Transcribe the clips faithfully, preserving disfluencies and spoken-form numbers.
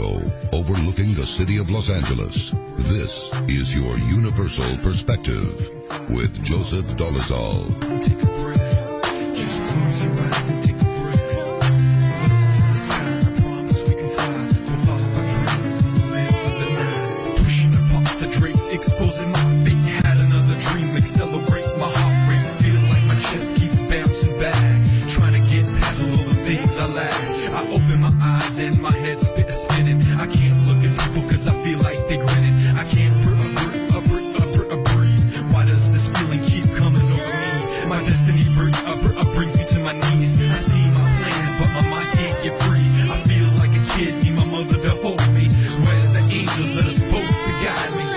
studio overlooking the city of Los Angeles. This is your Universal Perspective with Joseph Dolezal. Just close your eyes and take a breath. Look to the sky, I promise we can fly. We'll follow our dreams and live for the night. Pushing apart the drapes, exposing my fate. Had another dream, accelerate my heart rate. Feel like my chest keeps bouncing back. Trying to get past all the things I lack. I open my eyes and my head spit spinning. I can't look at people cause I feel like they're grinning. I can't breathe, breathe, breathe, breathe, breathe. Why does this feeling keep coming over me? My destiny breathe, breathe, brings me to my knees. I see my plan, but my mind can't get free. I feel like a kid, need my mother to hold me. Where are the angels that are supposed to guide me?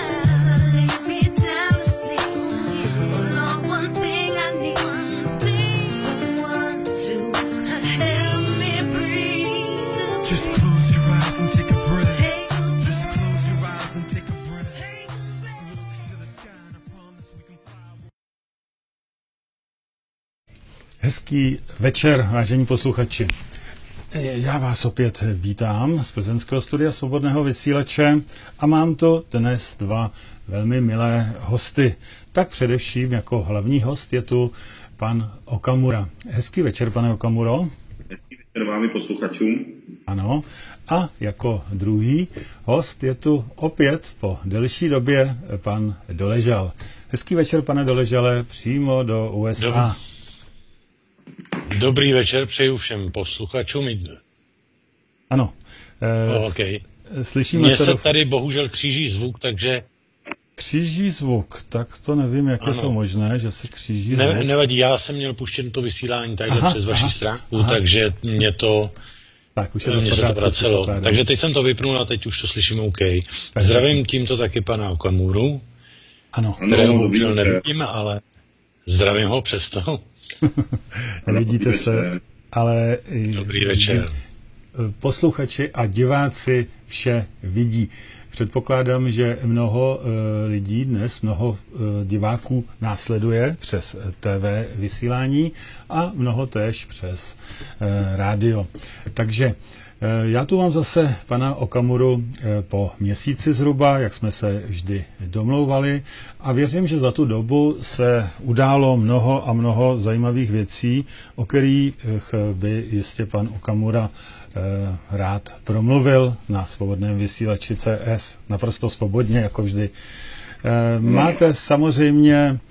Just close your eyes and take a breath. Just close your eyes and take a breath. Look to the sky and I promise we can fly. Hezký večer, vážení posluchači. Já vás opět vítám z plzeňského studia Svobodného vysílače a mám tu dnes dva velmi milé hosty. Tak především jako hlavní host je tu pan Okamura. Hezký večer, pane Okamuro. Hezký večer vám i posluchačům. Ano. A jako druhý host je tu opět po delší době pan Doležal. Hezký večer, pane Doležale, přímo do U S A. Dobrý, Dobrý večer, přeju všem posluchačům. Ano. Oh, okay. Slyšíme Mně se, se do... tady bohužel kříží zvuk, takže... Kříží zvuk, tak to nevím, jak ano. Je to možné, že se kříží ne, zvuk. Nevadí, já jsem měl puštěn to vysílání tady přes vaši aha, stránku, aha. takže mě to... Tak, už se mě to, to vracelo. Takže teď jsem to vypnul a teď už to slyším OK. Zdravím tímto taky pana Okamuru, ano. kterého bohužel nevidím, ale zdravím ho přesto. Nevidíte se, ale dobrý večer. Posluchači a diváci vše vidí. Předpokládám, že mnoho lidí dnes, mnoho diváků následuje přes T V vysílání a mnoho též přes rádio. Takže já tu mám zase pana Okamuru po měsíci zhruba, jak jsme se vždy domlouvali, a věřím, že za tu dobu se událo mnoho a mnoho zajímavých věcí, o kterých by jistě pan Okamura rád promluvil na Svobodném vysílači C S, naprosto svobodně, jako vždy. Máte samozřejmě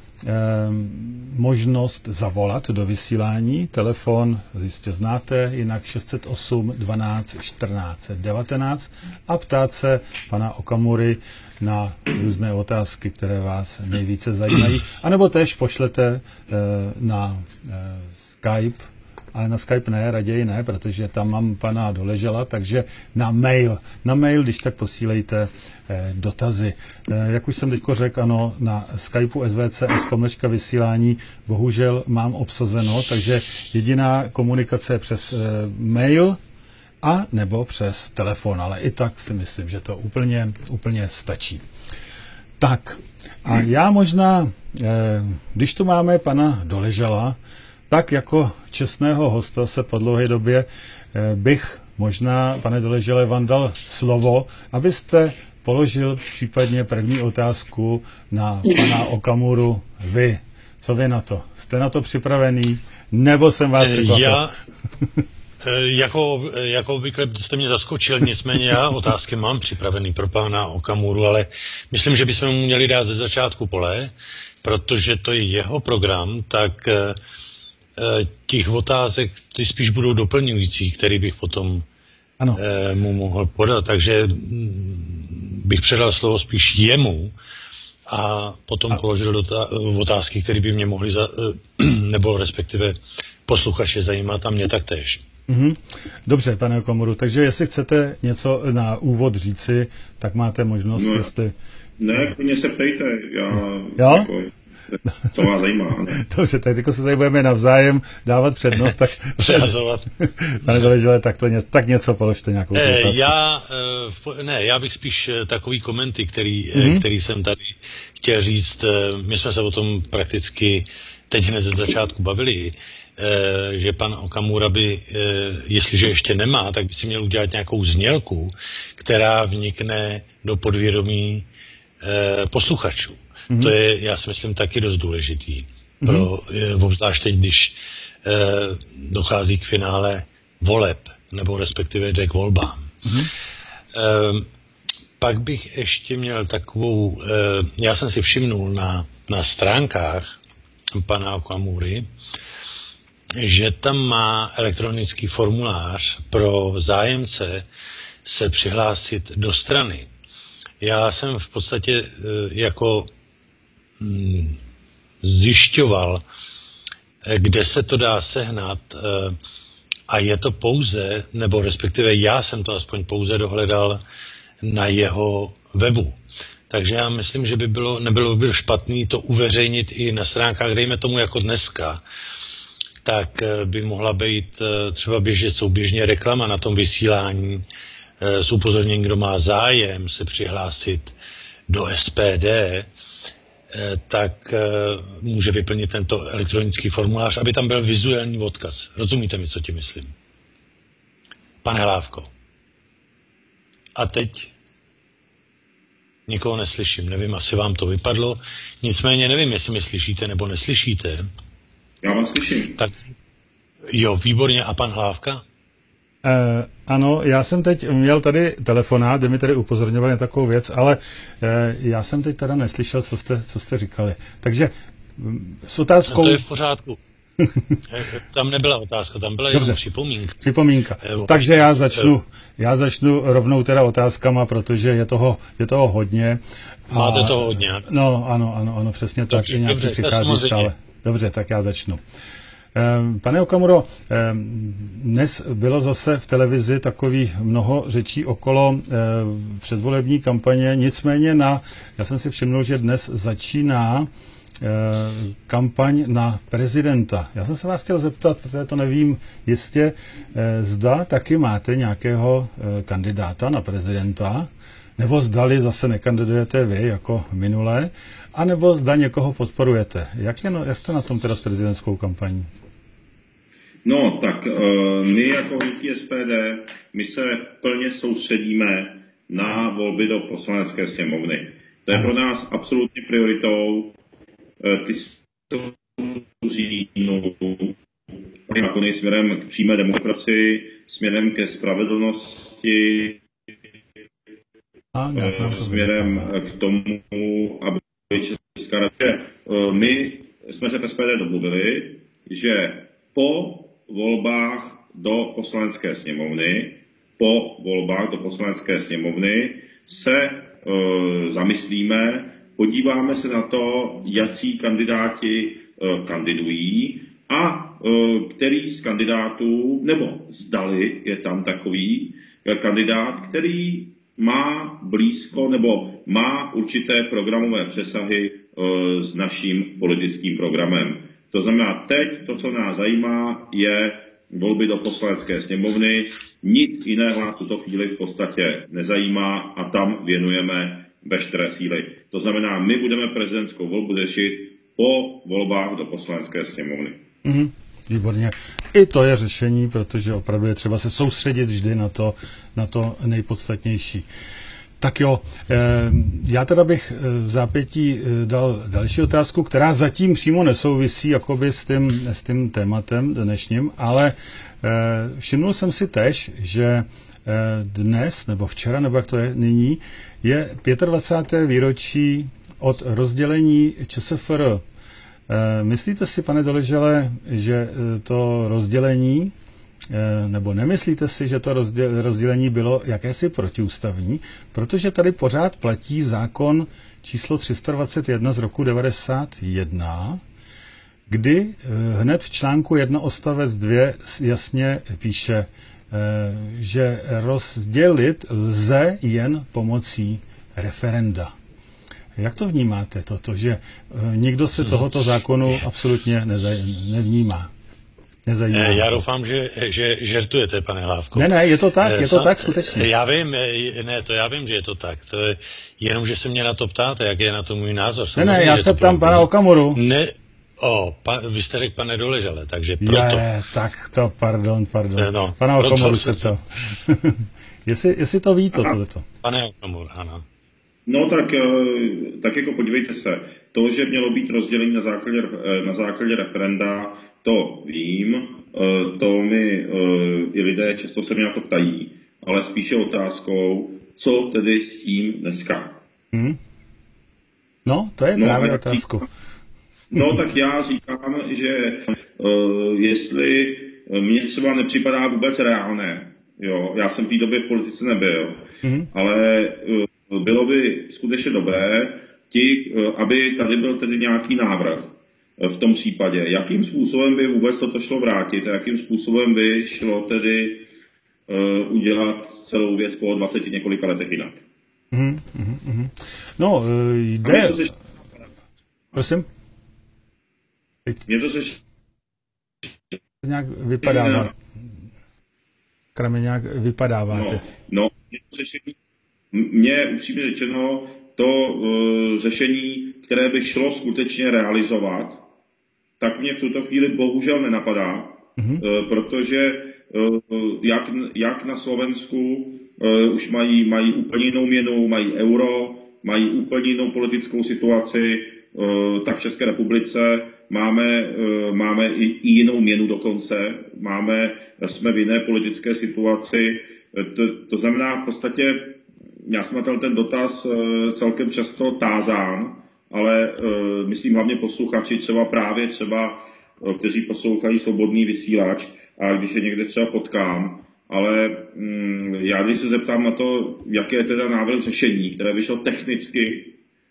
možnost zavolat do vysílání. Telefon jistě znáte, jinak šest set osm dvanáct čtrnáct devatenáct a ptát se pana Okamury na různé otázky, které vás nejvíce zajímají. A nebo též pošlete na Skype, ale na Skype ne, raději ne, protože tam mám pana Doležala, takže na mail. Na mail, když tak posílejte eh, dotazy. Eh, jak už jsem teďko řekl, ano, na Skypeu S V C S pomlčka vysílání bohužel mám obsazeno, takže jediná komunikace je přes eh, mail a nebo přes telefon, ale i tak si myslím, že to úplně, úplně stačí. Tak, a já možná, eh, když tu máme pana Doležala, tak jako čestného hosta se po dlouhé době bych možná, pane Doležale, vám dal slovo, abyste položil případně první otázku na pana Okamuru vy. Co vy na to? Jste na to připravený? Nebo jsem vás překvapil? Já, jako, jako obvykle jste mě zaskočil, nicméně já otázky mám připravený pro pana Okamuru, ale myslím, že bychom mu měli dát ze začátku pole, protože to je jeho program, tak těch otázek, ty spíš budou doplňující, který bych potom ano. Eh, mu mohl podat, takže bych předal slovo spíš jemu a potom a... položil dotá- otázky, které by mě mohly, za, nebo respektive posluchače zajímat a mě taktéž. Mm-hmm. Dobře, pane Okamuru, takže jestli chcete něco na úvod říci, tak máte možnost, no, jestli... Ne, klidně se ptejte, já... Jo? Jako... Co vás zajímá, ne? Dobře, tak teď se tady budeme navzájem dávat přednost, tak... Přehazovat. Pane Doležale, tak, to ně, tak něco položte, nějakou eh, otázku. Já, eh, ne, já bych spíš takový komenty, který, mm-hmm. který jsem tady chtěl říct. My jsme se o tom prakticky teď hned ze začátku bavili. že pan Okamura by, jestliže ještě nemá, tak by si měl udělat nějakou znělku, která vnikne do podvědomí posluchačů. Mm-hmm. To je, já si myslím, taky dost důležitý. Pro, obzvlášť teď, když dochází k finále voleb, nebo respektive jde k volbám. Mm-hmm. Pak bych ještě měl takovou, já jsem si všimnul na, na stránkách pana Okamury, že tam má elektronický formulář pro zájemce se přihlásit do strany. Já jsem v podstatě jako zjišťoval, kde se to dá sehnat, a je to pouze, nebo respektive já jsem to aspoň pouze dohledal na jeho webu. Takže já myslím, že by bylo, nebylo by špatný to uveřejnit i na stránkách, dejme tomu jako dneska, tak by mohla být třeba běžet souběžně reklama na tom vysílání s upozorněním, kdo má zájem se přihlásit do S P D, tak může vyplnit tento elektronický formulář, aby tam byl vizuální odkaz. Rozumíte mi, co ti myslím? Pane Hlávko. A teď nikoho neslyším. Nevím, asi vám to vypadlo. Nicméně nevím, jestli mě slyšíte nebo neslyšíte. Já vás slyším. Tak jo, výborně. A pan Hlávka? Eh, ano, já jsem teď měl tady telefonát, kde mi tady upozorňovali na takovou věc, ale eh, já jsem teď teda neslyšel, co jste, co jste říkali. Takže s otázkou... No to je v pořádku. Tam nebyla otázka, tam byla jenom připomínka. Připomínka. Takže já začnu, já začnu rovnou teda otázkama, protože je toho, je toho hodně. Máte toho hodně. No, ano, ano, ano, přesně tak. Dobře, nějaký dobře, přichází stále. Dobře, tak já začnu. Pane Okamuro, dnes bylo zase v televizi takový mnoho řečí okolo předvolební kampaně, nicméně na, já jsem si všiml, že dnes začíná kampaň na prezidenta. Já jsem se vás chtěl zeptat, protože to nevím jistě, zda taky máte nějakého kandidáta na prezidenta, nebo zdali zase nekandidujete vy jako minulé, anebo zda někoho podporujete. Jak, je, jak jste na tom teda s prezidentskou kampaní? No, tak my jako hnutí S P D, my se plně soustředíme na volby do Poslanecké sněmovny. To je pro nás absolutně prioritou. Ty jsou říjnou zákony směrem k přímé demokracii, směrem ke spravedlnosti, A, uh, směrem k tomu, aby Česká republika... My jsme se v S P D domluvili, že po volbách do Poslanecké sněmovny, po volbách do Poslanecké sněmovny se uh, zamyslíme, podíváme se na to, jací kandidáti uh, kandidují a uh, který z kandidátů, nebo zdali je tam takový uh, kandidát, který má blízko nebo má určité programové přesahy uh, s naším politickým programem. To znamená, teď to, co nás zajímá, je volby do Poslanecké sněmovny. Nic jiného nás v tuto chvíli v podstatě nezajímá a tam věnujeme veškeré síly. To znamená, my budeme prezidentskou volbu řešit po volbách do Poslanecké sněmovny. Mm-hmm. Výborně. I to je řešení, protože opravdu je třeba se soustředit vždy na to, na to nejpodstatnější. Tak jo, já teda bych v zápětí dal další otázku, která zatím přímo nesouvisí jakoby s tím, s tím tématem dnešním, ale všimnul jsem si tež, že dnes, nebo včera, nebo jak to je nyní, je dvacáté páté výročí od rozdělení ČSFR. Myslíte si, pane Doležele, že to rozdělení, nebo nemyslíte si, že to rozdělení bylo jakési protiústavní, protože tady pořád platí zákon číslo tři sta dvacet jedna z roku devadesát jedna, kdy hned v článku jedna odstavec dva jasně píše, že rozdělit lze jen pomocí referenda. Jak to vnímáte, toto, že nikdo se tohoto zákonu absolutně nezaj- nevnímá? Nezajímá. Já doufám, že, že žertujete, pane Hlávko. Ne, ne, je to tak, je to Sam, tak skutečně. Já vím, ne, to já vím, že je to tak. To je jenom, že se mě na to ptáte, jak je na to můj názor. Samozřejmě, ne, ne, já se ptám pana Okamuru. Ne, O, pa, vy jste řekl pane Doležale, takže proto. Je, tak to, pardon, pardon. No, Pana Okamoru se to. jestli, jestli to ví, to, tohleto. Pane Okamur, ano. No tak, tak jako podívejte se, to, že mělo být rozdělení na základě, na základě referenda, to vím, to mi i lidé často se mě na to ptají, ale spíše otázkou, co tedy s tím dneska. Hmm. No, to je no, právě otázku. No tak já říkám, že uh, jestli mně třeba nepřipadá vůbec reálné, jo, já jsem v té době v politice nebyl, mm-hmm. ale uh, bylo by skutečně dobré, ti, uh, aby tady byl tedy nějaký návrh uh, v tom případě, jakým způsobem by vůbec toto šlo vrátit a jakým způsobem by šlo tedy uh, udělat celou věc po dvaceti několika letech jinak. Mm-hmm, mm-hmm. No, jde... Řeš... Prosím? Mě to řeší. Nějak vypadává. Krame nějak vypadáváte. No, no mě to řešení, mě upřímně řečeno, to uh, řešení, které by šlo skutečně realizovat, tak mě v tuto chvíli bohužel nenapadá, mm-hmm. uh, protože uh, jak, jak na Slovensku uh, už mají, mají úplně jinou měnu, mají euro, mají úplně jinou politickou situaci, uh, tak v České republice máme, uh, máme i, i jinou měnu dokonce, máme, jsme v jiné politické situaci, to, to znamená v podstatě, já jsem na ten dotaz uh, celkem často tázán, ale uh, myslím hlavně posluchači, třeba právě třeba, uh, kteří poslouchají Svobodný vysílač, a když je někde třeba potkám, ale um, já když se zeptám na to, jaké je teda návrh řešení, které by šlo technicky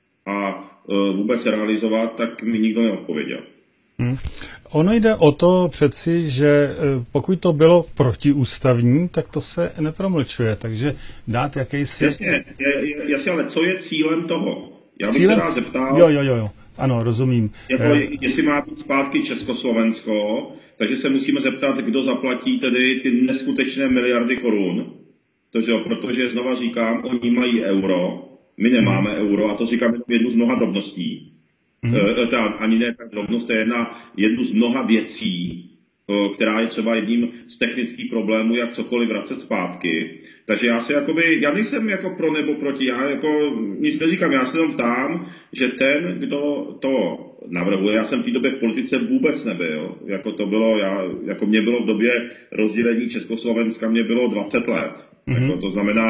a uh, vůbec realizovat, tak mi nikdo neodpověděl. Hmm. Ono jde o to přeci, že pokud to bylo protiústavní, tak to se nepromlčuje, takže dát jakýsi... Jasně, jasně, ale co je cílem toho? Já bych cílem... se rád zeptal... Jo, jo, jo, ano, rozumím. Jako, jestli má být zpátky Československo, takže se musíme zeptat, kdo zaplatí tedy ty neskutečné miliardy korun, protože, protože znova říkám, oni mají euro, my nemáme hmm. euro, a to říkám jednu z mnoha drobností. Mm-hmm. Ta, ani ne tak drobnost, to je jedna, jednu z mnoha věcí, která je třeba jedním z technických problémů, jak cokoliv vracet zpátky. Takže já se jakoby, já nejsem jako pro nebo proti, já jako nic neříkám, já se jenom ptám, že ten, kdo to navrhuje, já jsem v té době v politice vůbec nebyl, jako to bylo, já, jako mě bylo v době rozdělení Československa, mě bylo dvacet let, mm-hmm. jako to znamená,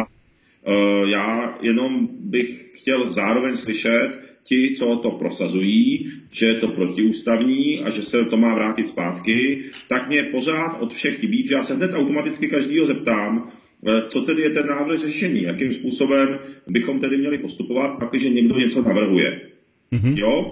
uh, já jenom bych chtěl zároveň slyšet, ti, co to prosazují, že je to protiústavní a že se to má vrátit zpátky, tak mě pořád od všech chybí, že já se hned automaticky každýho zeptám, co tedy je ten návrh řešení, jakým způsobem bychom tedy měli postupovat, pakliže někdo něco navrhuje. Mm-hmm. Jo?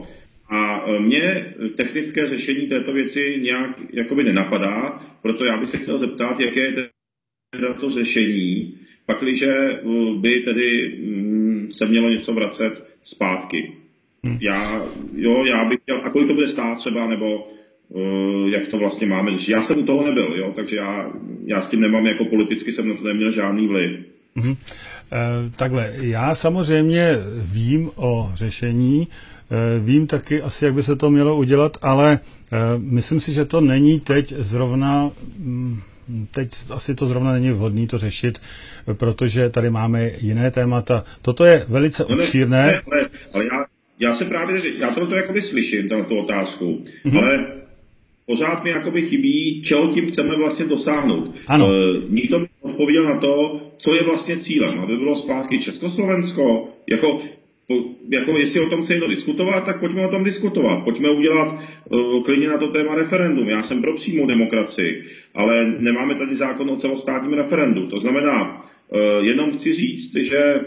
A mně technické řešení této věci nějak jakoby nenapadá, proto já bych se chtěl zeptat, jaké je teda to řešení, pakliže by tedy se mělo něco vracet zpátky. Hmm. Já, jo, já bych chtěl, a kolik to bude stát třeba, nebo uh, jak to vlastně máme řešit. Já jsem u toho nebyl, jo, takže já, já s tím nemám, jako politicky jsem na to neměl žádný vliv. Hmm. E, takhle, já samozřejmě vím o řešení, e, vím taky asi, jak by se to mělo udělat, ale e, myslím si, že to není teď zrovna... Mm, Teď asi to zrovna není vhodné to řešit, protože tady máme jiné témata. Toto je velice no obšírné. Ne, ale, ale já, já se právě, já to jakoby slyším, tu otázku, mm-hmm. ale pořád mi jakoby chybí, čeho tím chceme vlastně dosáhnout. Ano. E, nikdo mi odpověděl na to, co je vlastně cílem, aby bylo zpátky Československo, jako To, jako jestli o tom chce někdo diskutovat, tak pojďme o tom diskutovat. Pojďme udělat uh, klidně na to téma referendum. Já jsem pro přímou demokracii, ale nemáme tady zákon o celostátním referendu. To znamená, uh, jenom chci říct, že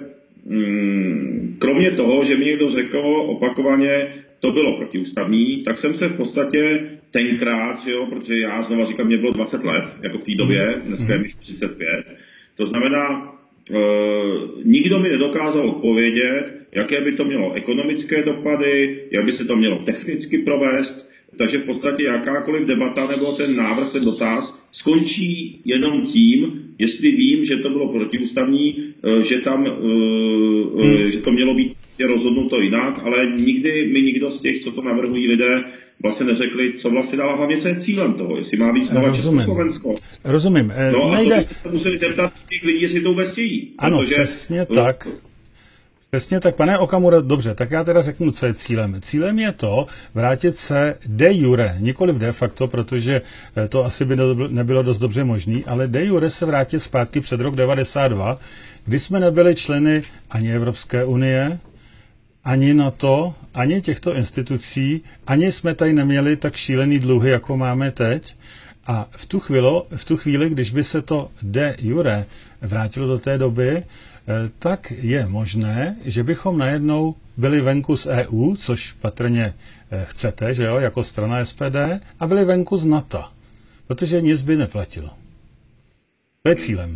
um, kromě toho, že mi někdo řekl opakovaně, to bylo protiústavní, tak jsem se v podstatě tenkrát, že jo, protože já znova říkám, mě bylo dvacet let, jako v té době, dneska je mi čtyřicet pět. To znamená, Uh, nikdo mi nedokázal odpovědět, jaké by to mělo ekonomické dopady, jak by se to mělo technicky provést, takže v podstatě jakákoliv debata nebo ten návrh, ten dotaz skončí jenom tím, jestli vím, že to bylo protiústavní, uh, že tam, uh, uh, že to mělo být rozhodnuto jinak, ale nikdy mi nikdo z těch, co to navrhují lidé, vlastně neřekli, co vlastně dává hlavně, co je cílem toho, jestli má být znova Československo. Rozumím. E, no nejde... a to se museli zeptat těch lidí, jestli to vůbec chtějí. Ano, protože... přesně tak. Přesně tak, pane Okamura, dobře, tak já teda řeknu, co je cílem. Cílem je to vrátit se de jure, nikoliv de facto, protože to asi by nebylo dost dobře možný, ale de jure se vrátit zpátky před rok devadesát dva, kdy jsme nebyli členy ani Evropské unie, ani NATO, ani těchto institucí, ani jsme tady neměli tak šílený dluhy, jako máme teď. A v tu chvíli, v tu chvíli, když by se to de jure vrátilo do té doby, tak je možné, že bychom najednou byli venku z E U, což patrně chcete, že jo, jako strana S P D, a byli venku z NATO, protože nic by neplatilo. To je cílem.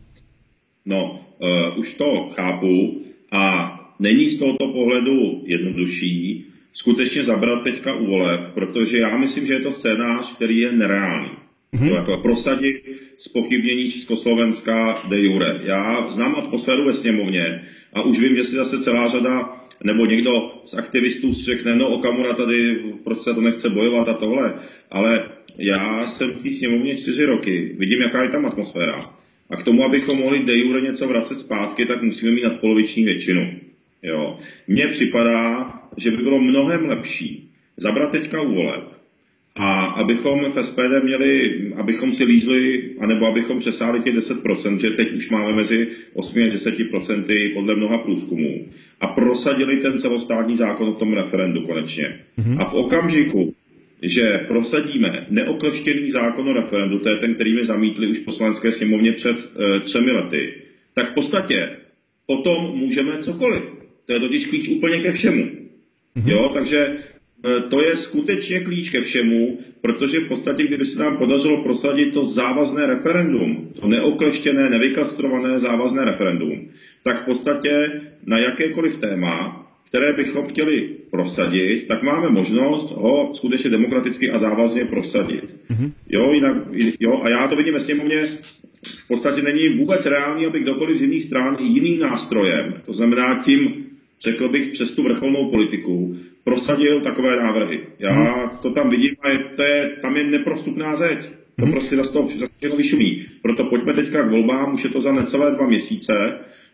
No, uh, už to chápu a není z tohoto pohledu jednodušší skutečně zabrat teďka u voleb, protože já myslím, že je to scénář, který je nereálný. Mm-hmm. To jako prosadit zpochybnění Československa de jure. Já znám atmosféru ve sněmovně a už vím, že si zase celá řada, nebo někdo z aktivistů si řekne, no Okamura tady prostě to nechce bojovat a tohle, ale já jsem v té sněmovně čtyři roky, vidím, jaká je tam atmosféra. A k tomu, abychom mohli de jure něco vracet zpátky, tak musíme mít nadpoloviční většinu. Jo. Mně připadá, že by bylo mnohem lepší zabrat teďka u voleb a abychom v S P D měli, abychom si lízli, anebo abychom přesáhli těch deset procent, že teď už máme mezi osm až deset procent podle mnoha průzkumů a prosadili ten celostátní zákon o tom referendu konečně. Mm-hmm. A v okamžiku, že prosadíme neokleštěný zákon o referendu, to je ten, který mi zamítli už v poslanecké sněmovně před e, třemi lety, tak v podstatě potom můžeme cokoliv. To je totiž klíč úplně ke všemu. Mm-hmm. Jo, takže to je skutečně klíč ke všemu, protože v podstatě, kdyby se nám podařilo prosadit to závazné referendum, to neokleštěné, nevykastrované závazné referendum, tak v podstatě na jakékoliv téma, které bychom chtěli prosadit, tak máme možnost ho skutečně demokraticky a závazně prosadit. Mm-hmm. Jo, jinak, jo, a já to vidím ve sněmovně, v podstatě není vůbec reálný, aby kdokoliv z jiných stran jiným nástrojem, to znamená tím, řekl bych, přes tu vrcholnou politiku, prosadil takové návrhy. Já to tam vidím a je, to je, tam je neprostupná zeď. To prostě zase to všechno vyšumí. Proto pojďme teďka k volbám, už je to za necelé dva měsíce,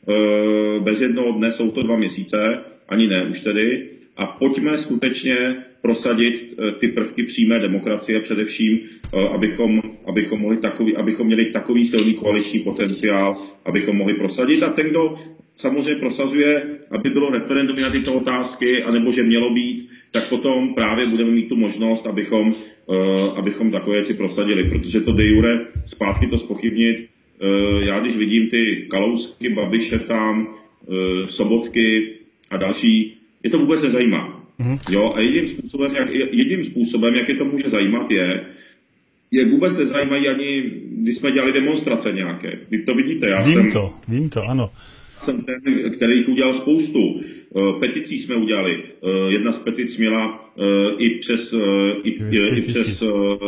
bez jednoho dne jsou to dva měsíce, ani ne už tedy, a pojďme skutečně prosadit ty prvky přímé demokracie, především, abychom, abychom, mohli takový, abychom měli takový silný koaliční potenciál, abychom mohli prosadit. A ten, kdo samozřejmě prosazuje, aby bylo referendum na tyto otázky, anebo že mělo být, tak potom právě budeme mít tu možnost, abychom, uh, abychom takové věci prosadili, protože to de jure zpátky to zpochybnit. Uh, já když vidím ty Kalousky, Babiše tam, uh, Sobotky a další, je to vůbec nezajímá. Mm-hmm. Jo, a jediným způsobem, jak, jediným způsobem, jak je to může zajímat, je, je vůbec nezajímají ani, když jsme dělali demonstrace nějaké. Vy to vidíte, já vím jsem... to, vím to, ano. Jsem ten, kterých udělal spoustu. Peticí jsme udělali. Jedna z petic měla i přes, i, i přes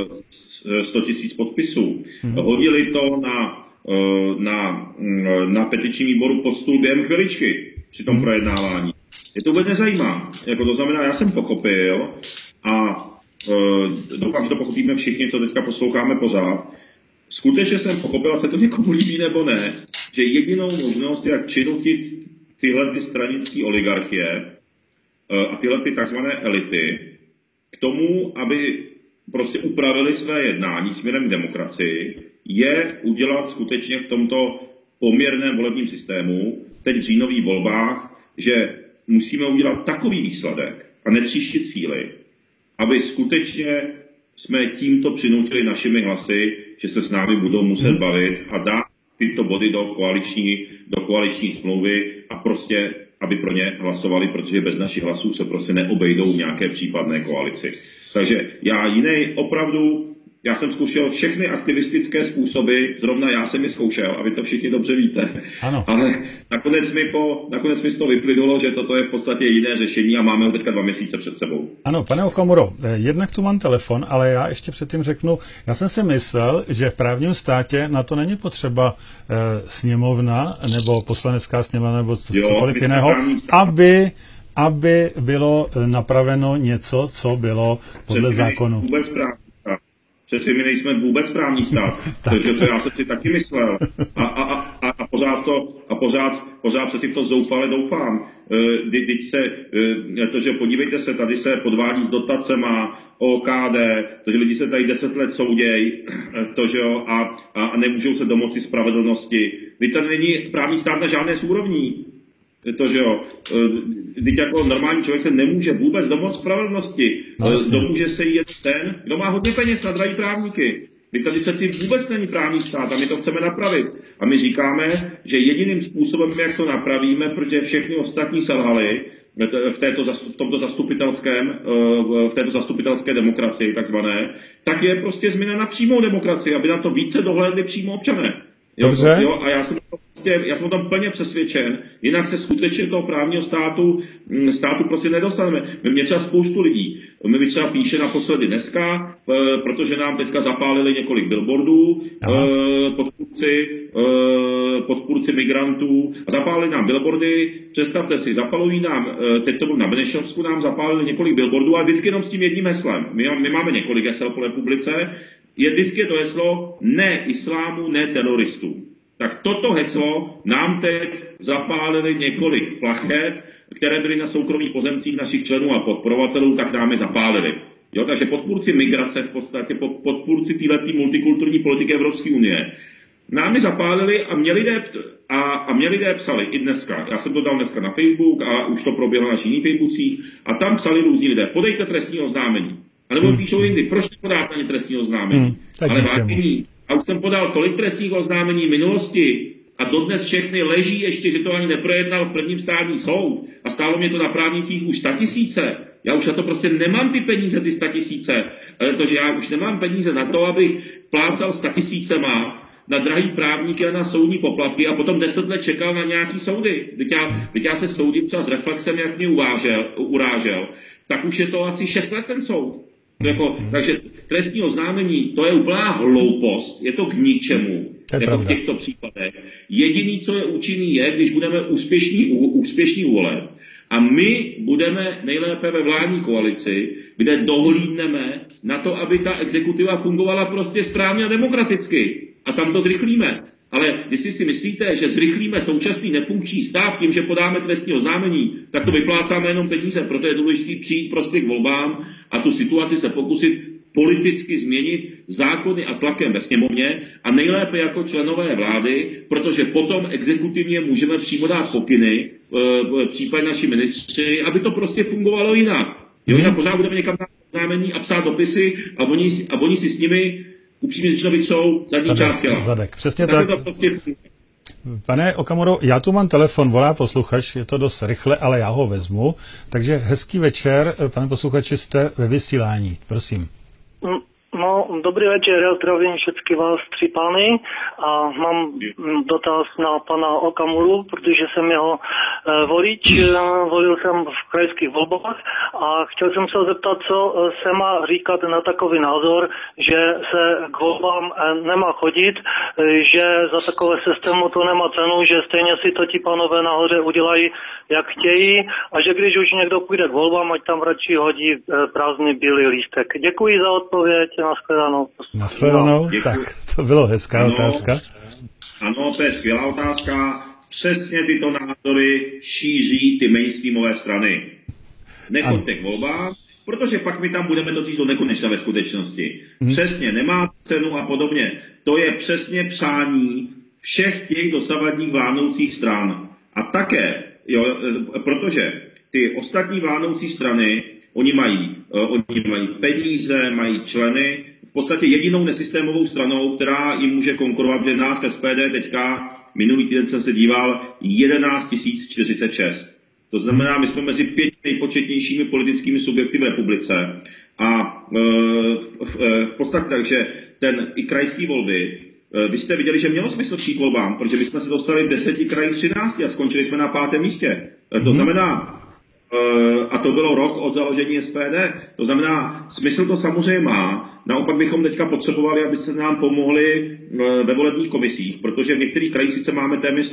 sto tisíc podpisů. Hmm. Hodili to na, na, na petičním výboru pod stůl během chviličky při tom hmm. projednávání. Je to vůbec nezajímá. Jako to znamená, já jsem pochopil a doufám, že to pochopíme všichni, co teďka posloucháme pořád. Skutečně jsem pochopil, ať se to někomu líbí nebo ne, že jedinou možnost, jak přinutit tyhle ty stranické oligarchie a tyhle ty takzvané elity k tomu, aby prostě upravili své jednání směrem k demokracii, je udělat skutečně v tomto poměrném volebním systému, teď v říjnových volbách, že musíme udělat takový výsledek a netříštit síly, aby skutečně jsme tímto přinutili našimi hlasy, že se s námi budou muset bavit a dát tyto body do koaliční, do koaliční smlouvy a prostě, aby pro ně hlasovali, protože bez našich hlasů se prostě neobejdou nějaké případné koalici. Takže já jiný opravdu, já jsem zkoušel všechny aktivistické způsoby, zrovna já jsem je zkoušel a vy to všichni dobře víte. Ano. Ale nakonec mi, po, nakonec mi z toho vyplynulo, že toto je v podstatě jiné řešení a máme ho teďka dva měsíce před sebou. Ano, pane Okamuro, jednak tu mám telefon, ale já ještě předtím řeknu, já jsem si myslel, že v právním státě na to není potřeba eh, sněmovna nebo poslanecká sněmovna nebo cokoliv jiného, aby aby bylo napraveno něco, co bylo podle Přeci zákonu. Vůbec právní stát. Přeci my nejsme vůbec právní stát, takže to já jsem si taky myslel. A, a, a, a pořád to, a pořád, pořád přeci to zoufale doufám. Teď se, to, že podívejte se, tady se podvádí s dotacema, O K D, to, že lidi se tady deset let soudějí, to, že jo, a, a nemůžou se domoci spravedlnosti. Teď tady není právní stát na žádné z úrovní. To, že jo, teď jako normální člověk se nemůže vůbec domoct spravedlnosti. No, domůže se jen ten, kdo má hodně peněz na drahý právníky. Teď tady přeci vůbec není právní stát a my to chceme napravit. A my říkáme, že jediným způsobem, jak to napravíme, protože všechny ostatní selhaly v, této, v tomto zastupitelském, v této zastupitelské demokracii takzvané, tak je prostě změna na přímou demokracii, aby na to více dohlédli přímo občané. Jo, jo, a já jsem, prostě, já jsem o tom plně přesvědčen, jinak se skutečně toho právního státu, státu prostě nedostaneme. Mě třeba spoustu lidí, my třeba píše naposledy dneska, protože nám teďka zapálili několik billboardů, podpůrci, podpůrci migrantů, a zapálili nám billboardy, představte si, zapalují nám, teď to bylo na Benešovsku, nám zapálili několik billboardů, a vždycky jenom s tím jedním heslem. My, my máme několik hesel po republice, je vždycky to heslo ne islámu, ne teroristům. Tak toto heslo nám teď zapálili několik plachet, které byly na soukromých pozemcích našich členů a podporovatelů, tak nám je zapálili. Jo, takže podpůrci migrace, v podstatě podpůrci této multikulturní politiky Evropské unie, nám je zapálili a mě lidé, a, a mě lidé psali i dneska. Já jsem to dal dneska na Facebook a už to proběhlo na našich jiných Facebookcích a tam psali různí lidé, podejte trestní oznámení. A nebo píšou jindy, proč nepodáte ani trestní oznámení? Hmm, ale vážení, a už jsem podal tolik trestních oznámení v minulosti a dodnes všechny leží ještě, že to ani neprojednal v prvním státní soud a stálo mě to na právnicích už statisíce. Já už na to prostě nemám ty peníze, ty statisíce, protože já už nemám peníze na to, abych plácal statisícema na drahý právníky a na soudní poplatky a potom deset let čekal na nějaký soudy. Teď já, teď já se soudím třeba s Reflexem, jak mě uvážel, urážel, tak už je to asi šest let ten soud. Jako, takže trestní oznámení, to je úplná hloupost, je to k ničemu, jako v těchto případech. Jediný, co je účinný, je, když budeme úspěšní, úspěšní u voleb a my budeme nejlépe ve vládní koalici, kde dohlídneme na to, aby ta exekutiva fungovala prostě správně a demokraticky. A tam to zrychlíme. Ale když si myslíte, že zrychlíme současný nefunkční stav tím, že podáme trestní oznámení, tak to vyplácáme jenom peníze. Proto je důležité přijít prostě k volbám a tu situaci se pokusit politicky změnit zákony a tlakem ve sněmovně a nejlépe jako členové vlády, protože potom exekutivně můžeme přímo dát pokyny, případně naši ministři, aby to prostě fungovalo jinak. Jo, jinak pořád budeme někam dát oznámení a psát dopisy a oni, a oni si s nimi upřímně řečeno jsou zadní část těla. Zadek, přesně tak. tak. Prostě... Pane Okamuro, já tu mám telefon, volá posluchač, je to dost rychle, ale já ho vezmu. Takže hezký večer, pane posluchači, jste ve vysílání, prosím. No, dobrý večer, já zdravím všetky vás tři pány a mám dotaz na pana Okamuru, protože jsem jeho volič, volil jsem v krajských volbách a chtěl jsem se zeptat, co se má říkat na takový názor, že se k volbám nemá chodit, že za takové systému to nemá cenu, že stejně si to ti pánové nahoře udělají, jak chtějí a že když už někdo půjde k volbám, ať tam radši hodí prázdný bílý lístek. Děkuji za odpověď. Nashledanou. Nashledanou? No, tak to bylo hezká ano, otázka. Ano, to je skvělá otázka. Přesně tyto názory šíří ty mainstreamové strany. Nechoďte k volbám, protože pak my tam budeme totiž do nekonečna ve skutečnosti. Hmm. Přesně, nemá cenu a podobně. To je přesně přání všech těch dosavadních vládnoucích stran. A také, jo, protože ty ostatní vládnoucí strany Oni mají, oni mají peníze, mají členy. V podstatě jedinou nesystémovou stranou, která jim může konkurovat, je nás v S P D teďka, minulý týden jsem se díval, jedenáct tisíc čtyřicet šest. To znamená, my jsme mezi pěti nejpočetnějšími politickými subjekty v republice. A e, v, v podstatě takže ten i krajský volby, e, vy jste viděli, že mělo smysl přijít volbám, protože my jsme se dostali v deseti krajích třinácti a skončili jsme na pátém místě. E, to znamená, a to bylo rok od založení S P D. To znamená, smysl to samozřejmě má. Naopak bychom teďka potřebovali, aby se nám pomohli ve volebních komisích, protože v některých krajích sice máme téměř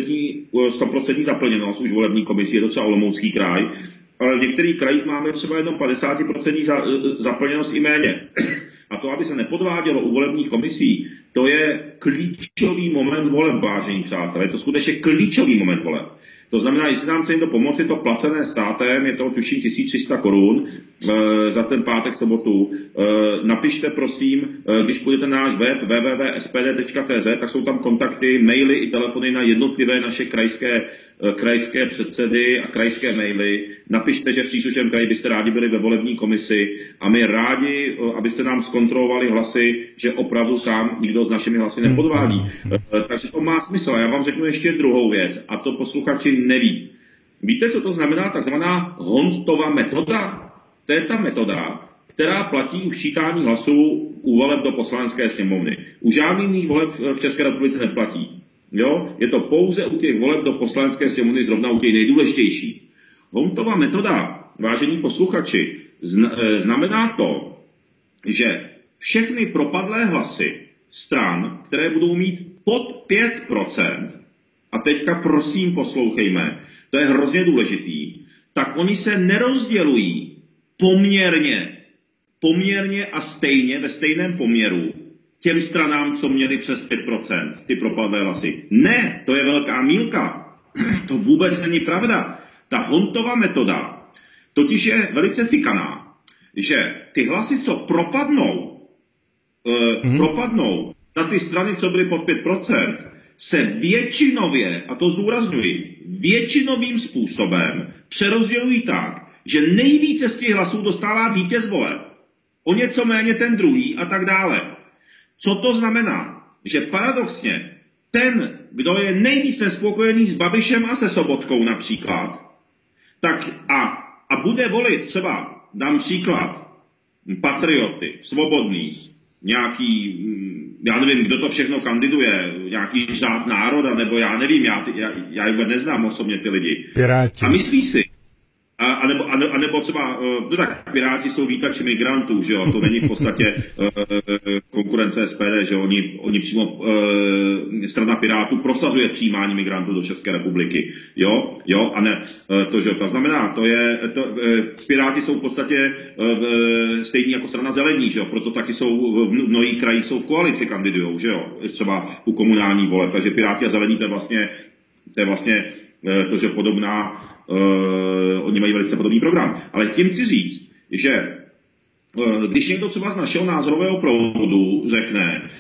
sto procent zaplněnost už volební komisí, je to třeba Olomoucký kraj, ale v některých krajích máme třeba jenom padesát procent zaplněnost i méně. A to, aby se nepodvádělo u volebních komisí, to je klíčový moment voleb, vážení přátelé. Je to skutečně klíčový moment voleb. To znamená, jestli nám chce někdo pomoci, to placené státem, je to tuším tisíc tři sta korun e, za ten pátek, sobotu. E, napište prosím, e, když půjdete na náš web w w w tečka s p d tečka c z, tak jsou tam kontakty, maily i telefony na jednotlivé naše krajské, e, krajské předsedy a krajské maily. Napište, že v příslušném kraji byste rádi byli ve volební komisi a my rádi, e, abyste nám zkontrolovali hlasy, že opravdu tam nikdo s našimi hlasy nepodvádí. E, takže to má smysl. A já vám řeknu ještě druhou věc, a to posluchači neví. Víte, co to znamená takzvaná Hontova metoda? To je ta metoda, která platí u sčítání hlasů u voleb do poslanecké sněmovny. U žádných voleb v České republice neplatí. Jo? Je to pouze u těch voleb do poslanecké sněmovny, zrovna u těch nejdůležitějších. Hontova metoda, vážení posluchači, znamená to, že všechny propadlé hlasy stran, které budou mít pod pět procent, a teďka prosím poslouchejme, to je hrozně důležitý, tak oni se nerozdělují poměrně, poměrně a stejně, ve stejném poměru těm stranám, co měli přes pět procent, ty propadlé hlasy. Ne, to je velká mýlka. To vůbec není pravda. Ta Hontova metoda totiž je velice fikaná, že ty hlasy, co propadnou, eh, mm-hmm. propadnou za ty strany, co byly pod pět procent, se většinově, a to zdůrazňuji, většinovým způsobem přerozdělují tak, že nejvíce z těch hlasů dostává vítěz voleb, o něco méně ten druhý a tak dále. Co to znamená? Že paradoxně ten, kdo je nejvíc nespokojený s Babišem a se Sobotkou například, tak a, a bude volit třeba, dám příklad, patrioty, svobodný, nějaký, já nevím, kdo to všechno kandiduje, nějaký řád národa, nebo já nevím, já, já, já vůbec neznám osobně ty lidi. Piráti. A myslí si, a, a, nebo, a, a nebo třeba, no tak Piráti jsou vítači migrantů, že jo, to není v podstatě uh, konkurence S P D, že oni, oni přímo, uh, strana Pirátů prosazuje přijímání migrantů do České republiky, jo, jo, a ne, uh, to, že to znamená, to je, to, uh, Piráti jsou v podstatě uh, stejní jako strana Zelení, že jo, proto taky jsou, v mnohých krajích jsou v koalici kandidujou, že jo, třeba u komunální voleb, takže Piráti a Zelení to je vlastně, to je vlastně uh, to, že podobná. Uh, oni mají velice podobný program. Ale tím chci říct, že uh, když někdo třeba z našeho názorového proudu řekne,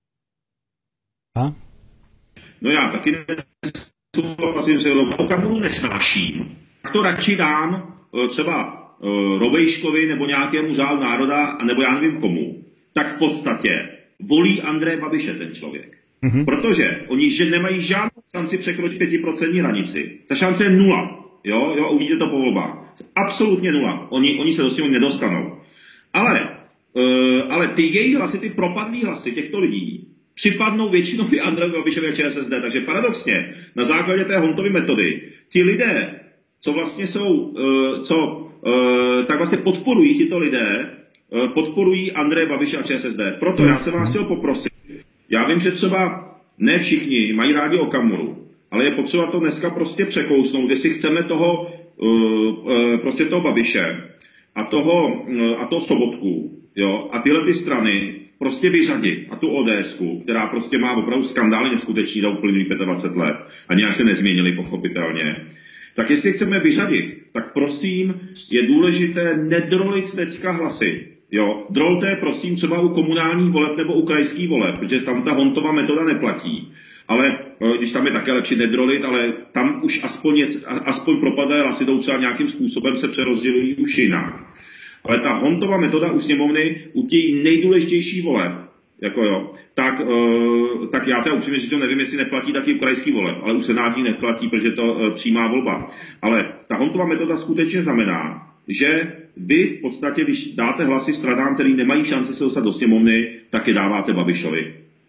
a? no já taky nesouhlasím se Okamuru nesnáším, tak to radši dám uh, třeba uh, Robejškovi nebo nějakému řádu národa, nebo já nevím komu, tak v podstatě volí Andreje Babiše ten člověk. Mm-hmm. Protože oni že nemají žádnou šanci překročit pětiprocentní hranici. Ta šance je nula. Jo, jo, uvidíte to po volbách. Absolutně nula. Oni, oni se do sněmu nedostanou. Ale, uh, ale ty jejich hlasy, ty propadlý hlasy těchto lidí připadnou většinově Andrejovi Babišovi a Č S S D. Takže paradoxně, na základě té Hontovy metody, ti lidé, co vlastně jsou, uh, co uh, tak vlastně podporují tito lidé, uh, podporují Andreje Babiše a Č S S D. Proto já se vás chtěl poprosit. Já vím, že třeba ne všichni mají rádi Okamuru, ale je potřeba to dneska prostě překousnout, jestli chceme toho, uh, prostě toho Babiše a toho, uh, a toho Sobotku, jo, a tyhle ty strany prostě vyřadit a tu ODSku, která prostě má opravdu skandálně neskutečný za uplynulých dvacet pět let a nějak se nezměnili pochopitelně. Tak jestli chceme vyřadit, tak prosím, je důležité nedrolit teďka hlasy. Jo, drolte prosím třeba u komunálních voleb nebo u krajských voleb, protože tam ta Hontova metoda neplatí. Ale když tam je také lepší nedrolit, ale tam už aspoň, aspoň propadlé hlasy jdou třeba nějakým způsobem se přerozdělují už jinak. Ale ta Hontova metoda u sněmovny, u těch nejdůležitějších voleb, jako jo, tak, uh, tak já teda upřímně říct, nevím, jestli neplatí taky u krajských voleb, ale u senátní neplatí, protože to uh, přímá volba. Ale ta Hontova metoda skutečně znamená, že vy v podstatě, když dáte hlasy stranám, který nemají šanci se dostat do sněmovny, tak je dáváte Babišovi.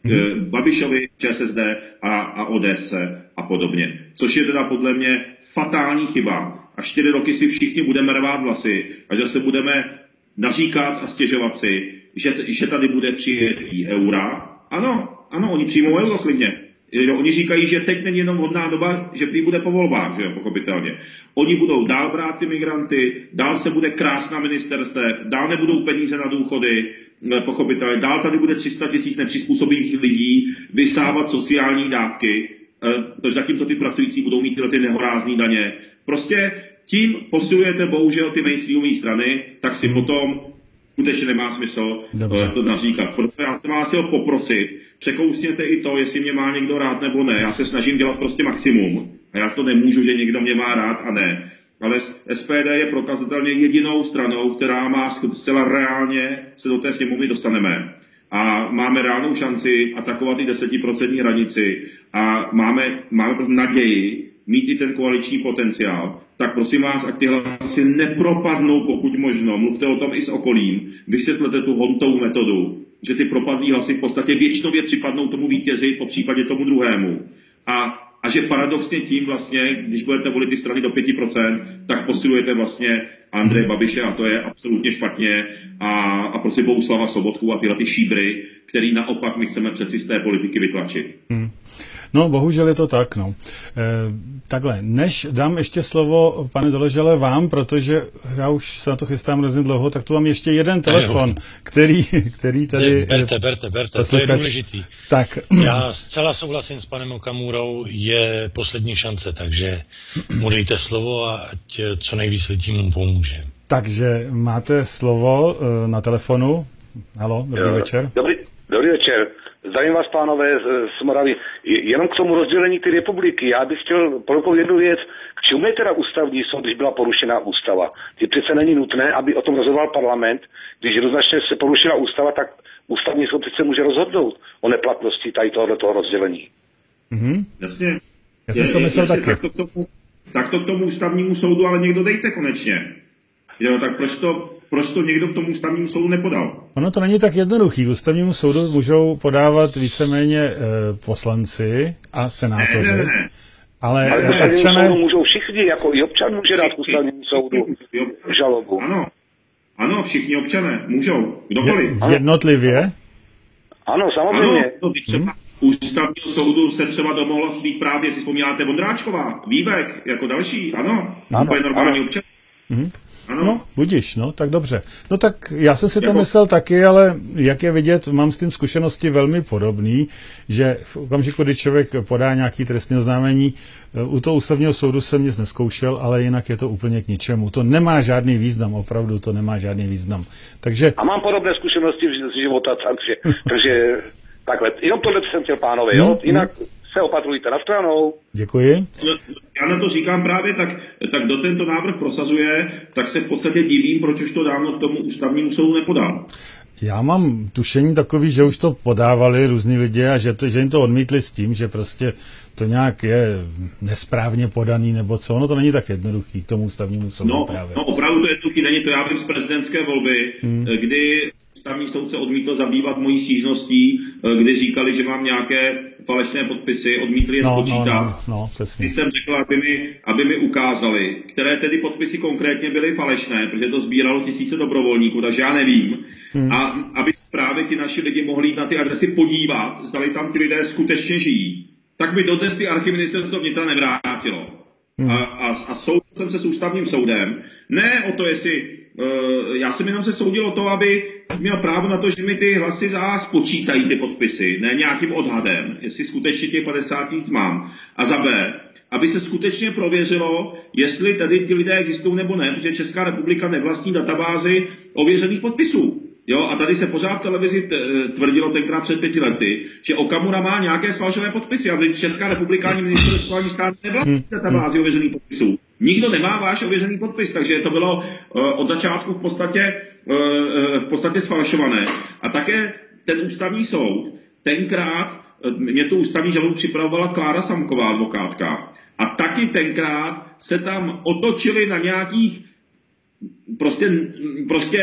hmm. Babišovi, ČSSD a, a O D S a podobně. Což je teda podle mě fatální chyba. A čtyři roky si všichni budeme rvát vlasy a že se budeme naříkat a stěžovat si, že, že tady bude přijetí eura. Ano, ano, oni přijmou euro klidně. Oni říkají, že teď není jenom hodná doba, že prý bude po volbách, že pochopitelně. Oni budou dál brát ty migranty, dál se bude krást na ministerstve, dál nebudou peníze na důchody, pochopitelně. Dál tady bude tři sta tisíc nepřizpůsobivých lidí vysávat sociální dávky, protože zatímco ty pracující budou mít tyhle ty nehorázný daně. Prostě tím posilujete bohužel ty mainstreamové strany, tak si potom skutečně nemá smysl Dobře. to naříkat. Proto já jsem vás chtěl poprosit, překousněte i to, jestli mě má někdo rád nebo ne. Já se snažím dělat prostě maximum. A já to nemůžu, že někdo mě má rád a ne. Ale S P D je prokazatelně jedinou stranou, která má zcela reálně se do té sněmovny dostaneme. A máme reálnou šanci atakovat i desetiprocentní hranici a máme, máme naději mít i ten koaliční potenciál. Tak prosím vás, ať ty hlasy nepropadnou, pokud možno. Mluvte o tom i s okolím. Vysvětlete tu hontovou metodu, že ty propadlý hlasy v podstatě většinově připadnou tomu vítězi, po případě tomu druhému. A, a že paradoxně tím vlastně, když budete volit ty strany do pět procent, tak posilujete vlastně Andreje Babiše a to je absolutně špatně. A, a prosím Bohuslava Sobotku a tyhle ty šíbry, který naopak my chceme přeci z té politiky vytlačit. Hmm. No, bohužel je to tak, no. E, takhle, než dám ještě slovo, pane Doležele, vám, protože já už se na to chystám hrozně dlouho, tak tu mám ještě jeden telefon, který, který tady... Berte, berte, berte, to je důležitý. Tak. Já zcela souhlasím s panem Okamurou, je poslední šance, takže mu dejte slovo a ať co nejvíc lidí mu pomůže. Takže máte slovo na telefonu. Haló, dobrý jo, večer. Dobrý, dobrý večer. Zdravím vás, pánové z Moravy. Jenom k tomu rozdělení ty republiky. Já bych chtěl prokoukat jednu věc. K čemu je teda ústavní soud, když byla porušená ústava? Ty přece není nutné, aby o tom rozhodoval parlament. Když jednoznačně se porušila ústava, tak ústavní soud přece může rozhodnout o neplatnosti tady tohoto toho rozdělení. Mhm. Jasně. Já jsem si myslel taky. Tak to, k tomu, tak to k tomu ústavnímu soudu ale někdo dejte konečně. Jo, tak proč to... Proč to někdo k tomu ústavnímu soudu nepodal? Ono to není tak jednoduchý. Ústavnímu soudu můžou podávat víceméně e, poslanci a senátoři. Ne, ne, ne. Ale, ale občané... soudu můžou všichni, jako i občan může dát k ústavnímu soudu žalobu. Ano, ano, všichni občané můžou. Kdokoliv. Je, jednotlivě? Ano, samozřejmě. Ano, to třeba hmm. ústavního soudu se třeba domohlo svých práv, jestli vzpomínáte Vondráčková, Výbek, jako další, ano. ano to je normální ano. občan. Hmm. Ano. No, budiš, no, tak dobře. No tak já jsem si to jako... myslel taky, ale jak je vidět, mám s tím zkušenosti velmi podobný, že v okamžiku, kdy člověk podá nějaký trestní oznámení, u toho ústavního soudu jsem nic neskoušel, ale jinak je to úplně k ničemu. To nemá žádný význam, opravdu to nemá žádný význam. Takže... A mám podobné zkušenosti z života, takže, takže takhle, jenom tohle jsem chtěl, pánové, jo? Jinak se opatrujte na stranou. Děkuji. Já na to říkám právě tak, tak kdo tento návrh prosazuje, tak se v podstatě divím, proč už to dávno k tomu ústavnímu soudu nepodal. Já mám tušení takový, že už to podávali různí lidé a že, to, že jim to odmítli s tím, že prostě to nějak je nesprávně podaný nebo co. Ono to není tak jednoduchý k tomu ústavnímu soudu no, právě. No opravdu to je jednoduchý, není to já vím z prezidentské volby, hmm. kdy ústavní soudce odmítl zabývat mojí stížností, kdy říkali, že mám nějaké falešné podpisy, odmítli je no, spočítat. No, no, no, přesně. Když jsem řekl, aby mi, aby mi ukázali, které tedy podpisy konkrétně byly falešné, protože to sbíralo tisíce dobrovolníků, takže já nevím. Hmm. A aby právě ti naši lidi mohli jít na ty adresy podívat, zdali tam ti lidé skutečně žijí, tak by dodnes ty archy ministerstvo vnitra nevrátilo. Hmm. A, a, a soudil jsem se s ústavním soudem. Ne o to, jestli... Uh, já jsem jenom se soudil o to, aby měl právo na to, že mi ty hlasy za A spočítají ty podpisy, ne nějakým odhadem, jestli skutečně těch padesát tisíc mám. A za B, aby se skutečně prověřilo, jestli tady ti lidé existují nebo ne, protože Česká republika nevlastní databázi ověřených podpisů. Jo, a tady se pořád v televizi tvrdilo tenkrát před pěti lety, že Okamura má nějaké sfalšované podpisy, a Česká republika ani ministerstvo ani stát nevlastní databázi ověřených podpisů. Nikdo nemá váš ověřený podpis, takže to bylo uh, od začátku v podstatě, uh, v podstatě sfalšované. A také ten ústavní soud, tenkrát, uh, mě tu ústavní žalobu připravovala Klára Samková, advokátka, a taky tenkrát se tam otočili na nějakých prostě, prostě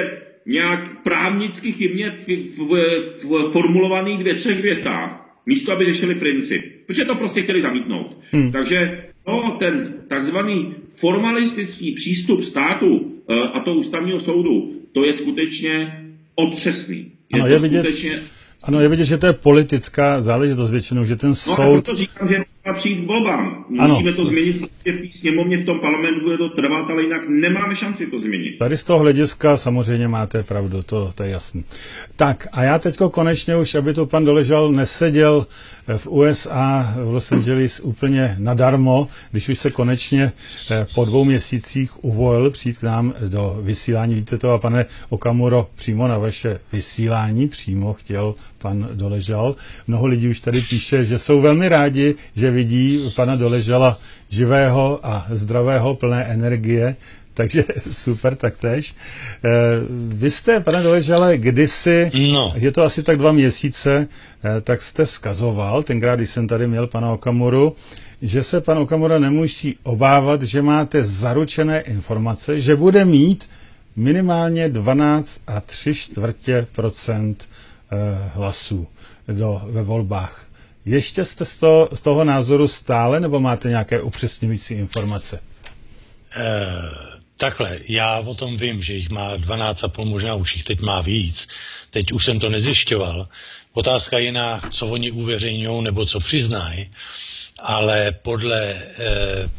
nějak právnicky chybně formulovaných dvě, třech větách, místo aby řešili princip. Protože to prostě chtěli zamítnout. Hmm. Takže no, ten takzvaný formalistický přístup státu a to ústavního soudu, to je skutečně otřesný. Je ano, to je vidět, skutečně... ano, je vidět, že to je politická záležitost většinou, že ten no, soud... No a proto říkám, že má přijít k volbám. Musíme ano, to změnit v té sněmovně, v tom parlamentu bude to trvat, ale jinak nemáme šanci to změnit. Tady z toho hlediska samozřejmě máte pravdu, to, to je jasný. Tak a já teďko konečně už, aby tu pan Doležal neseděl v U S A, v Los Angeles úplně nadarmo, když už se konečně po dvou měsících uvolil přijít k nám do vysílání. Víte to, a pane Okamuro, přímo na vaše vysílání, přímo chtěl pan Doležal. Mnoho lidí už tady píše, že jsou velmi rádi, že vidí pana Doležala živého a zdravého, plné energie, takže super, taktéž. E, vy jste, pane Doležale, kdysi, no. je to asi tak dva měsíce, e, tak jste vzkazoval, tenkrát, když jsem tady měl pana Okamuru, že se pan Okamura nemusí obávat, že máte zaručené informace, že bude mít minimálně dvanáct a tři čtvrtě procent e, hlasů do, ve volbách. Ještě jste z toho, z toho názoru stále, nebo máte nějaké upřesňující informace? E, takhle, já o tom vím, že jich má dvanáct a půl, možná už jich teď má víc. Teď už jsem to nezjišťoval. Otázka jiná, co oni uveřejňují nebo co přiznají, ale podle, e,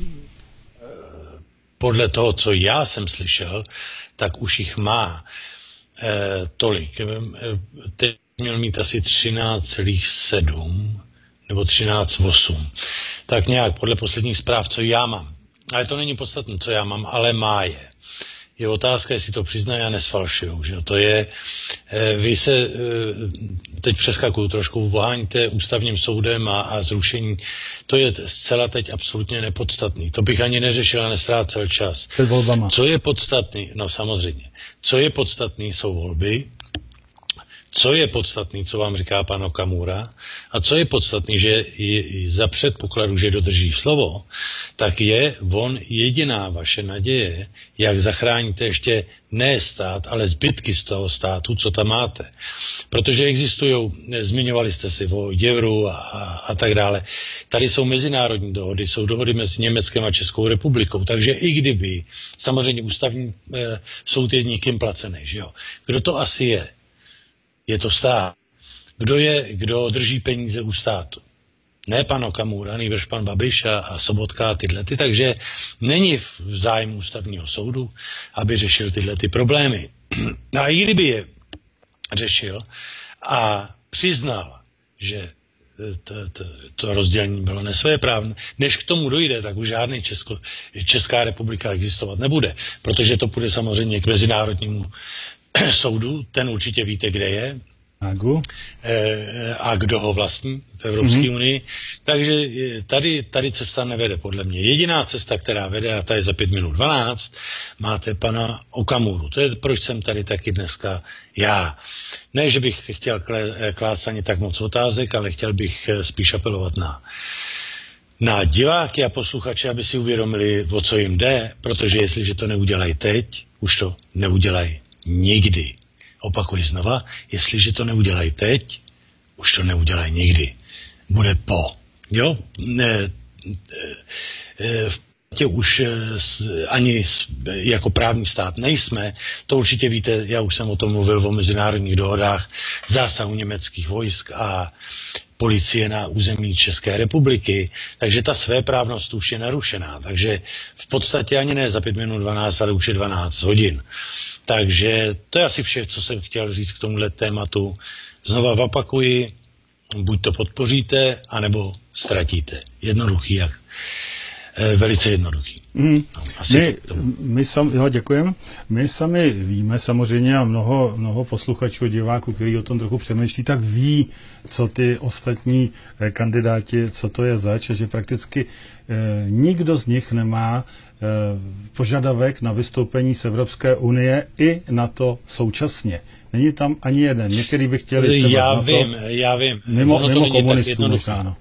podle toho, co já jsem slyšel, tak už jich má e, tolik. E, teď měl mít asi třináct celá sedm nebo třináct celá osm. Tak nějak podle posledních zpráv, co já mám. Ale to není podstatné, co já mám, ale má je. Je otázka, jestli to přiznají a nesfalšujou. Že? To je, vy se teď přeskakuju trošku, voháníte ústavním soudem a, a zrušení. To je zcela teď absolutně nepodstatný. To bych ani neřešil a nestrácel čas. Co je podstatný? No samozřejmě. Co je podstatný, jsou volby. Co je podstatný, co vám říká pan Okamura, a co je podstatný, že je, za předpokladu, že dodrží slovo, tak je on jediná vaše naděje, jak zachráníte ještě ne stát, ale zbytky z toho státu, co tam máte. Protože existují, zmiňovali jste si o Jevru a, a, a tak dále. Tady jsou mezinárodní dohody, jsou dohody mezi Německem a Českou republikou, takže i kdyby, samozřejmě ústavní e, soud je nikým placený, že jo. Kdo to asi je? Je to stát. Kdo je, kdo drží peníze u státu? Ne pan Okamura, nejbrž pan Babiš a, a Sobotka a tyhle ty, takže není v zájmu ústavního soudu, aby řešil tyhle ty problémy. A i kdyby je řešil a přiznal, že to, to, to rozdělení bylo nesvéprávné, než k tomu dojde, tak už žádný Česko, Česká republika existovat nebude, protože to půjde samozřejmě k mezinárodnímu soudu, ten určitě víte, kde je. Agu. E, a kdo ho vlastní v Evropské mm-hmm. unii. Takže tady, tady cesta nevede podle mě. Jediná cesta, která vede, a ta je za pět minut dvanáct, máte pana Okamuru. To je, proč jsem tady taky dneska já. Ne, že bych chtěl klást ani tak moc otázek, ale chtěl bych spíš apelovat na na diváky a posluchače, aby si uvědomili, o co jim jde, protože jestliže to neudělají teď, už to neudělají nikdy. Opakuji znova, jestliže to neudělají teď, už to neudělají nikdy. Bude po. Jo? Ne, v podstatě už ani jako právní stát nejsme. To určitě víte, já už jsem o tom mluvil o mezinárodních dohodách zásahu německých vojsk a policie na území České republiky, takže ta svéprávnost už je narušená. Takže v podstatě ani ne za pět minut dvanáct, ale už je dvanáct hodin. Takže to je asi vše, co jsem chtěl říct k tomuhle tématu. Znova opakuji, buď to podpoříte, anebo ztratíte. Jednoduchý, jak e, velice jednoduchý. Mm. No, my, my sami, jo, děkujeme. My sami víme samozřejmě a mnoho, mnoho posluchačů, diváků, kteří o tom trochu přemýšlí, tak ví, co ty ostatní eh, kandidáti, co to je zač, že prakticky eh, nikdo z nich nemá eh, požadavek na vystoupení z Evropské unie i na to současně. Není tam ani jeden. Některý by chtěli třeba já na vím, to, já vím. mimo, mimo komunistů možná, no.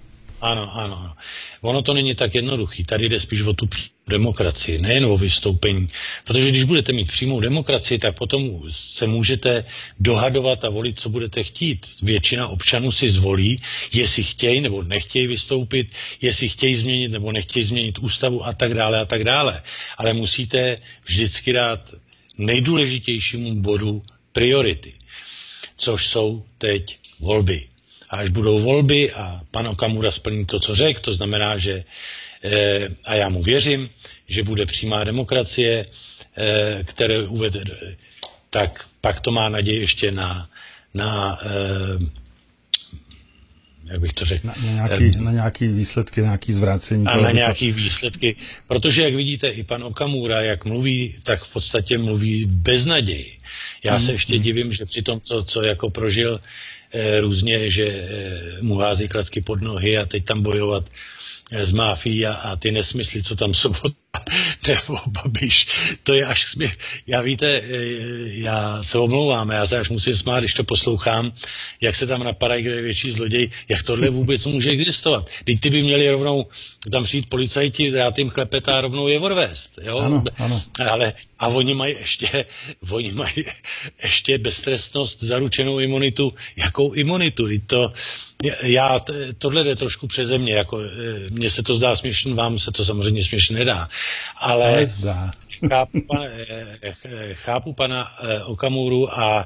ano, ano. Ono to není tak jednoduchý. Tady jde spíš o tu demokracii, nejen o vystoupení. Protože když budete mít přímou demokracii, tak potom se můžete dohadovat a volit, co budete chtít. Většina občanů si zvolí, jestli chtějí nebo nechtějí vystoupit, jestli chtějí změnit nebo nechtějí změnit ústavu a tak dále a tak dále. Ale musíte vždycky dát nejdůležitějšímu bodu priority, což jsou teď volby. A až budou volby a pan Okamura splní to, co řekl, to znamená, že, eh, a já mu věřím, že bude přímá demokracie, eh, které uvede, tak pak to má naději ještě na, na eh, jak bych to řekl, na, na, nějaký, eh, na nějaký výsledky, nějaký zvrácení. A na nějaký to... výsledky, protože jak vidíte, i pan Okamura, jak mluví, tak v podstatě mluví bez naději. Já hmm. se ještě hmm. divím, že při tom, co, co jako prožil, různě, že mu hází klacky pod nohy a teď tam bojovat s máfií a, a ty nesmysly, co tam jsou nebo Babiš, to je až směch. Já víte, já se omlouvám, já se až musím smát, když to poslouchám, jak se tam napadají, kde je větší zloděj, jak tohle vůbec může existovat. Teď ty by měli rovnou tam přijít policajti, dát jim klepet a rovnou je odvést. Jo? Ano, ano. Ale, a oni mají ještě, oni mají ještě beztrestnost, zaručenou imunitu. Jakou imunitu? To, já, tohle jde trošku přeze mě, jako, mně se to zdá směšný, vám se to samozřejmě směšný nedá. Ale chápu, pana, chápu pana Okamuru a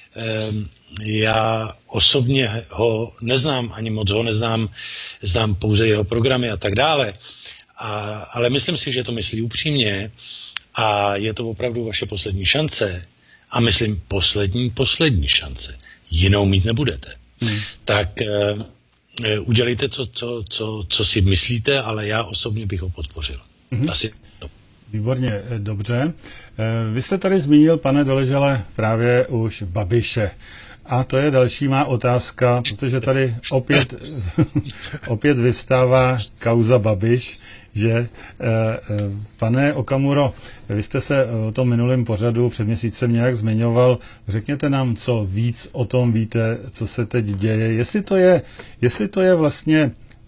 já osobně ho neznám, ani moc ho neznám, znám pouze jeho programy a tak dále, a, ale myslím si, že to myslí upřímně a je to opravdu vaše poslední šance a myslím poslední, poslední šance. Jinou mít nebudete. Hmm. Tak e, udělejte to, co, co, co si myslíte, ale já osobně bych ho podpořil. Hmm. Asi to. Výborně, dobře. Vy jste tady zmínil, pane Doležale, právě už Babiše. A to je další má otázka, protože tady opět, opět vyvstává kauza Babiš, že pane Okamuro, vy jste se o tom minulém pořadu před měsícem nějak zmiňoval. Řekněte nám, co víc o tom víte, co se teď děje. Jestli to je, jestli to je vlastně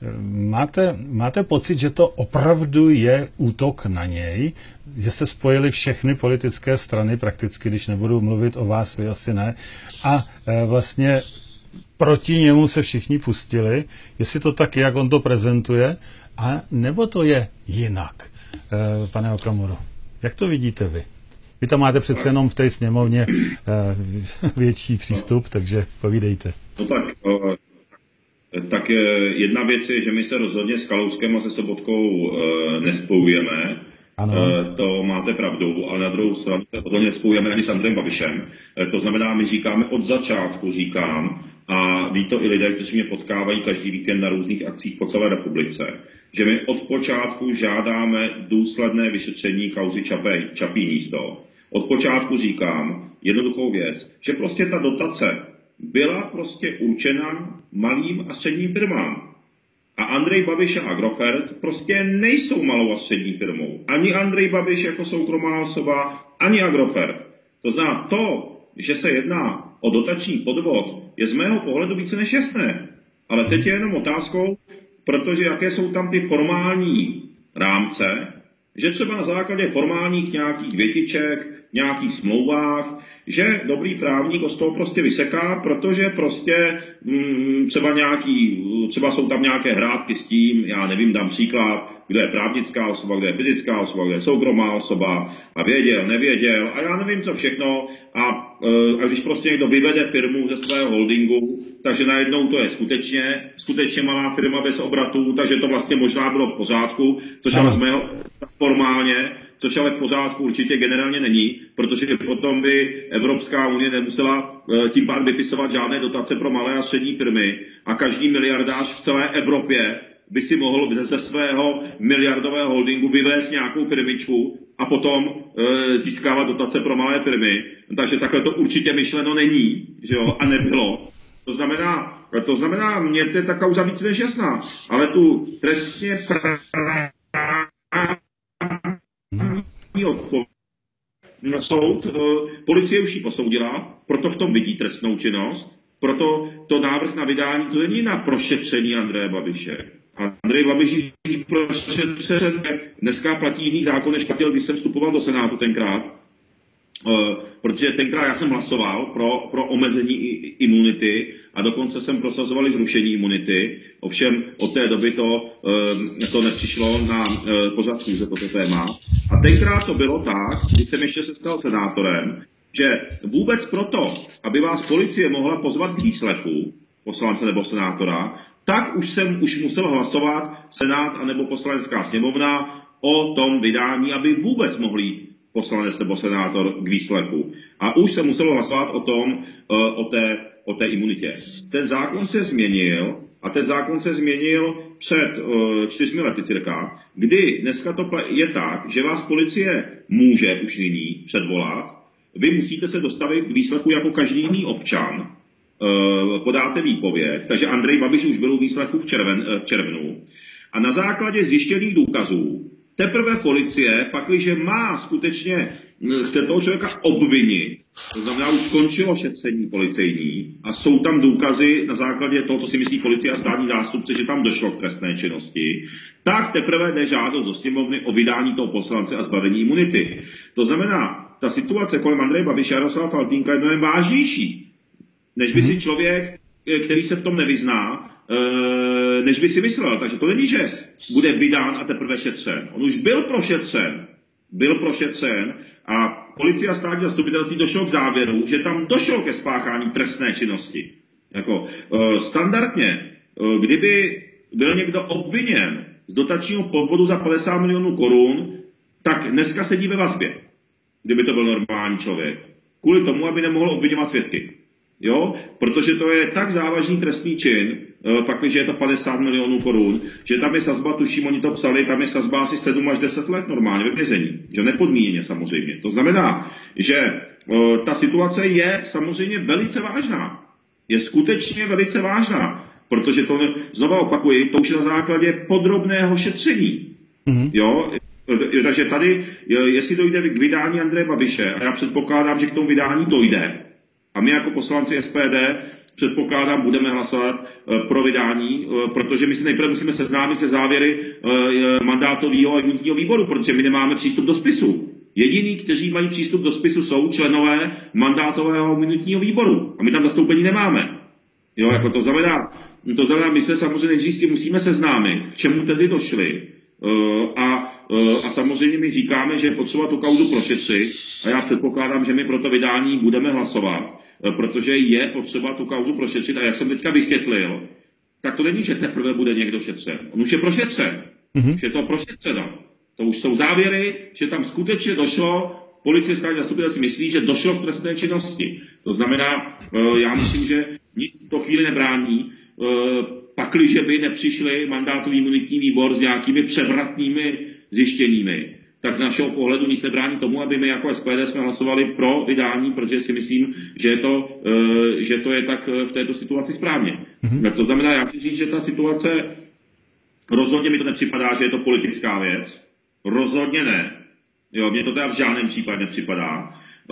Máte, máte pocit, že to opravdu je útok na něj, že se spojily všechny politické strany, prakticky, když nebudu mluvit o vás, vy asi ne, a e, vlastně proti němu se všichni pustili, jestli to tak, jak on to prezentuje, a nebo to je jinak, e, pane Okamuro. Jak to vidíte vy? Vy tam máte přece jenom v té sněmovně e, větší přístup, takže povídejte. No tak, uh... Tak jedna věc je, že my se rozhodně s Kalouskem a se Sobotkou e, nespojujeme. E, to máte pravdu, ale na druhou stranu se rozhodně nespojujeme ani s Andrejem Babišem. E, to znamená, my říkáme od začátku, říkám, a ví to i lidé, kteří mě potkávají každý víkend na různých akcích po celé republice, že my od počátku žádáme důsledné vyšetření kauzy Čapé, Čapí hnízdo. Od počátku říkám jednoduchou věc, že prostě ta dotace byla prostě určena malým a středním firmám. A Andrej Babiš a Agrofert prostě nejsou malou a střední firmou. Ani Andrej Babiš jako soukromá osoba, ani Agrofert. To znamená to, že se jedná o dotační podvod, je z mého pohledu více než jasné. Ale teď je jenom otázkou, protože jaké jsou tam ty formální rámce, že třeba na základě formálních nějakých větiček, nějakých smlouvách, že dobrý právník z toho prostě vyseká, protože prostě mm, třeba nějaký, třeba jsou tam nějaké hrátky s tím, já nevím, dám příklad, kdo je právnická osoba, kdo je fyzická osoba, kdo je soukromá osoba a věděl, nevěděl a já nevím co všechno a, a když prostě někdo vyvede firmu ze svého holdingu, takže najednou to je skutečně, skutečně malá firma bez obratů, takže to vlastně možná bylo v pořádku, což ale z mého formálně, což ale v pořádku určitě generálně není, protože potom by Evropská unie nemusela tím pádem vypisovat žádné dotace pro malé a střední firmy a každý miliardář v celé Evropě by si mohl ze svého miliardového holdingu vyvést nějakou firmičku a potom e, získávat dotace pro malé firmy. Takže takhle to určitě myšleno není, že jo, a nebylo. To znamená, to znamená, mně to je ta kauza víc než jasná, ale tu trestně odpověď na soud, policie už ji posoudila, proto v tom vidí trestnou činnost, proto to návrh na vydání to není na prošetření Andreje Babiše, Andrej Babiš prošetřen, dneska platí jiný zákon, než platil, když jsem vstupoval do Senátu tenkrát. Uh, protože tenkrát já jsem hlasoval pro, pro omezení imunity a dokonce jsem prosazoval zrušení imunity. Ovšem od té doby to, uh, to nepřišlo na uh, pořad schůze toto téma. A tenkrát to bylo tak, když jsem ještě se stal senátorem, že vůbec proto, aby vás policie mohla pozvat k výslechu, poslance nebo senátora, tak už jsem už musel hlasovat Senát anebo poslanecká sněmovna o tom vydání, aby vůbec mohli poslanec nebo senátor k výslechu. A už se muselo hlasovat o tom, o té, o té imunitě. Ten zákon se změnil a ten zákon se změnil před čtyřmi lety cirka, kdy dneska to je tak, že vás policie může už nyní předvolat. Vy musíte se dostavit k výslechu jako každý jiný občan, podáte výpověď, takže Andrej Babiš už byl u výslechu v, červen, v červnu. A na základě zjištěných důkazů teprve policie, pakliže má skutečně, chce toho člověka obvinit, to znamená, už skončilo šetření policejní a jsou tam důkazy na základě toho, co si myslí policie a státní zástupce, že tam došlo k trestné činnosti, tak teprve jde žádost do sněmovny o vydání toho poslance a zbavení imunity. To znamená, ta situace kolem Andreje Babiše a Jaroslava Faltýnka je mnohem vážnější, než by si člověk, který se v tom nevyzná, než by si myslel. Takže to není, že bude vydán a teprve šetřen. On už byl prošetřen. Byl prošetřen a policie a státní zastupitelství došlo k závěru, že tam došlo ke spáchání trestné činnosti. Jako, standardně, kdyby byl někdo obviněn z dotačního podvodu za padesát milionů korun, tak dneska sedí ve vazbě, kdyby to byl normální člověk. Kvůli tomu, aby nemohl obviňovat svědky. Jo? Protože to je tak závažný trestný čin, pakliže je to padesát milionů korun, že tam je sazba, tuším, oni to psali, tam je sazba asi sedm až deset let normálně ve vězení. Že nepodmíněně samozřejmě. To znamená, že o, ta situace je samozřejmě velice vážná. Je skutečně velice vážná. Protože to, znova opakuji, to už je na základě podrobného šetření. Mm-hmm. Jo? Takže tady, jestli dojde k vydání Andreje Babiše, a já předpokládám, že k tomu vydání dojde, a my jako poslanci S P D předpokládám, budeme hlasovat pro vydání, protože my si nejprve musíme seznámit se závěry mandátového a imunitního výboru, protože my nemáme přístup do spisu. Jediní, kteří mají přístup do spisu, jsou členové mandátového a imunitního výboru. A my tam zastoupení nemáme. Jo, jako to znamená, to znamená, my se samozřejmě nejdřív s tím musíme seznámit, k čemu tedy došli. A, a samozřejmě my říkáme, že je potřeba tu kauzu prošetřit a já předpokládám, že my pro to vydání budeme hlasovat, protože je potřeba tu kauzu prošetřit a jak jsem teďka vysvětlil, tak to není, že teprve bude někdo šetřen. On už je prošetřen. Mm-hmm. Už je to prošetřeno. To už jsou závěry, že tam skutečně došlo, policie státní zastupitelství myslí, že došlo k trestné činnosti. To znamená, já myslím, že nic v to chvíli nebrání, pakliže by nepřišli mandátový imunitní výbor s nějakými převratnými zjištěními, tak z našeho pohledu nic nebrání tomu, aby my jako S P D jsme hlasovali pro vydání, protože si myslím, že, je to, že to je tak v této situaci správně. Mm-hmm. To znamená, já chci říct, že ta situace, rozhodně mi to nepřipadá, že je to politická věc. Rozhodně ne. Jo, mně to teda v žádném případě nepřipadá.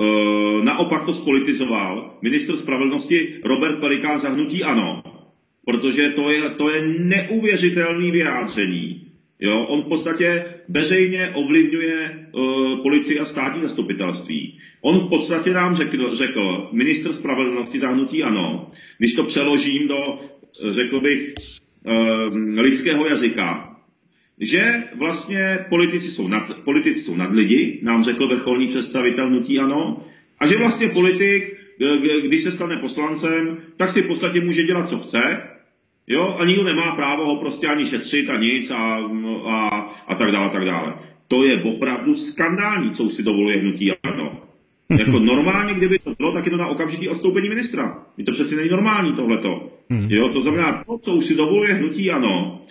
E, naopak to spolitizoval ministr spravedlnosti Robert Pelikán za hnutí ANO. Protože to je, to je neuvěřitelné vyjádření. Jo? On v podstatě veřejně ovlivňuje uh, policii a státní zastupitelství. On v podstatě nám řekl, řekl ministr spravedlnosti za hnutí ANO, když to přeložím do, řekl bych, uh, lidského jazyka, že vlastně politici jsou, nad, politici jsou nad lidi, nám řekl vrcholný představitel hnutí ANO, a že vlastně politik, když se stane poslancem, tak si v podstatě může dělat, co chce, jo, a nikdo nemá právo ho prostě ani šetřit a nic a, a, a tak dále, tak dále. To je opravdu skandální, co si dovoluje hnutí ANO. Jako normálně, kdyby to bylo, tak je to na okamžitý odstoupení ministra. To přeci není normální tohleto. Jo, to znamená, to, co už si dovoluje hnutí ANO,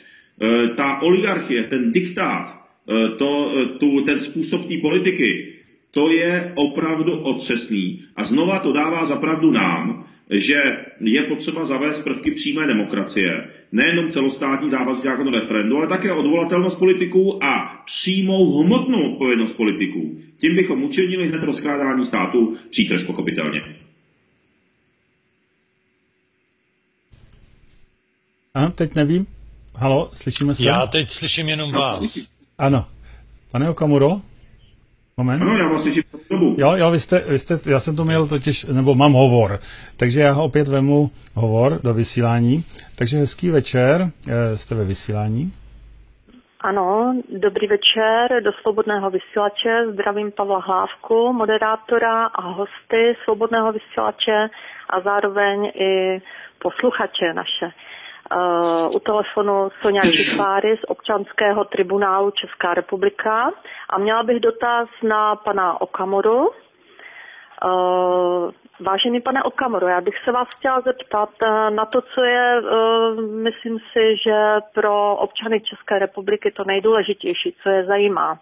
ta oligarchie, ten diktát, to, tu, ten způsob té politiky, to je opravdu otřesný. A znova to dává zapravdu nám, že je potřeba zavést prvky přímé demokracie, nejenom celostátní závazek zákon o referendu, ale také odvolatelnost politiků a přímou hmotnou odpovědnost politiků. Tím bychom učinili hned rozkrádání státu přítrž, pochopitelně. A teď nevím. Halo, slyšíme se? Já teď slyším jenom vás. Ano. Pane Okamuro? Moment. Ano, já vás slyším po dobu. Jo, jo, vy jste, vy jste, já jsem to měl totiž, nebo mám hovor, takže já opět vemu hovor do vysílání. Takže hezký večer, jste ve vysílání. Ano, dobrý večer do Svobodného vysílače. Zdravím Pavla Hlávku, moderátora a hosty Svobodného vysílače a zároveň i posluchače naše. Uh, u telefonu Sonja Čipáry z občanského tribunálu Česká republika a měla bych dotaz na pana Okamuru. Uh, vážený pane Okamuro, já bych se vás chtěla zeptat na to, co je, uh, myslím si, že pro občany České republiky to nejdůležitější, co je zajímá.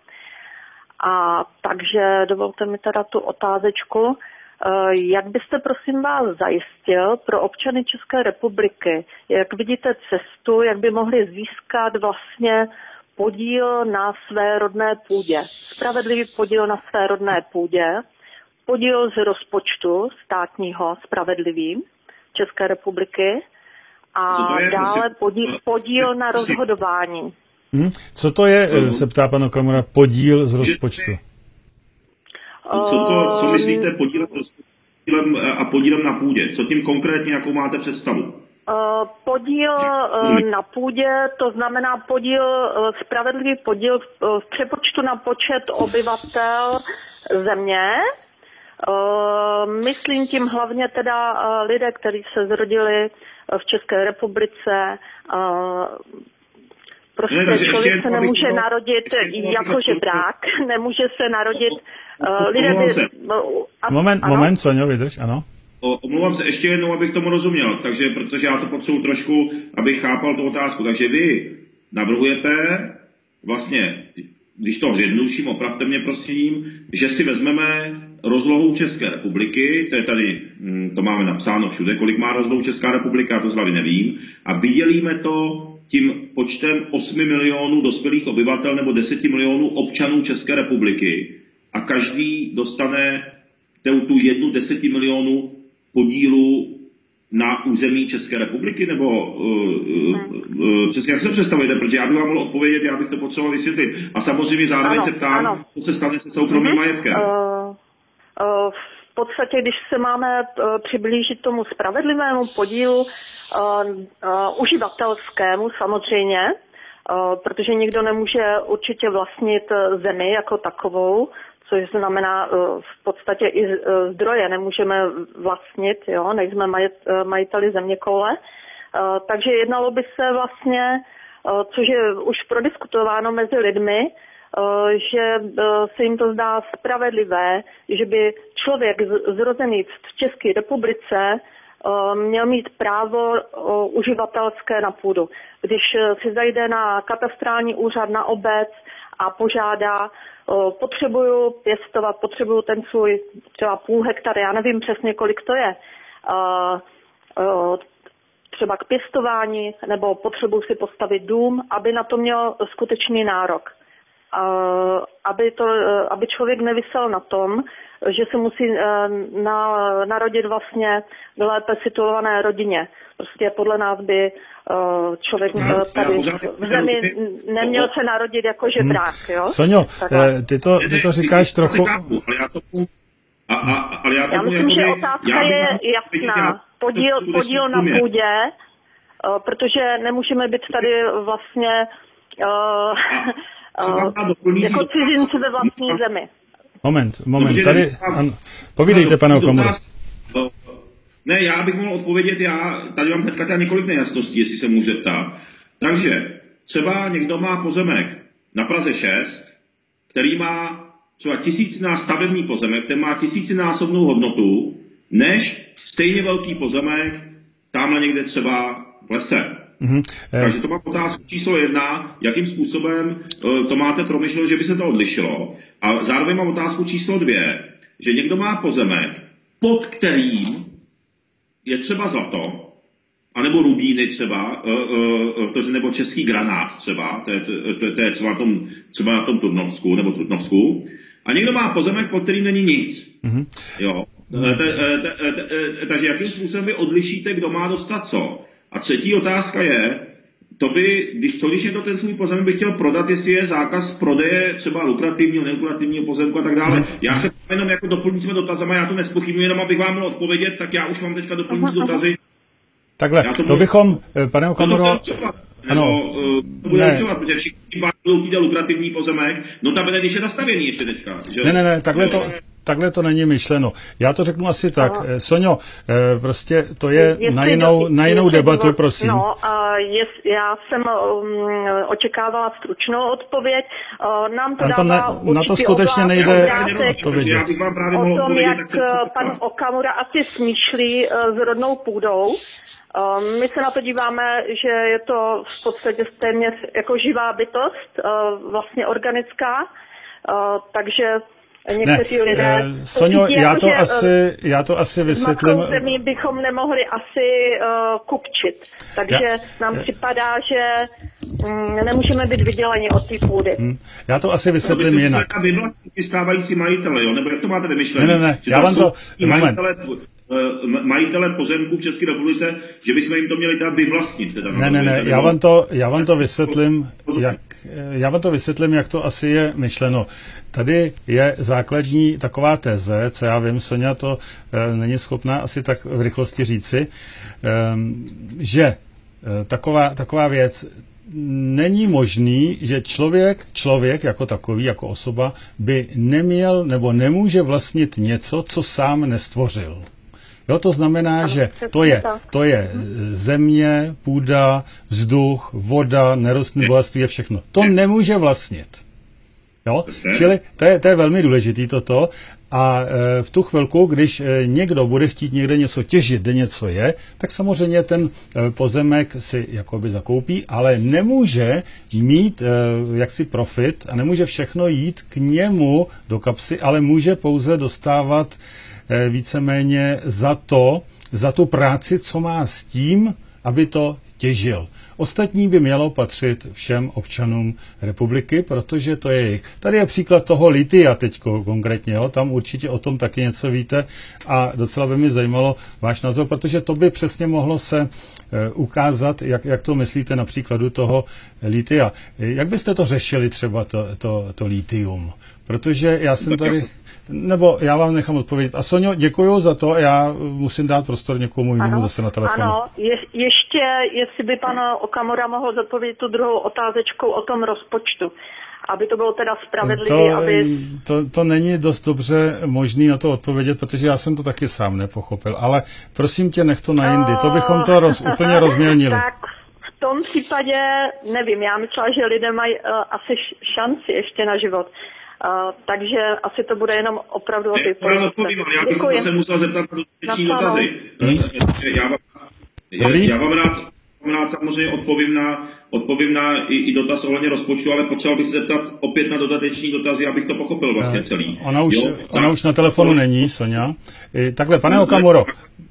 A takže dovolte mi teda tu otázečku. Jak byste, prosím vás, zajistil pro občany České republiky, jak vidíte cestu, jak by mohli získat vlastně podíl na své rodné půdě, spravedlivý podíl na své rodné půdě, podíl z rozpočtu státního spravedlivý České republiky a dále podíl, podíl na rozhodování. Hmm. Co to je, se ptá pan Okamura, podíl z rozpočtu? Co, to, co myslíte podílem, podílem a podílem na půdě? Co tím konkrétně, jakou máte představu? Uh, podíl uh, na půdě, to znamená podíl, uh, spravedlivý podíl v, uh, v přepočtu na počet obyvatel země. Uh, myslím tím hlavně teda uh, lidé, kteří se zrodili uh, v České republice. Uh, Prostě ne, člověk se nemůže to, narodit jako žebrák, nemůže se narodit uh, lidé by... A, moment, ano? moment, Soňo, vydrž, ano. O, omlouvám se ještě jednou, abych tomu rozuměl, takže, protože já to potřebuji trošku, abych chápal tu otázku. Takže vy navrhujete vlastně, když to zjednoduším, opravte mě prosím, že si vezmeme rozlohu České republiky, to je tady, to máme napsáno všude, kolik má rozlohu Česká republika, já to z hlavy nevím, a vydělíme to tím počtem osmi milionů dospělých obyvatel nebo deseti milionů občanů České republiky a každý dostane tu jednu deseti milionů podílu na území České republiky, nebo uh, uh, přesně jak si to představujete, protože já bych vám mohl odpovědět, já bych to potřeboval vysvětlit. A samozřejmě zároveň ano, se ptám, ano. co se stane se soukromým mm-hmm. majetkem. Uh, uh, v podstatě, když se máme uh, přiblížit tomu spravedlivému podílu uh, uh, uživatelskému samozřejmě, uh, protože nikdo nemůže určitě vlastnit zemi jako takovou, což znamená v podstatě i zdroje nemůžeme vlastnit, jo, nejsme majiteli zeměkoule. Takže jednalo by se vlastně, což je už prodiskutováno mezi lidmi, že se jim to zdá spravedlivé, že by člověk zrozený v České republice měl mít právo uživatelské na půdu. Když si zajde na katastrální úřad, na obec a požádá, potřebuju pěstovat, potřebuju ten svůj třeba půl hektar, já nevím přesně, kolik to je, třeba k pěstování, nebo potřebuju si postavit dům, aby na to měl skutečný nárok. Aby, to, aby člověk nevysel na tom, že se musí na, narodit vlastně v lépe situované rodině. Prostě podle nás by člověk tady v zemi neměl se narodit jako žebrák, jo? Soňo, ty to, ty to říkáš trochu... A, a, ale já, já myslím, že otázka je jasná. Podíl, podíl na půdě, protože nemůžeme být tady vlastně jako cizinci ve vlastní zemi. Moment, moment, tady... Ano, povídejte, pane Okamuro. Ne, já bych mohl odpovědět, já tady mám hnedka několik nejasností, jestli se může ptát. Takže třeba někdo má pozemek na Praze šest, který má třeba tisícinásobný stavební pozemek, ten má tisícinásobnou hodnotu, než stejně velký pozemek tamhle někde třeba v lese. Mm-hmm. Takže to má otázku číslo jedna, jakým způsobem to máte promyšleno, že by se to odlišilo. A zároveň mám otázku číslo dvě, že někdo má pozemek, pod kterým je třeba zlato, anebo rubíny třeba, nebo český granát třeba, to je, to, to je třeba, na tom, třeba na tom Turnovsku nebo Trutnovsku, a někdo má pozemek, pod kterým není nic. Mm-hmm. Jo. Takže jakým způsobem vy odlišíte, kdo má dostat co? A třetí otázka je, to by, když, co když někdo ten svůj pozemek by chtěl prodat, jestli je zákaz prodeje třeba lukrativního, nelukrativního pozemku a tak dále. Hmm. Já se jenom jako doplním své dotazama, já to nespochybnuju, jenom abych vám mohl odpovědět, tak já už mám teďka doplňující dotazy. Takhle, to, to bychom, pane Okamuro... Ano, to bude určovat, protože všichni budou chtít lukrativní pozemek, no tam když je zastavěný ještě teďka. Že? Ne, ne, ne, takhle to, takhle to není myšleno. Já to řeknu asi tak. No. Soňo, prostě to je jestli na jinou, na jinou debatu, bylo, prosím. No, jest, já jsem um, očekávala stručnou odpověď. Uh, nám to na to, dává ne, na to skutečně nejde odpovědět. O tom, jak pan Okamura asi smýšlí uh, s rodnou půdou. Um, my se na to díváme, že je to v podstatě téměř jako živá bytost, uh, vlastně organická, uh, takže někteří ne, lidé... Eh, Soňo, já to, asi, já to asi vysvětlím. S zemí bychom nemohli asi uh, kupčit, takže já, nám já, připadá, že um, nemůžeme být vyděleni od té půdy. Hmm, já to asi vysvětlím no, jinak. Vy vlastně stávající majitele, jo? Nebo jak to máte vymyšlené? Ne, ne, ne, já vám to... Moment. Majitele pozemků v České republice, že bychom jim to měli teda vyvlastnit. Teda ne, ne, ne, já vám to, já vám to vysvětlím, jak, já vám to vysvětlím, jak to asi je myšleno. Tady je základní taková teze, co já vím, Soňa to e, není schopná asi tak v rychlosti říci, e, že e, taková, taková věc, není možný, že člověk, člověk jako takový, jako osoba, by neměl nebo nemůže vlastnit něco, co sám nestvořil. Jo, to znamená, že to je, to je země, půda, vzduch, voda, nerostné bohatství je všechno. To nemůže vlastnit. Jo? Čili to je, to je velmi důležité toto. A e, v tu chvilku, když e, někdo bude chtít někde něco těžit, kde něco je, tak samozřejmě ten e, pozemek si jakoby zakoupí, ale nemůže mít e, jaksi profit a nemůže všechno jít k němu do kapsy, ale může pouze dostávat e, víceméně za to, za tu práci, co má s tím, aby to těžil. Ostatní by mělo patřit všem občanům republiky, protože to je jejich. Tady je příklad toho litia teďko konkrétně, jo? Tam určitě o tom taky něco víte a docela by mě zajímalo váš názor, protože to by přesně mohlo se e, ukázat, jak, jak to myslíte na příkladu toho litia. Jak byste to řešili třeba to, to, to litium? Protože já jsem tady... Nebo já vám nechám odpovědět. A Soňo, děkuju za to, já musím dát prostor někomu jinému zase na telefonu. Ano, je, ještě, jestli by pan Okamura mohl zodpovědět tu druhou otázečkou o tom rozpočtu, aby to bylo teda spravedlivé, to, aby... To, to není dost dobře možný na to odpovědět, protože já jsem to taky sám nepochopil, ale prosím tě, nech to na jindy, to bychom to roz, úplně rozmělnili. Tak v tom případě, nevím, já myslela, že lidé mají uh, asi šanci ještě na život. Uh, takže asi to bude jenom opravdu o té politice. Odpovím, já bych se zase musel zeptat na dotační dotazy. Hmm? Já, vám, já vám rád, vám rád samozřejmě odpovím na, odpovím na i, i dotaz ohledně rozpočtu, ale potřeboval bych se zeptat opět na dodateční dotazy, abych to pochopil vlastně celý. Ona už, jo, ona už na telefonu není, Soňa. Takhle, pane Okamuro,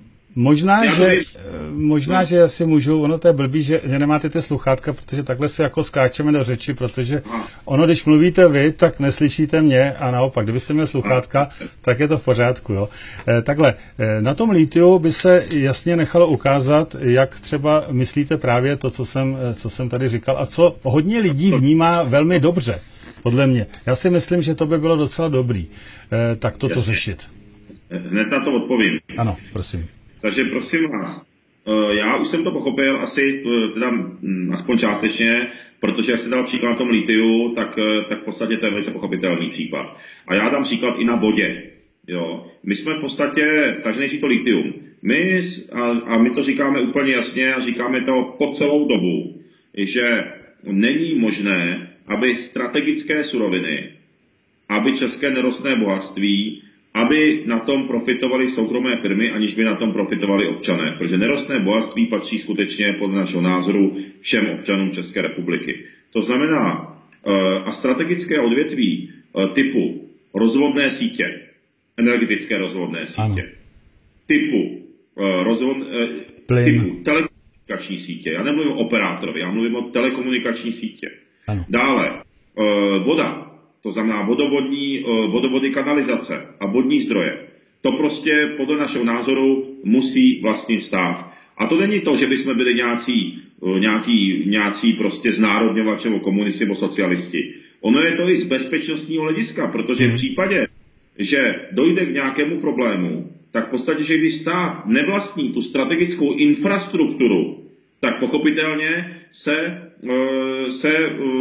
Možná, že, možná, že si můžu, ono to je blbý, že, že nemáte ty sluchátka, protože takhle se jako skáčeme do řeči, protože ono, když mluvíte vy, tak neslyšíte mě a naopak, kdybyste měl sluchátka, tak je to v pořádku. Jo. E, takhle, e, na tom litiu by se jasně nechalo ukázat, jak třeba myslíte právě to, co jsem, co jsem tady říkal a co hodně lidí vnímá velmi dobře, podle mě. Já si myslím, že to by bylo docela dobrý, e, tak toto řešit. Hned na to odpovím. Ano, prosím. Takže prosím vás, já už jsem to pochopil asi teda aspoň částečně, protože jak jste dal příklad na tom litiu, tak, tak v podstatě to je velice pochopitelný příklad. A já dám příklad i na vodě. Jo. My jsme v podstatě, takže nejdřív to litium. My, a, a my to říkáme úplně jasně a říkáme to po celou dobu, že není možné, aby strategické suroviny, aby české nerostné bohatství, aby na tom profitovaly soukromé firmy, aniž by na tom profitovali občané. Protože nerostné bohatství patří skutečně podle našeho názoru všem občanům České republiky. To znamená, a strategické odvětví typu rozvodné sítě, energetické rozvodné sítě, ano. typu, rozvod, typu telekomunikační sítě, já nemluvím o operátorovi, já mluvím o telekomunikační sítě. Ano. Dále, voda. To znamená vodovodní, vodovody, kanalizace a vodní zdroje. To prostě podle našeho názoru musí vlastnit stát. A to není to, že bychom byli nějací nějaký, nějací prostě znárodňovač nebo komunisti nebo socialisti. Ono je to i z bezpečnostního hlediska, protože v případě, že dojde k nějakému problému, tak v podstatě, že když stát nevlastní tu strategickou infrastrukturu, tak pochopitelně se, se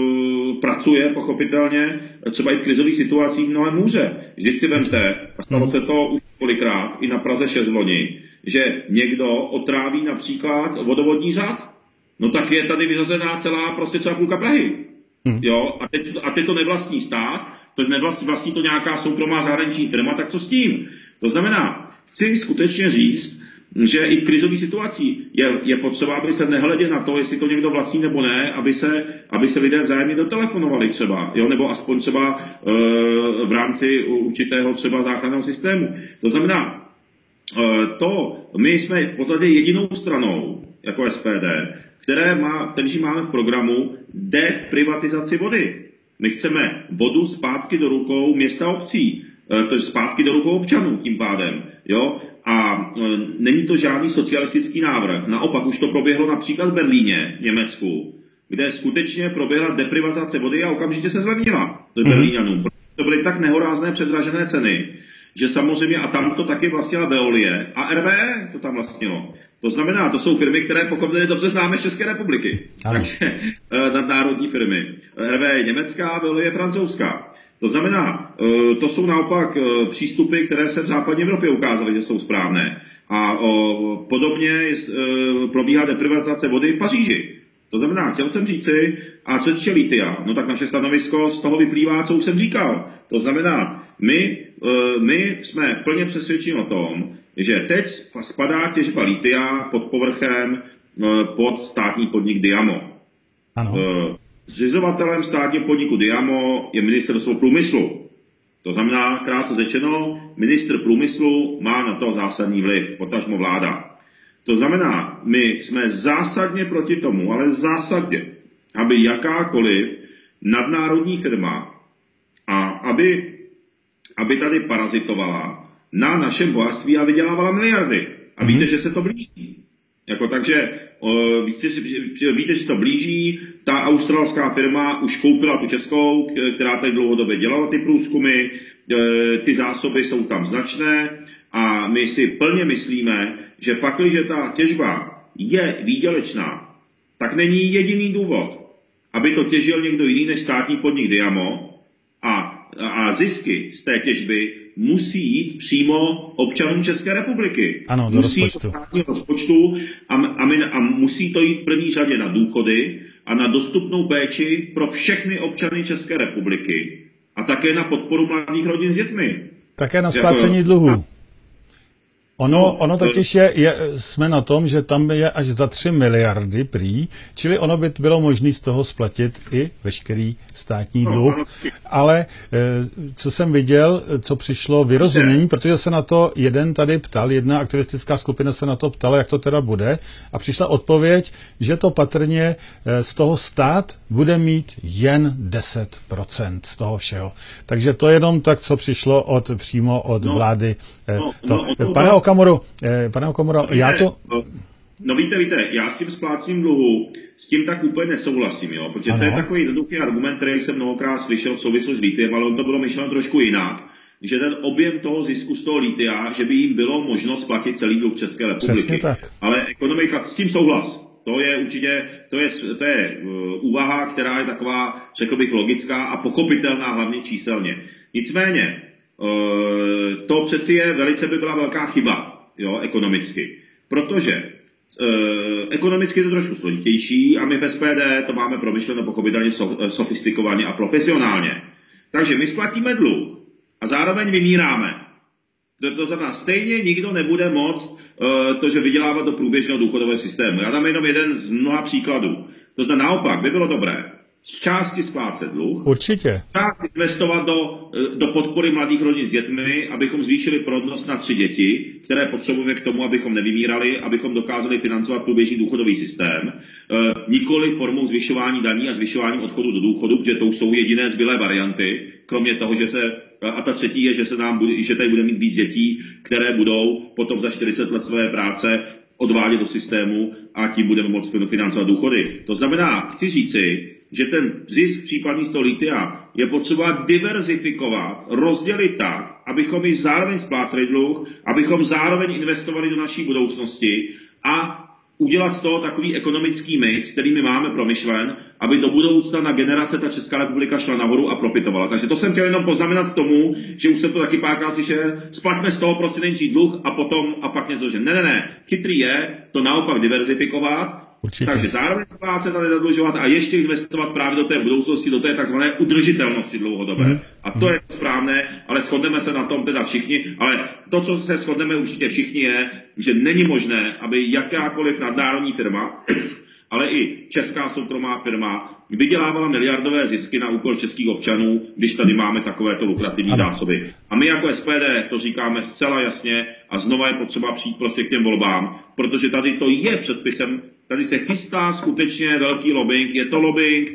pracuje pochopitelně třeba i v krizových situacích mnohem hůře. Vždyť si vemte, a stalo se to už kolikrát i na Praze šest loni, že někdo otráví například vodovodní řád, no tak je tady vyřazená celá prostě třeba půlka Prahy. Jo, a teď, a teď to nevlastní stát, to nevlastní vlastní to nějaká soukromá zahraniční firma, tak co s tím? To znamená, chci skutečně říct, že i v krizových situacích je, je potřeba, aby se nehledě na to, jestli to někdo vlastní nebo ne, aby se, aby se lidé vzájemně dotelefonovali třeba, jo, nebo aspoň třeba e, v rámci určitého třeba záchranného systému. To znamená, e, to my jsme v podstatě jedinou stranou, jako S P D, které má, který máme v programu deprivatizaci vody. My chceme vodu zpátky do rukou města a obcí, e, to je zpátky do rukou občanů tím pádem, jo. A e, není to žádný socialistický návrh. Naopak už to proběhlo například v Berlíně, v Německu, kde skutečně proběhla deprivatizace vody a okamžitě se zlevnila do Berlíňanů. To byly tak nehorázné předražené ceny, že samozřejmě, a tam to taky vlastnila Veolie a R W E to tam vlastnilo. To znamená, to jsou firmy, které pochopitelně dobře známe z České republiky. Ano. Takže e, nadnárodní firmy. R W E je německá, Veolie je francouzská. To znamená, to jsou naopak přístupy, které se v západní Evropě ukázaly, že jsou správné. A podobně probíhá deprivatizace vody v Paříži. To znamená, chtěl jsem říci, a co týče litia, no tak naše stanovisko z toho vyplývá, co už jsem říkal. To znamená, my, my jsme plně přesvědčeni o tom, že teď spadá těžba litia pod povrchem pod státní podnik Diamo. Ano. Zřizovatelem státního podniku Diamo je ministerstvo průmyslu. To znamená, krátce řečeno, ministr průmyslu má na to zásadní vliv, potažmo vláda. To znamená, my jsme zásadně proti tomu, ale zásadně, aby jakákoliv nadnárodní firma a aby, aby tady parazitovala na našem bohatství a vydělávala miliardy. A víte, že se to blíží. Jako, takže o, víte, víte, že to blíží. Ta australská firma už koupila tu českou, která tady dlouhodobě dělala ty průzkumy. E, ty zásoby jsou tam značné a my si plně myslíme, že pakliže ta těžba je výdělečná, tak není jediný důvod, aby to těžil někdo jiný než státní podnik Diamo a, a zisky z té těžby musí jít přímo občanům České republiky. Ano, do musí rozpočtu. do státního rozpočtu a, a, my, a musí to jít v první řadě na důchody a na dostupnou péči pro všechny občany České republiky a také na podporu mladých rodin s dětmi. Také na splácení dluhů. Ono, ono totiž je, je, jsme na tom, že tam je až za tři miliardy prý, čili ono by bylo možné z toho splatit i veškerý státní dluh. Ale co jsem viděl, co přišlo vyrozumění, protože se na to jeden tady ptal, jedna aktivistická skupina se na to ptala, jak to teda bude, a přišla odpověď, že to patrně z toho stát bude mít jen deset procent z toho všeho. Takže to jenom tak, co přišlo od, přímo od no, vlády. No, to. no, no, Pane Okamuro, pane Okamuro, no, já to... No víte, víte, já s tím splácím dluhu, s tím tak úplně nesouhlasím, jo, protože ano. To je takový jednoduchý argument, který jsem mnohokrát slyšel v souvislosti s litiem, ale on to bylo myšleno trošku jinak, že ten objem toho zisku z toho litia, že by jim bylo možno splatit celý dluh České republiky. Ale ekonomika, s tím souhlas. To je určitě, to je, to je uh, úvaha, která je taková, řekl bych, logická a pochopitelná hlavně číselně. Nicméně, uh, to přeci je, velice by byla velká chyba, jo, ekonomicky. Protože uh, ekonomicky je to trošku složitější a my v S P D to máme promyšleno pochopitelně so, sofistikovaně a profesionálně. Takže my splatíme dluh a zároveň vymíráme. To, to znamená, stejně nikdo nebude moct uh, to, že vydělávat do průběžného důchodového systému. Já dám jenom jeden z mnoha příkladů. To znamená, naopak by bylo dobré z části splácet dluh. Určitě. Část investovat do, do podpory mladých rodin s dětmi, abychom zvýšili porodnost na tři děti, které potřebujeme k tomu, abychom nevymírali, abychom dokázali financovat průběžný důchodový systém. E, nikoli formou zvyšování daní a zvyšování odchodu do důchodu, protože to jsou jediné zbylé varianty, kromě toho, že se, a ta třetí je, že se nám bude, že tady bude mít víc dětí, které budou potom za čtyřicet let své práce odvádět do systému a tím budeme moct financovat důchody. To znamená, chci říci, že ten zisk případný z toho litia je potřeba diverzifikovat, rozdělit tak, abychom i zároveň spláceli dluh, abychom zároveň investovali do naší budoucnosti a udělat z toho takový ekonomický mix, který my máme promyšlen, aby do budoucna na generace ta Česká republika šla nahoru a profitovala. Takže to jsem chtěl jenom poznamenat k tomu, že už jsem to taky párkrát slyšel, splaťme z toho prostě nejdřív dluh a potom a pak něco, že ne, ne, ne, chytrý je to naopak diverzifikovat. Určitě. Takže zároveň splácet a nedodlužovat a ještě investovat právě do té budoucnosti, do té takzvané udržitelnosti dlouhodobé. Hmm. A to je správné, ale shodneme se na tom teda všichni, ale to, co se shodneme určitě všichni, je, že není možné, aby jakákoliv nadnárodní firma, ale i česká soukromá firma vydělávala miliardové zisky na úkor českých občanů, když tady máme takovéto lukrativní zásoby. A my jako S P D to říkáme zcela jasně a znova je potřeba přijít prostě k těm volbám, protože tady to je předpisem. Tady se chystá skutečně velký lobbying, je to lobbying,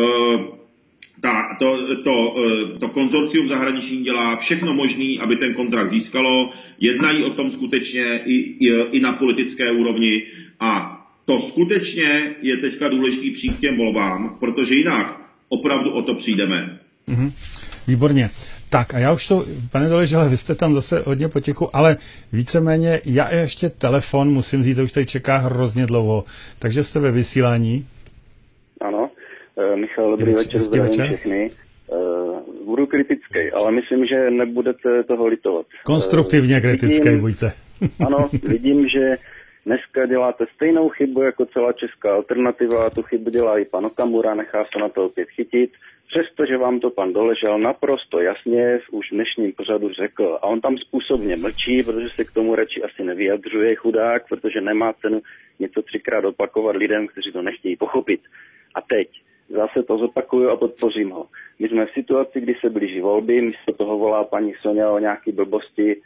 ta, to, to, to konzorcium zahraniční dělá všechno možné, aby ten kontrakt získalo, jednají o tom skutečně i, i, i na politické úrovni a to skutečně je teďka důležitý přijít k těm volbám, protože jinak opravdu o to přijdeme. Mm-hmm. Výborně. Tak a já už to, pane Doležale, vy jste tam zase hodně potěchu, ale víceméně já ještě telefon musím vzít, to už tady čeká hrozně dlouho. Takže jste ve vysílání? Ano, e, Michal, dobrý Vy, večer, zdravím všechny. E, budu kritický, ale myslím, že nebudete toho litovat. Konstruktivně kritický buďte. Ano, vidím, že dneska děláte stejnou chybu jako celá česká alternativa, tu chybu dělá i pan Okamura, nechá se na to opět chytit. Přestože vám to pan Doležal naprosto jasně už v dnešním pořadu řekl. A on tam způsobně mlčí, protože se k tomu radši asi nevyjadřuje, chudák, protože nemá cenu něco třikrát opakovat lidem, kteří to nechtějí pochopit. A teď zase to zopakuju a podpořím ho. My jsme v situaci, kdy se blíží volby, místo toho volá paní Sonja o nějaký blbosti,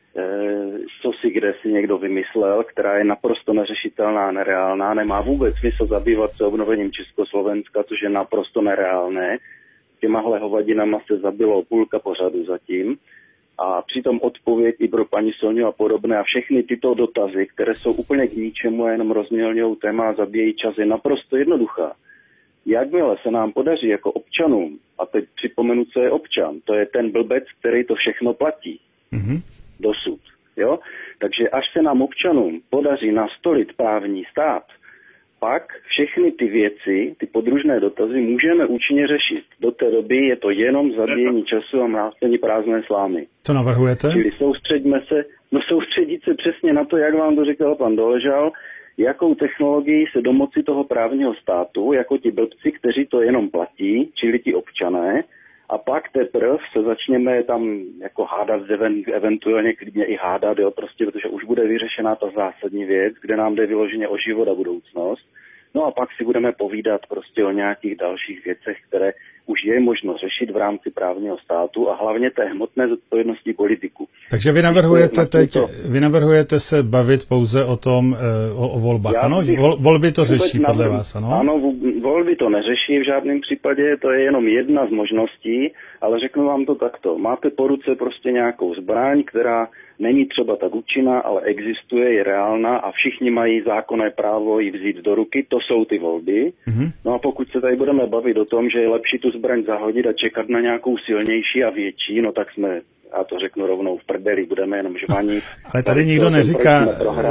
co si kde si někdo vymyslel, která je naprosto neřešitelná, nereálná, nemá vůbec smysl zabývat se obnovením Československa, což je naprosto nereálné. Těmahle hovadinama se zabilo půlka pořadu zatím a přitom odpověď i pro paní Sonju a podobné a všechny tyto dotazy, které jsou úplně k ničemu a jenom rozmělňují téma a zabíjejí čas, je naprosto jednoduchá. Jakmile se nám podaří jako občanům, a teď připomenu, co je občan, to je ten blbec, který to všechno platí. Mm-hmm. Dosud. Jo? Takže až se nám občanům podaří nastolit právní stát, pak všechny ty věci, ty podružné dotazy můžeme účinně řešit. Do té doby je to jenom zabíjení času a mlácení prázdné slámy. Co navrhujete? Čili soustředíme se, no soustředit se přesně na to, jak vám to říkal pan Doležal, jakou technologií se domoci toho právního státu, jako ti blbci, kteří to jenom platí, čili ti občané, a pak teprve se začněme tam jako hádat, eventuálně klidně i hádat, jo, prostě, protože už bude vyřešená ta zásadní věc, kde nám jde vyloženě o život a budoucnost. No a pak si budeme povídat prostě o nějakých dalších věcech, které už je možno řešit v rámci právního státu a hlavně té hmotné zodpovědnosti politiků. Takže vy navrhujete teď, vy navrhujete se bavit pouze o tom, o, o volbách, ano? Vol, volby to řeší podle navrhu, vás, ano? Ano, volby to neřeší v žádném případě, to je jenom jedna z možností, ale řeknu vám to takto. Máte po ruce prostě nějakou zbraň, která není třeba tak účinná, ale existuje, je reálná a všichni mají zákonné právo ji vzít do ruky, to jsou ty volby. Mm-hmm. No a pokud se tady budeme bavit o tom, že je lepší tu zbraň zahodit a čekat na nějakou silnější a větší, no tak jsme, já to řeknu rovnou, v prdeli, budeme jenom žvaní. Ale tady nikdo neříká...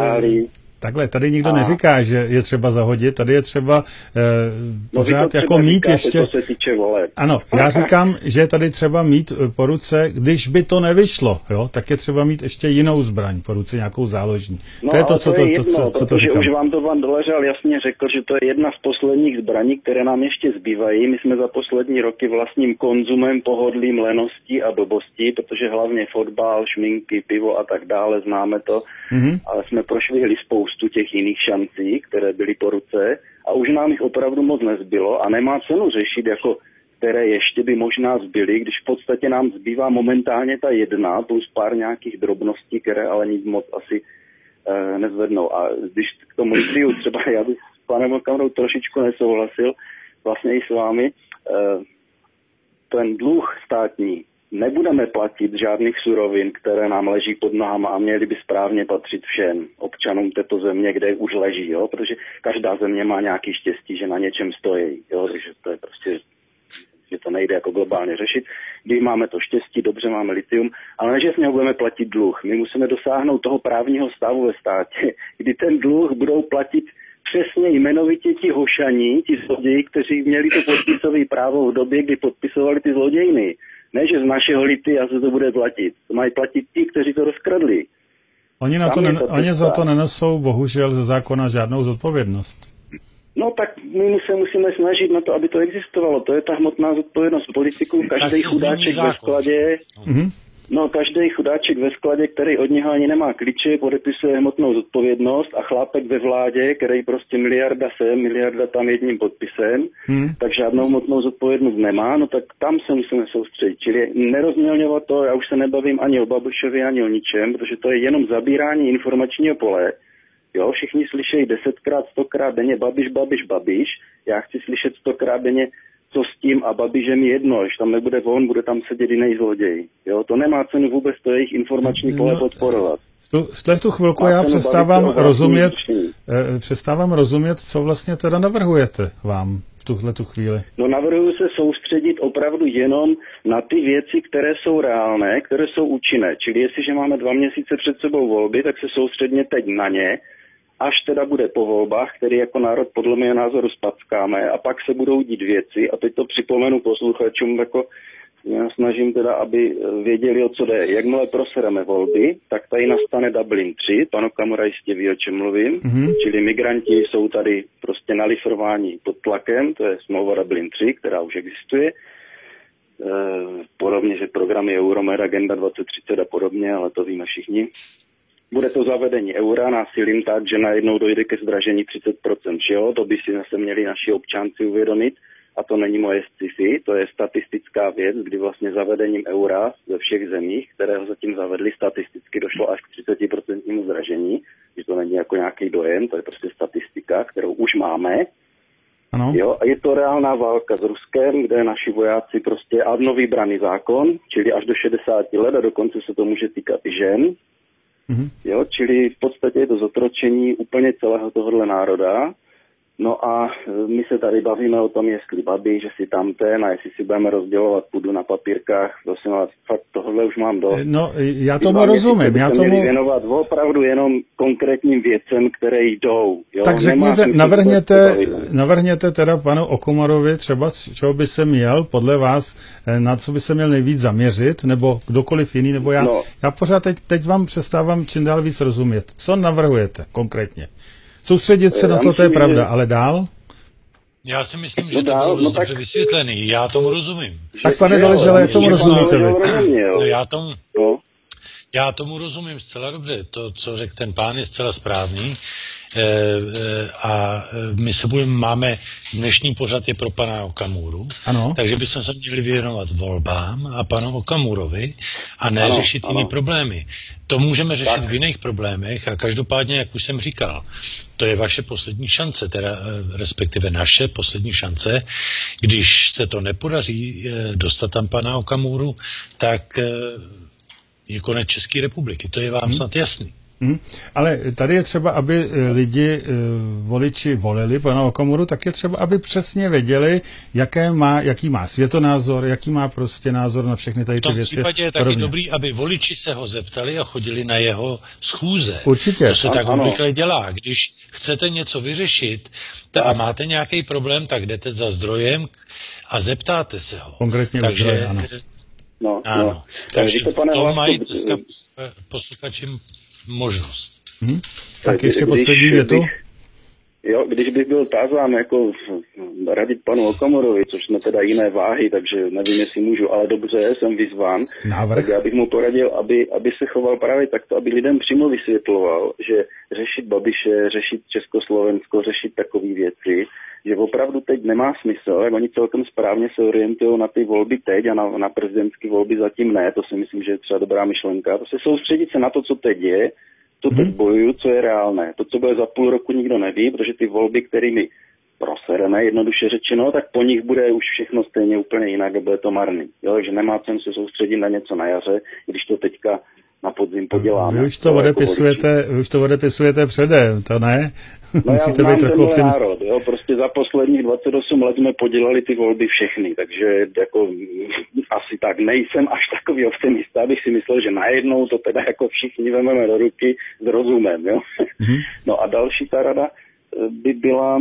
Takhle, tady nikdo a... neříká, že je třeba zahodit, tady je třeba eh, pořád no, třeba jako mít říkáte, ještě... To se týče voleb. Ano, já říkám, že je tady třeba mít po ruce, když by to nevyšlo, jo, tak je třeba mít ještě jinou zbraň po ruce, nějakou záložní. No, to je to, co to, je to, jedno, co, co to říkám. Už vám to pan Doležal jasně řekl, že to je jedna z posledních zbraní, které nám ještě zbývají. My jsme za poslední roky vlastním konzumem pohodlím leností a blbostí, protože hlavně fotbal, šminky, pivo a tak dále, známe to, mm-hmm. ale jsme prošvihli spoustu těch jiných šancí, které byly po ruce a už nám jich opravdu moc nezbylo a nemá cenu řešit, jako které ještě by možná zbyly, když v podstatě nám zbývá momentálně ta jedna plus pár nějakých drobností, které ale nic moc asi e, nezvednou. A když k tomu litiu třeba já bych s panem Okamurou trošičku nesouhlasil, vlastně i s vámi, e, ten dluh státní nebudeme platit žádných surovin, které nám leží pod nohama a měly by správně patřit všem občanům této země, kde už leží, jo? Protože každá země má nějaký štěstí, že na něčem stojí, jo? Takže to je prostě, že to nejde jako globálně řešit. Když máme to štěstí, dobře, máme litium, ale ne, že z něho budeme platit dluh. My musíme dosáhnout toho právního stavu ve státě, kdy ten dluh budou platit přesně jmenovitě ti hošaní, ti zloději, kteří měli to podpisové právo v době, kdy podpisovali ty zlodějiny. Ne, že z našeho litia se to bude platit. To mají platit ti, kteří to rozkradli. Oni, na to nen- oni za to nenesou bohužel ze zákona žádnou zodpovědnost. No tak my se musíme snažit na to, aby to existovalo. To je ta hmotná zodpovědnost politiků. Každý chudáček ve skladě... Mm-hmm. No, každý chudáček ve skladě, který od něho ani nemá klíče, podepisuje hmotnou zodpovědnost a chlápek ve vládě, který prostě miliarda sem, miliarda tam jedním podpisem, hmm. tak žádnou hmotnou zodpovědnost nemá, no tak tam se musíme soustředit. Čili nerozmělňovat to, já už se nebavím ani o Babišovi, ani o ničem, protože to je jenom zabírání informačního pole. Jo, všichni slyšejí desetkrát, stokrát denně Babiš, Babiš, Babiš. Já chci slyšet stokrát denně co s tím a Babišem jedno, když tam nebude on, bude tam sedět jiný zloděj. Jo, to nemá cenu vůbec to jejich informační pole no, podporovat. V tu chvilku má já přestávám rozumět, eh, přestávám rozumět, co vlastně teda navrhujete vám v tuhle tu chvíli. No navrhuji se soustředit opravdu jenom na ty věci, které jsou reálné, které jsou účinné. Čili jestliže máme dva měsíce před sebou volby, tak se soustředně teď na ně, až teda bude po volbách, který jako národ podle mého názoru spackáme a pak se budou dít věci a teď to připomenu posluchačům, jako já snažím teda, aby věděli, o co jde. Jakmile prosereme volby, tak tady nastane Dublin tři, pan Okamura jistě ví, o čem mluvím, mm-hmm. čili migranti jsou tady prostě nalifrováni pod tlakem, to je smlouva Dublin tři, která už existuje. E, podobně, že programy Euromed, Agenda dvacet třicet a podobně, ale to víme všichni. Bude to zavedení eura násilím tak, že najednou dojde ke zdražení třicet procent všeho, to by si zase měli naši občanci uvědomit. A to není moje sci-fi, to je statistická věc, kdy vlastně zavedením eura ve všech zemích, které ho zatím zavedli, statisticky došlo až k třicet procent zdražení, že to není jako nějaký dojem, to je prostě statistika, kterou už máme. Ano. Jo, a je to reálná válka s Ruskem, kde naši vojáci prostě a vybraný zákon, čili až do šedesáti let a dokonce se to může týkat i žen. Mhm. Jo, čili v podstatě je to zotročení úplně celého tohohle národa. No a my se tady bavíme o tom, jestli Babiš, že si tam ten a jestli si budeme rozdělovat půdu na papírkách. Prosím vás, fakt tohle už mám dost. No, já tomu rozumím. Já tomu... věnovat opravdu jenom konkrétním věcem, které jdou. Jo? Tak řekněte, navrhněte, navrhněte teda panu Okamurovi třeba, čeho by se měl podle vás, na co by se měl nejvíc zaměřit, nebo kdokoliv jiný, nebo já, no. já pořád teď, teď vám přestávám čím dál víc rozumět. Co navrhujete konkrétně? Soustředit se na to, to je pravda, že... ale dál? Já si myslím, že to bylo no dobře tak... vysvětlený, já tomu rozumím. Tak pane Doležele, jak tomu rozumíte vy? No, já, tomu, já tomu rozumím zcela dobře, to, co řekl ten pán, je zcela správný. E, e, a my se budeme, máme, dnešní pořad je pro pana Okamuru, ano. takže bychom se měli věnovat volbám a panu Okamurovi a ne ano, řešit ano. jiné problémy. To můžeme řešit tak. v jiných problémech a každopádně, jak už jsem říkal, to je vaše poslední šance, teda respektive naše poslední šance. Když se to nepodaří dostat tam pana Okamuru, tak je konec České republiky. To je vám hmm. snad jasný. Hmm. Ale tady je třeba, aby lidi, voliči volili pana Okamuru, tak je třeba, aby přesně věděli, jaké má, jaký má světonázor, jaký má prostě názor na všechny tady ty věci. V tom případě je taky podobně. Dobrý, aby voliči se ho zeptali a chodili na jeho schůze. Určitě. To se tak obvykle dělá. Když chcete něco vyřešit a máte nějaký problém, tak jdete za zdrojem a zeptáte se ho. Konkrétně Takže, zdroje, ano. No, ano. No. Takže to, to mají dneska posluchači možnost. Hmm. Tak ještě poslední větu. Jo, když bych byl tázán jako radit panu Okamurovi, což jsme teda jiné váhy, takže nevím, jestli můžu, ale dobře, jsem vyzván, Návrh. tak já bych mu poradil, aby, aby se choval právě takto, aby lidem přímo vysvětloval, že řešit Babiše, řešit Československo, řešit takové věci, že opravdu teď nemá smysl, jak oni celkem správně se orientují na ty volby teď a na, na prezidentské volby zatím ne, to si myslím, že je třeba dobrá myšlenka, to se soustředit se na to, co teď je, co teď bojuju, co je reálné. To, co bude za půl roku, nikdo neví, protože ty volby, kterými prosereme, jednoduše řečeno, tak po nich bude už všechno stejně úplně jinak a bude to marný. Jo, takže nemá cenu se soustředit na něco na jaře, když to teďka na podzim poděláme. Vy už to odepisujete, vy už to odepisujete předem, to ne? No musíte já být trochu optimist. Národ, jo, prostě za posledních dvacet osm let jsme podělali ty volby všechny, takže jako asi tak nejsem až takový optimista, abych si myslel, že najednou to teda jako všichni vezmeme do ruky s rozumem, jo. Mm-hmm. No a další ta rada by byla,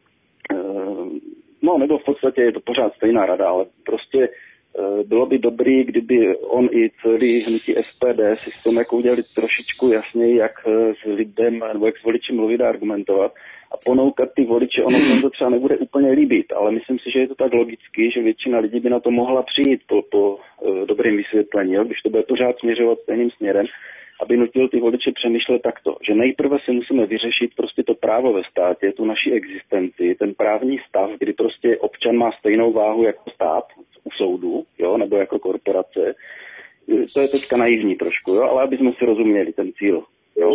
no nebo v podstatě je to pořád stejná rada, ale prostě bylo by dobrý, kdyby on i celý hnutí S P D si s tom jako udělali trošičku jasněji, jak s lidem nebo jak s voliči mluvit a argumentovat a ponoukat ty voliče. Ono se to třeba nebude úplně líbit, ale myslím si, že je to tak logicky, že většina lidí by na to mohla přijít po, po uh, dobrým vysvětlení, jo? Když to bude pořád směřovat stejným směrem, aby nutil ty voliče přemýšlet takto, že nejprve si musíme vyřešit prostě to právo ve státě, tu naši existenci, ten právní stav, kdy prostě občan má stejnou váhu jako stát u soudu, jo, nebo jako korporace. To je teďka naivní trošku, jo, ale aby jsme si rozuměli ten cíl, jo.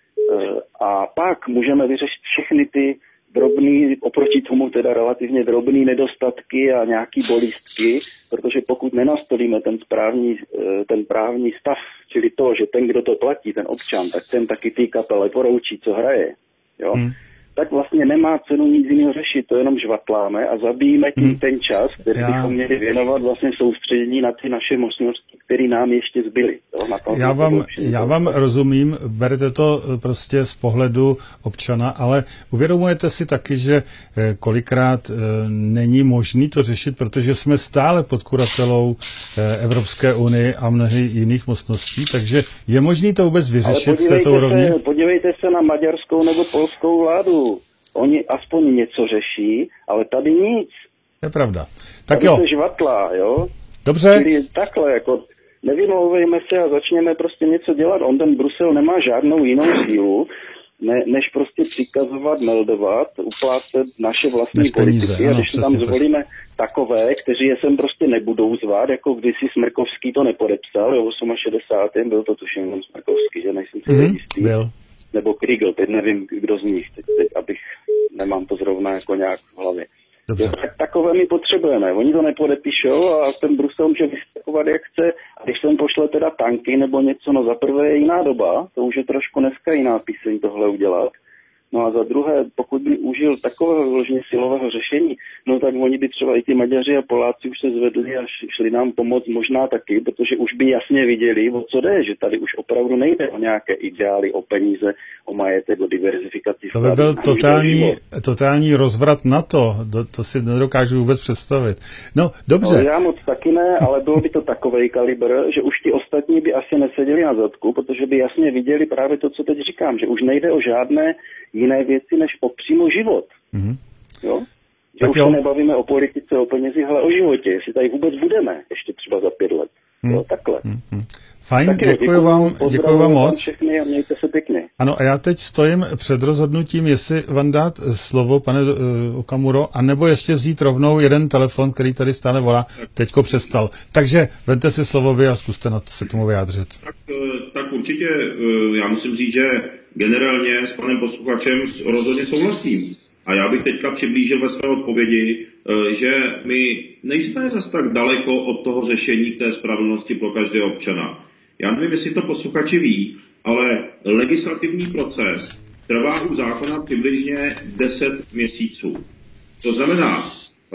A pak můžeme vyřešit všechny ty drobný, oproti tomu teda relativně drobný nedostatky a nějaký bolístky, protože pokud nenastolíme ten správní, ten právní stav, čili to, že ten, kdo to platí, ten občan, tak ten taky té kapele poroučí, co hraje, jo, hmm. tak vlastně nemá cenu nic jiného řešit, to jenom žvatláme a zabijíme tím hmm. ten čas, který Já... bychom měli věnovat vlastně soustředění na ty naše možnosti, které nám ještě zbyly. Jo, na tom, já vám, já vám rozumím, berete to prostě z pohledu občana, ale uvědomujete si taky, že kolikrát není možný to řešit, protože jsme stále pod kuratelou Evropské unie a mnohých jiných mocností, takže je možný to vůbec vyřešit z této úrovni? Se, podívejte se na maďarskou nebo polskou vládu. Oni aspoň něco řeší, ale tady nic. To je pravda. Tak tady jo. se žvatlá, jo. Dobře. Čili takhle, jako nevymlouvejme se a začněme prostě něco dělat. On ten Brusel nemá žádnou jinou sílu, ne, než prostě přikazovat, meldovat, uplácet naše vlastní politiky. A když se tam zvolíme takové, kteří je sem prostě nebudou zvát, jako kdysi Smrkovský to nepodepsal, jo, v šedesátém osmém byl to tuším jenom Smrkovský, že nejsem si mm-hmm, jistý. Byl. Nebo Kriegel, teď nevím, kdo z nich, teď, teď, abych, nemám to zrovna jako nějak v hlavě. Jo, tak takové my potřebujeme. Oni to nepodepíšou a ten Brusel může vystupovat jak chce. A když sem pošle teda tanky nebo něco, no za prvé je jiná doba, to už je trošku dneska jiná píseň tohle udělat. No a za druhé, pokud by užil takového vyloženě silového řešení, no tak oni by třeba i ty Maďaři a Poláci už se zvedli a šli nám pomoct možná taky, protože už by jasně viděli, o co jde, že tady už opravdu nejde o nějaké ideály, o peníze, o majetek, o diverzifikaci. To by byl totální, totální rozvrat NATO, to, to si nedokážu vůbec představit. No, dobře. No, já moc taky ne, ale bylo by to takovej kalibr, že už ti ostatní by asi neseděli na zadku, protože by jasně viděli právě to, co teď říkám, že už nejde o žádné jiné věci, než o přímo život. Mm-hmm. Jo? Že tak už jo. se nebavíme o politice, o penězích, ale o životě, jestli tady vůbec budeme, ještě třeba za pět let. Mm. Jo, takhle. Mm-hmm. Fajn, tak děkuji, děkuji vám, děkuji vám moc. Všechny a mějte se pěkně. Ano, a já teď stojím před rozhodnutím, jestli vám dát slovo, pane uh, Okamuro, anebo ještě vzít rovnou jeden telefon, který tady stále volá, teďko přestal. Takže vemte si slovo vy a zkuste na to se tomu vyjádřit. Tak, tak určitě, já musím říct, že generálně s panem posluchačem rozhodně souhlasím. A já bych teďka přiblížil ve své odpovědi, že my nejsme zase tak daleko od toho řešení té spravedlnosti pro každého občana. Já nevím, jestli to posluchači ví, ale legislativní proces trvá u zákona přibližně deset měsíců. To znamená,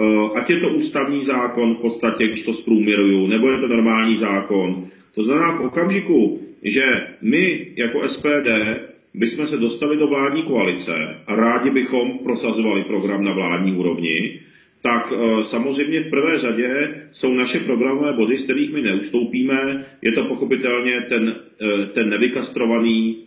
ať je to ústavní zákon v podstatě, když to zprůměruju, nebo je to normální zákon. To znamená v okamžiku, že my jako S P D bychom se dostali do vládní koalice a rádi bychom prosazovali program na vládní úrovni, tak e, samozřejmě v prvé řadě jsou naše programové body, z kterých my neustoupíme. Je to pochopitelně ten, e, ten nevykastrovaný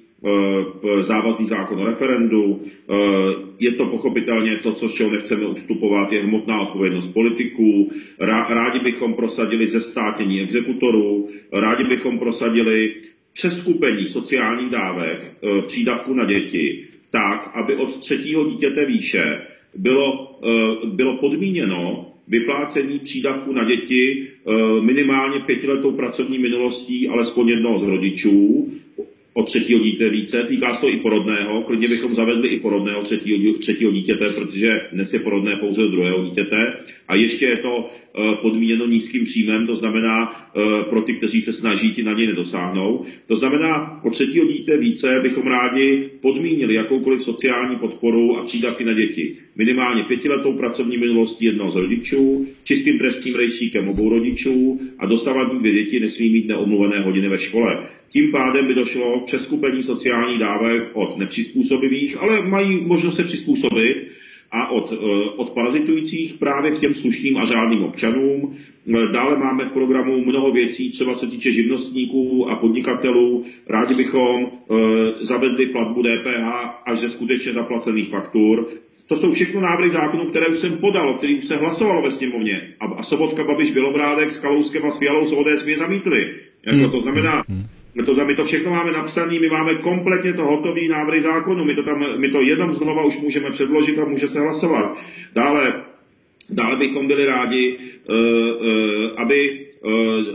e, závazný zákon o referendu, e, je to pochopitelně to, co z čeho nechceme ustupovat, je hmotná odpovědnost politiků, Rá, rádi bychom prosadili zestátnění exekutorů, rádi bychom prosadili přeskupení sociálních dávek, e, přídavků na děti, tak, aby od třetího dítěte výše bylo, e, bylo podmíněno vyplácení přídavků na děti e, minimálně pětiletou pracovní minulostí alespoň jednoho z rodičů, od třetího dítěte více, týká se to i porodného, klidně bychom zavedli i porodného třetího, třetího dítěte, protože dnes je porodné pouze od druhého dítěte a ještě je to podmíněno nízkým příjmem, to znamená pro ty, kteří se snaží, ti na něj nedosáhnou. To znamená, po třetího dítěte více bychom rádi podmínili jakoukoliv sociální podporu a přídavky na děti. Minimálně pětiletou pracovní minulostí jednoho z rodičů, čistým trestním rejstříkem obou rodičů a dosavadní dvě děti nesmí mít neomluvené hodiny ve škole. Tím pádem by došlo k přeskupení sociálních dávek od nepřizpůsobivých, ale mají možnost se přizpůsobit, a od, od parazitujících právě k těm slušným a řádným občanům. Dále máme v programu mnoho věcí, třeba co týče živnostníků a podnikatelů. Rádi bychom zavedli platbu D P H až ze skutečně zaplacených faktur. To jsou všechno návrhy zákonů, které už jsem podal, o kterých už se hlasovalo ve sněmovně. A, a Sobotka, Babiš, Bělobrádek s Kalouskem a s Fialou z O D S mě zamítli. Jako to znamená, to, my to všechno máme napsané, my máme kompletně to hotový návrhy zákonu, my to, tam, my to jenom znova už můžeme předložit a může se hlasovat. Dále, dále bychom byli rádi, uh, uh, aby uh,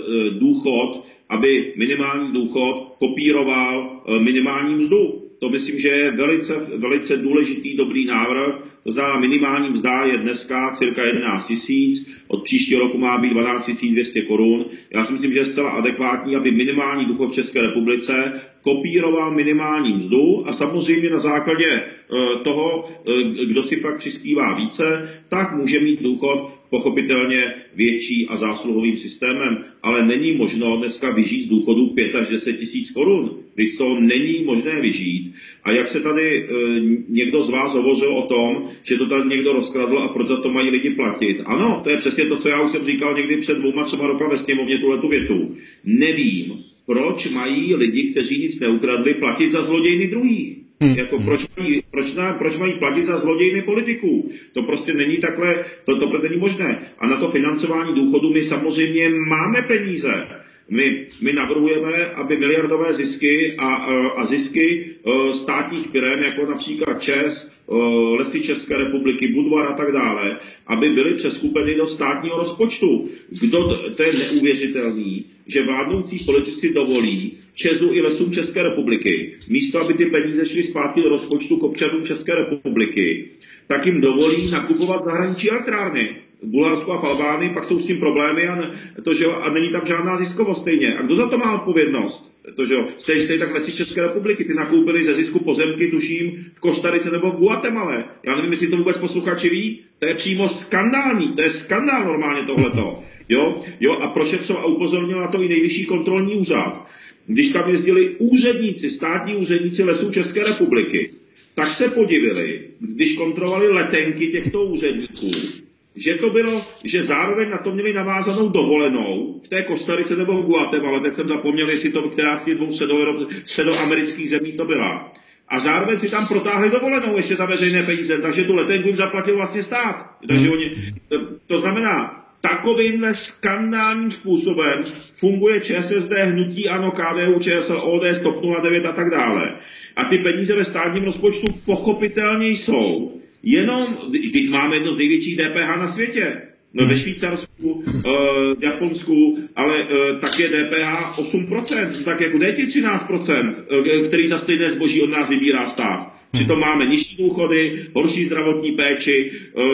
důchod, aby minimální důchod kopíroval uh, minimální mzdu. To myslím, že je velice, velice důležitý, dobrý návrh. To znamená, minimální mzda je dneska cirka jedenáct tisíc, od příštího roku má být dvanáct tisíc dvě stě korun. Já si myslím, že je zcela adekvátní, aby minimální důchod v České republice kopíroval minimální mzdu a samozřejmě na základě toho, kdo si pak přispívá více, tak může mít důchod pochopitelně větší a zásluhovým systémem, ale není možno dneska vyžít z důchodu pět až deset tisíc korun. Když to není možné vyžít. A jak se tady e, někdo z vás hovořil o tom, že to tady někdo rozkradl a proč za to mají lidi platit. Ano, to je přesně to, co já už jsem říkal někdy před dvouma třeba roka ve sněmovně tuhletu větu. Nevím, proč mají lidi, kteří nic neukradli, platit za zlodějny druhých. Hmm. Jako proč mají, proč, na, proč mají platit za zlodějny politiků? To prostě není takhle, to, to není možné. A na to financování důchodu my samozřejmě máme peníze. My, my navrhujeme, aby miliardové zisky a, a zisky státních firm, jako například ČEZ, Lesy České republiky, Budvar a tak dále, aby byly přeskupeny do státního rozpočtu. Kdo, to je neuvěřitelný, že vládnoucí politici dovolí ČEZu i Lesům České republiky, místo aby ty peníze šly zpátky do rozpočtu k občanům České republiky, tak jim dovolí nakupovat zahraniční elektrárny. V Bulharsku a v Albánii, pak jsou s tím problémy a, ne, to, že, a není tam žádná ziskovost stejně. A kdo za to má odpovědnost? To, že stejně, stejně tak Lesy České republiky, ty nakoupili ze zisku pozemky, tuším, v Kostarice nebo v Guatemala. Já nevím, jestli to vůbec posluchači ví. To je přímo skandální, to je skandál normálně tohleto. Jo? Jo, a prošetřoval a upozornil na to i Nejvyšší kontrolní úřad. Když tam jezdili úředníci, státní úředníci Lesů České republiky, tak se podivili, když kontrolovali letenky těchto úředníků, že to bylo, že zároveň na to měli navázanou dovolenou v té Kostarice nebo v Guatemala, teď jsem zapomněl, jestli to, která z těch dvou středoamerických zemí to byla. A zároveň si tam protáhli dovolenou ještě za veřejné peníze, takže tu letenku jim zaplatil vlastně stát. Takže oni, to znamená, takovýmhle skandálním způsobem funguje ČSSD, hnutí ANO, KDU, ČSL, O D S, TOP nula devět a tak dále. A ty peníze ve státním rozpočtu pochopitelně jsou. Jenom, když máme jedno z největších D P H na světě, no ve Švýcarsku, v Japonsku, ale tak je D P H osm procent, tak jako dejte třináct procent, který za stejné zboží od nás vybírá stát. Přitom máme nižší důchody, horší zdravotní péči,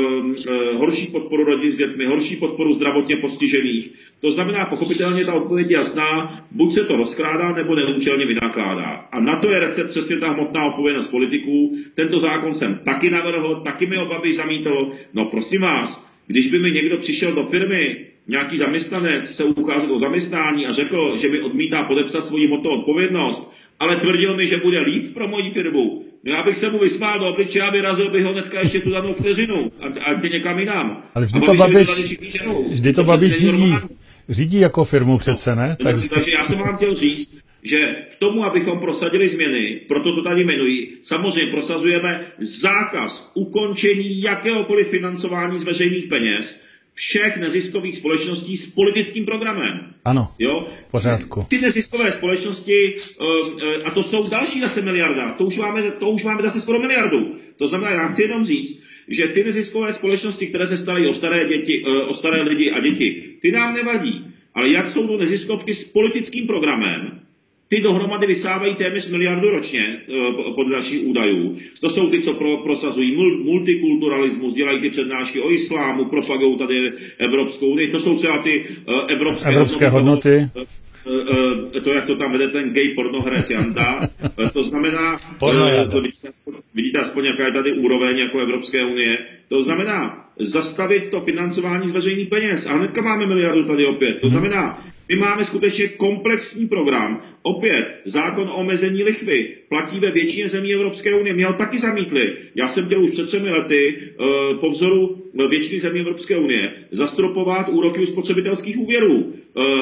horší podporu rodin s dětmi, horší podporu zdravotně postižených. To znamená, pochopitelně ta odpověď je jasná, buď se to rozkrádá, nebo neúčelně vynakládá. A na to je recept přesně ta hmotná odpovědnost politiků. Tento zákon jsem taky navrhl, taky mi ho Babiš zamítl. No prosím vás, když by mi někdo přišel do firmy, nějaký zaměstnanec se ucházel o zaměstnání a řekl, že mi odmítá podepsat svoji hmotnou odpovědnost, ale tvrdil mi, že bude líp pro moji firmu, no já bych se mu vysmál do obličeje a vyrazil bych ho hnedka ještě tu danou vteřinu a, a jde někam jinam. Ale vždy to Babiš, vždy to Babiš řídí, řídí jako firmu přece, ne? No, takže... takže já jsem vám chtěl říct, že k tomu, abychom prosadili změny, proto to tady jmenuji, samozřejmě prosazujeme zákaz ukončení jakéhokoliv financování z veřejných peněz všech neziskových společností s politickým programem. Ano, jo? v pořádku. Ty neziskové společnosti, a to jsou další zase miliarda, to už máme, to už máme zase skoro miliardu. To znamená, já chci jenom říct, že ty neziskové společnosti, které se starají o staré, děti, o staré lidi a děti, ty nám nevadí. Ale jak jsou to neziskovky s politickým programem, ty dohromady vysávají téměř miliardu ročně, podle našich údajů. To jsou ty, co pro, prosazují multikulturalismus, dělají ty přednášky o islámu, propagují tady Evropskou unii. To jsou třeba ty evropské, evropské hodnoty. hodnoty. To, jak to tam vede ten gay pornoherec Janda. To znamená, to vidíte, aspoň, vidíte aspoň, jaká je tady úroveň jako Evropské unie. To znamená zastavit to financování z veřejných peněz. A hnedka máme miliardu tady opět. To znamená, my máme skutečně komplexní program. Opět, zákon o omezení lichvy platí ve většině zemí Evropské unie. Mě ho taky zamítli. Já jsem chtěl už před třemi lety po vzoru většiny zemí Evropské unie zastropovat úroky u spotřebitelských úvěrů.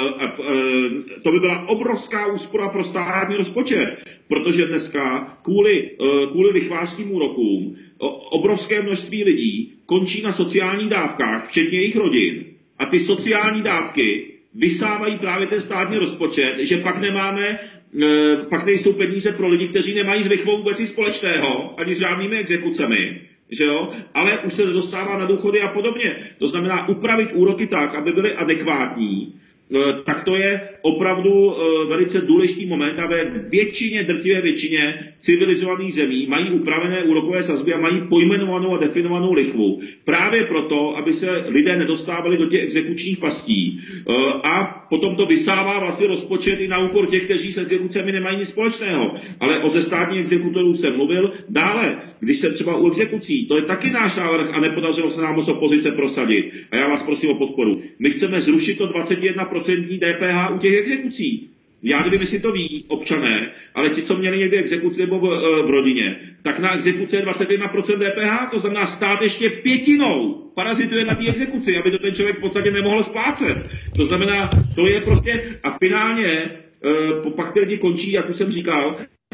To by byla obrovská úspora pro státní rozpočet, protože dneska kvůli, kvůli lichvářským úrokům obrovské množství lidí končí na sociálních dávkách, včetně jejich rodin. A ty sociální dávky vysávají právě ten státní rozpočet, že pak nemáme, pak nejsou peníze pro lidi, kteří nemají s lichvou vůbec nic společného, ani s žádnými exekucemi, že jo? Ale už se dostává na důchody a podobně. To znamená upravit úroky tak, aby byly adekvátní, tak to je opravdu velice důležitý moment a ve většině, drtivé většině civilizovaných zemí mají upravené úrokové sazby a mají pojmenovanou a definovanou lichvu. Právě proto, aby se lidé nedostávali do těch exekučních pastí a potom to vysává vlastně rozpočet i na úkor těch, kteří s exekucemi nemají nic společného. Ale o ze státních exekutorů jsem mluvil. Dále, když se třeba u exekucí, to je taky náš návrh a nepodařilo se nám moc opozice prosadit. A já vás prosím o podporu. My chceme zrušit to dvacet jedna procent D P H u těch exekucí. Já nevím, jestli to ví občané, ale ti, co měli někde exekuci nebo v, v rodině, tak na exekuci je dvacet jedna procent D P H, to znamená stát ještě pětinou parazituje na té exekuci, aby to ten člověk v podstatě nemohl splácet. To znamená, to je prostě, a finálně uh, pak ty lidi končí, jak už jsem říkal,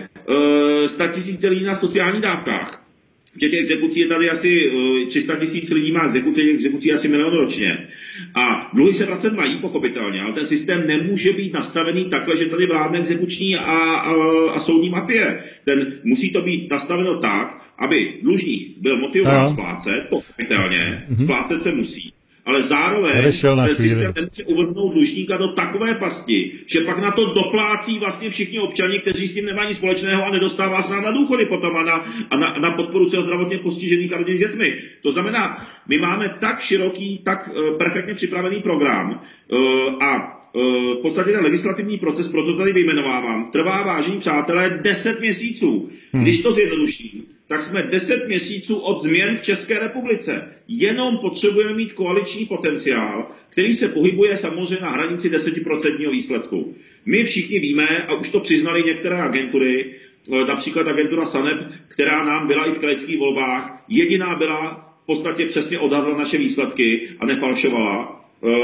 uh, sta tisíce lidí na sociálních dávkách. Že těch exekucí je tady asi tři sta tisíc lidí má exekuci, těch exekucí asi milion ročně. A dluhy se vracet mají, pochopitelně, ale ten systém nemůže být nastavený takhle, že tady vládne exekuční a, a, a soudní mafie. Ten musí to být nastaveno tak, aby dlužník byl motivován splácet, pochopitelně, splácet se musí. Ale zároveň ten systém nemůže uvrhnout dlužníka do takové pasti, že pak na to doplácí vlastně všichni občani, kteří s tím nemají nic společného a nedostává se nám na důchody potom a na, a na, na podporu třeba zdravotně postižených a rodin s dětmi. To znamená, my máme tak široký, tak uh, perfektně připravený program uh, a v podstatě ten legislativní proces, proto tady vyjmenovávám, trvá, vážení přátelé, deset měsíců. Když to zjednoduším, tak jsme deset měsíců od změn v České republice. Jenom potřebujeme mít koaliční potenciál, který se pohybuje samozřejmě na hranici desetiprocentního výsledku. My všichni víme, a už to přiznali některé agentury, například agentura SANEP, která nám byla i v krajských volbách, jediná byla v podstatě přesně odhadla naše výsledky a nefalšovala.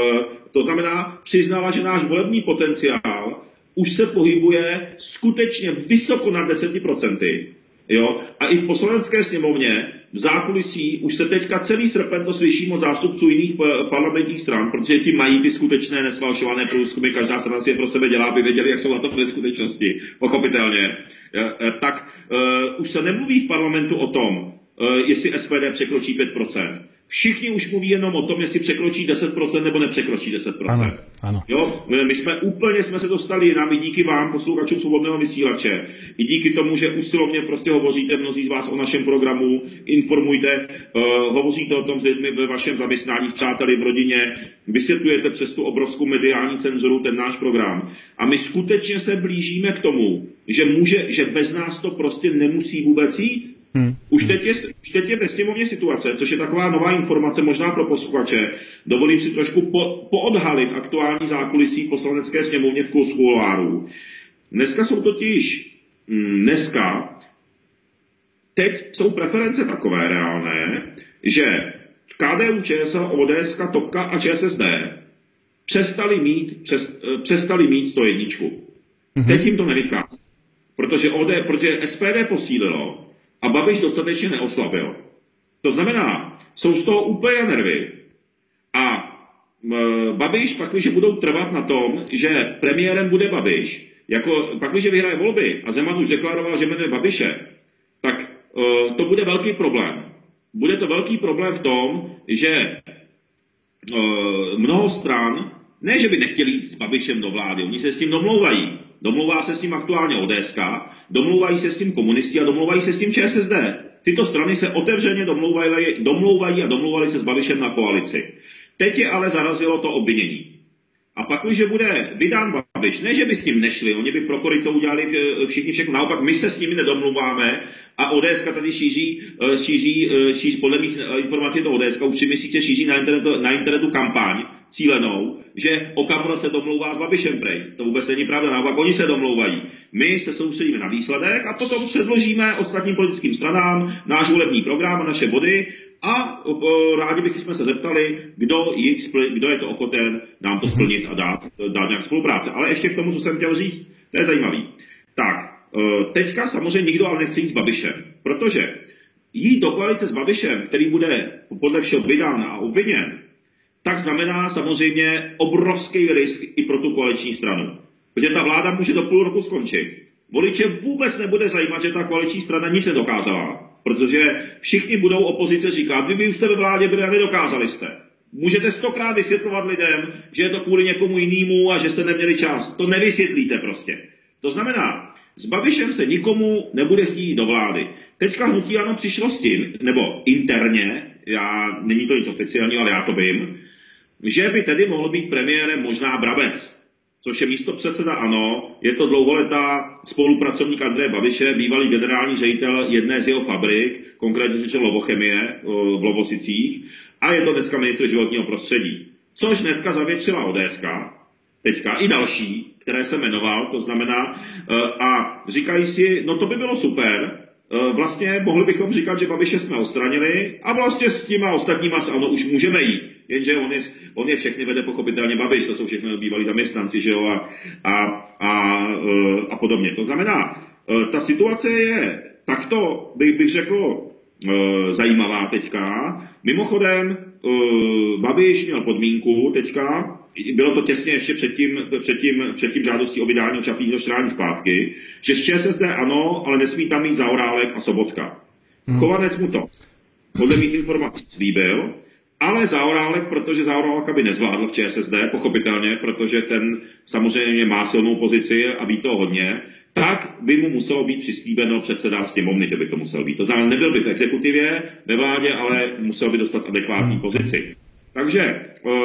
To znamená, přiznala, že náš volební potenciál už se pohybuje skutečně vysoko nad deseti procenty. Jo? A i v poslanecké sněmovně v zákulisí už se teďka celý srpen to slyším od zástupců jiných parlamentních stran, protože ti mají ty skutečné nesfalšované průzkumy, každá strana si je pro sebe dělá, aby věděli, jak jsou na to ve skutečnosti, pochopitelně. Tak uh, už se nemluví v parlamentu o tom, uh, jestli S P D překročí pět procent. Všichni už mluví jenom o tom, jestli překročí deset procent nebo nepřekročí deset procent. Ano, ano. Jo, my jsme úplně jsme se dostali jinam i díky vám, posluchačům Svobodného vysílače. I díky tomu, že usilovně prostě hovoříte mnozí z vás o našem programu, informujte, uh, hovoříte o tom s lidmi ve vašem zaměstnání, s přáteli v rodině, vysvětlujete přes tu obrovskou mediální cenzuru ten náš program. A my skutečně se blížíme k tomu, že, může, že bez nás to prostě nemusí vůbec jít. Hmm. Už, teď je, už teď je ve sněmovně situace, což je taková nová informace možná pro posluchače. Dovolím si trošku po, poodhalit aktuální zákulisí poslanecké sněmovně v kuloáru. Dneska jsou totiž, dneska, teď jsou preference takové reálné, že K D U, Č S L, O D S, Topka a Č S S D přestali mít, přes, přestali mít sto jedna. Hmm. Teď jim to nevychází, protože, O D, protože S P D posílilo a Babiš dostatečně neoslabil. To znamená, jsou z toho úplně nervy. A e, Babiš pak, když budou trvat na tom, že premiérem bude Babiš, jako pak, když vyhraje volby a Zeman už deklaroval, že jmenuje Babiše, tak e, to bude velký problém. Bude to velký problém v tom, že e, mnoho stran Ne, že by nechtěli jít s Babišem do vlády, oni se s tím domlouvají. Domlouvá se s tím aktuálně O D S K, domlouvají se s tím komunisti a domlouvají se s tím Č S S D. Tyto strany se otevřeně domlouvají, domlouvají a domlouvali se s Babišem na koalici. Teď je ale zarazilo to obvinění. A pak, když bude vydán Babiš, ne, že by s ním nešli, oni by pro koryto udělali všichni všechno. Naopak, my se s nimi nedomluváme a O D S K tady šíří, šíří, šíří podle mých informací to O D S K už tři měsíce šíří na internetu, na internetu kampaň cílenou, že Okamura se domlouvá s Babišem prej. To vůbec není pravda, naopak oni se domlouvají. My se soustředíme na výsledek a potom předložíme ostatním politickým stranám náš volební program a naše body a o, rádi bychom se zeptali, kdo, jich spli, kdo je to ochoten nám to splnit a dát, dát nějak spolupráce. Ale ještě k tomu, co jsem chtěl říct, to je zajímavý. Tak, teďka samozřejmě nikdo ale nechce jít s Babišem, protože jít do koalice s Babišem, který bude podle všeho vydán a obviněn, tak znamená samozřejmě obrovský risk i pro tu koaliční stranu. Protože ta vláda může do půl roku skončit. Voliče vůbec nebude zajímat, že ta koaliční strana nic nedokázala. Protože všichni budou opozice říkat, vy, vy už jste ve vládě byli a nedokázali jste. Můžete stokrát vysvětlovat lidem, že je to kvůli někomu jinému a že jste neměli čas. To nevysvětlíte prostě. To znamená, s Babišem se nikomu nebude chtít do vlády. Teďka hnutí ANO přišlo s tím, nebo interně, já, není to nic oficiálního, ale já to vím, že by tedy mohl být premiérem možná Brabec, což je místopředseda ANO, je to dlouholetá spolupracovník Andreje Babiše, bývalý generální ředitel jedné z jeho fabrik, konkrétně řečeno Lovochemie v Lovosicích, a je to dneska ministr životního prostředí. Což hnedka zavětšila O D S K, teďka i další, které se jmenoval, to znamená, a říkají si, no to by bylo super, vlastně mohli bychom říkat, že Babiše jsme odstranili a vlastně s těma ostatníma se ANO už můžeme jít. Jenže on je, on je všechny vede pochopitelně Babiš, to jsou všechny bývalí zaměstnanci, že jo, a, a, a, a podobně. To znamená, ta situace je takto, bych, bych řekl, zajímavá teďka. Mimochodem, Babiš měl podmínku teďka, bylo to těsně ještě předtím, předtím, předtím žádostí o vydání o Čapího štrání zpátky, že z Č S S D ano, ale nesmí tam mít Zaorálek a Sobotka. Hmm. Chovanec mu to podle mých informací slíbil, ale Zaorálek, protože Zaorálka by nezvládl v Č S S D, pochopitelně, protože ten samozřejmě má silnou pozici a ví to hodně, tak by mu muselo být přislíbeno předseda sněmovny, že by to musel být. To znamená, nebyl by v exekutivě, ve vládě, ale musel by dostat adekvátní pozici. Takže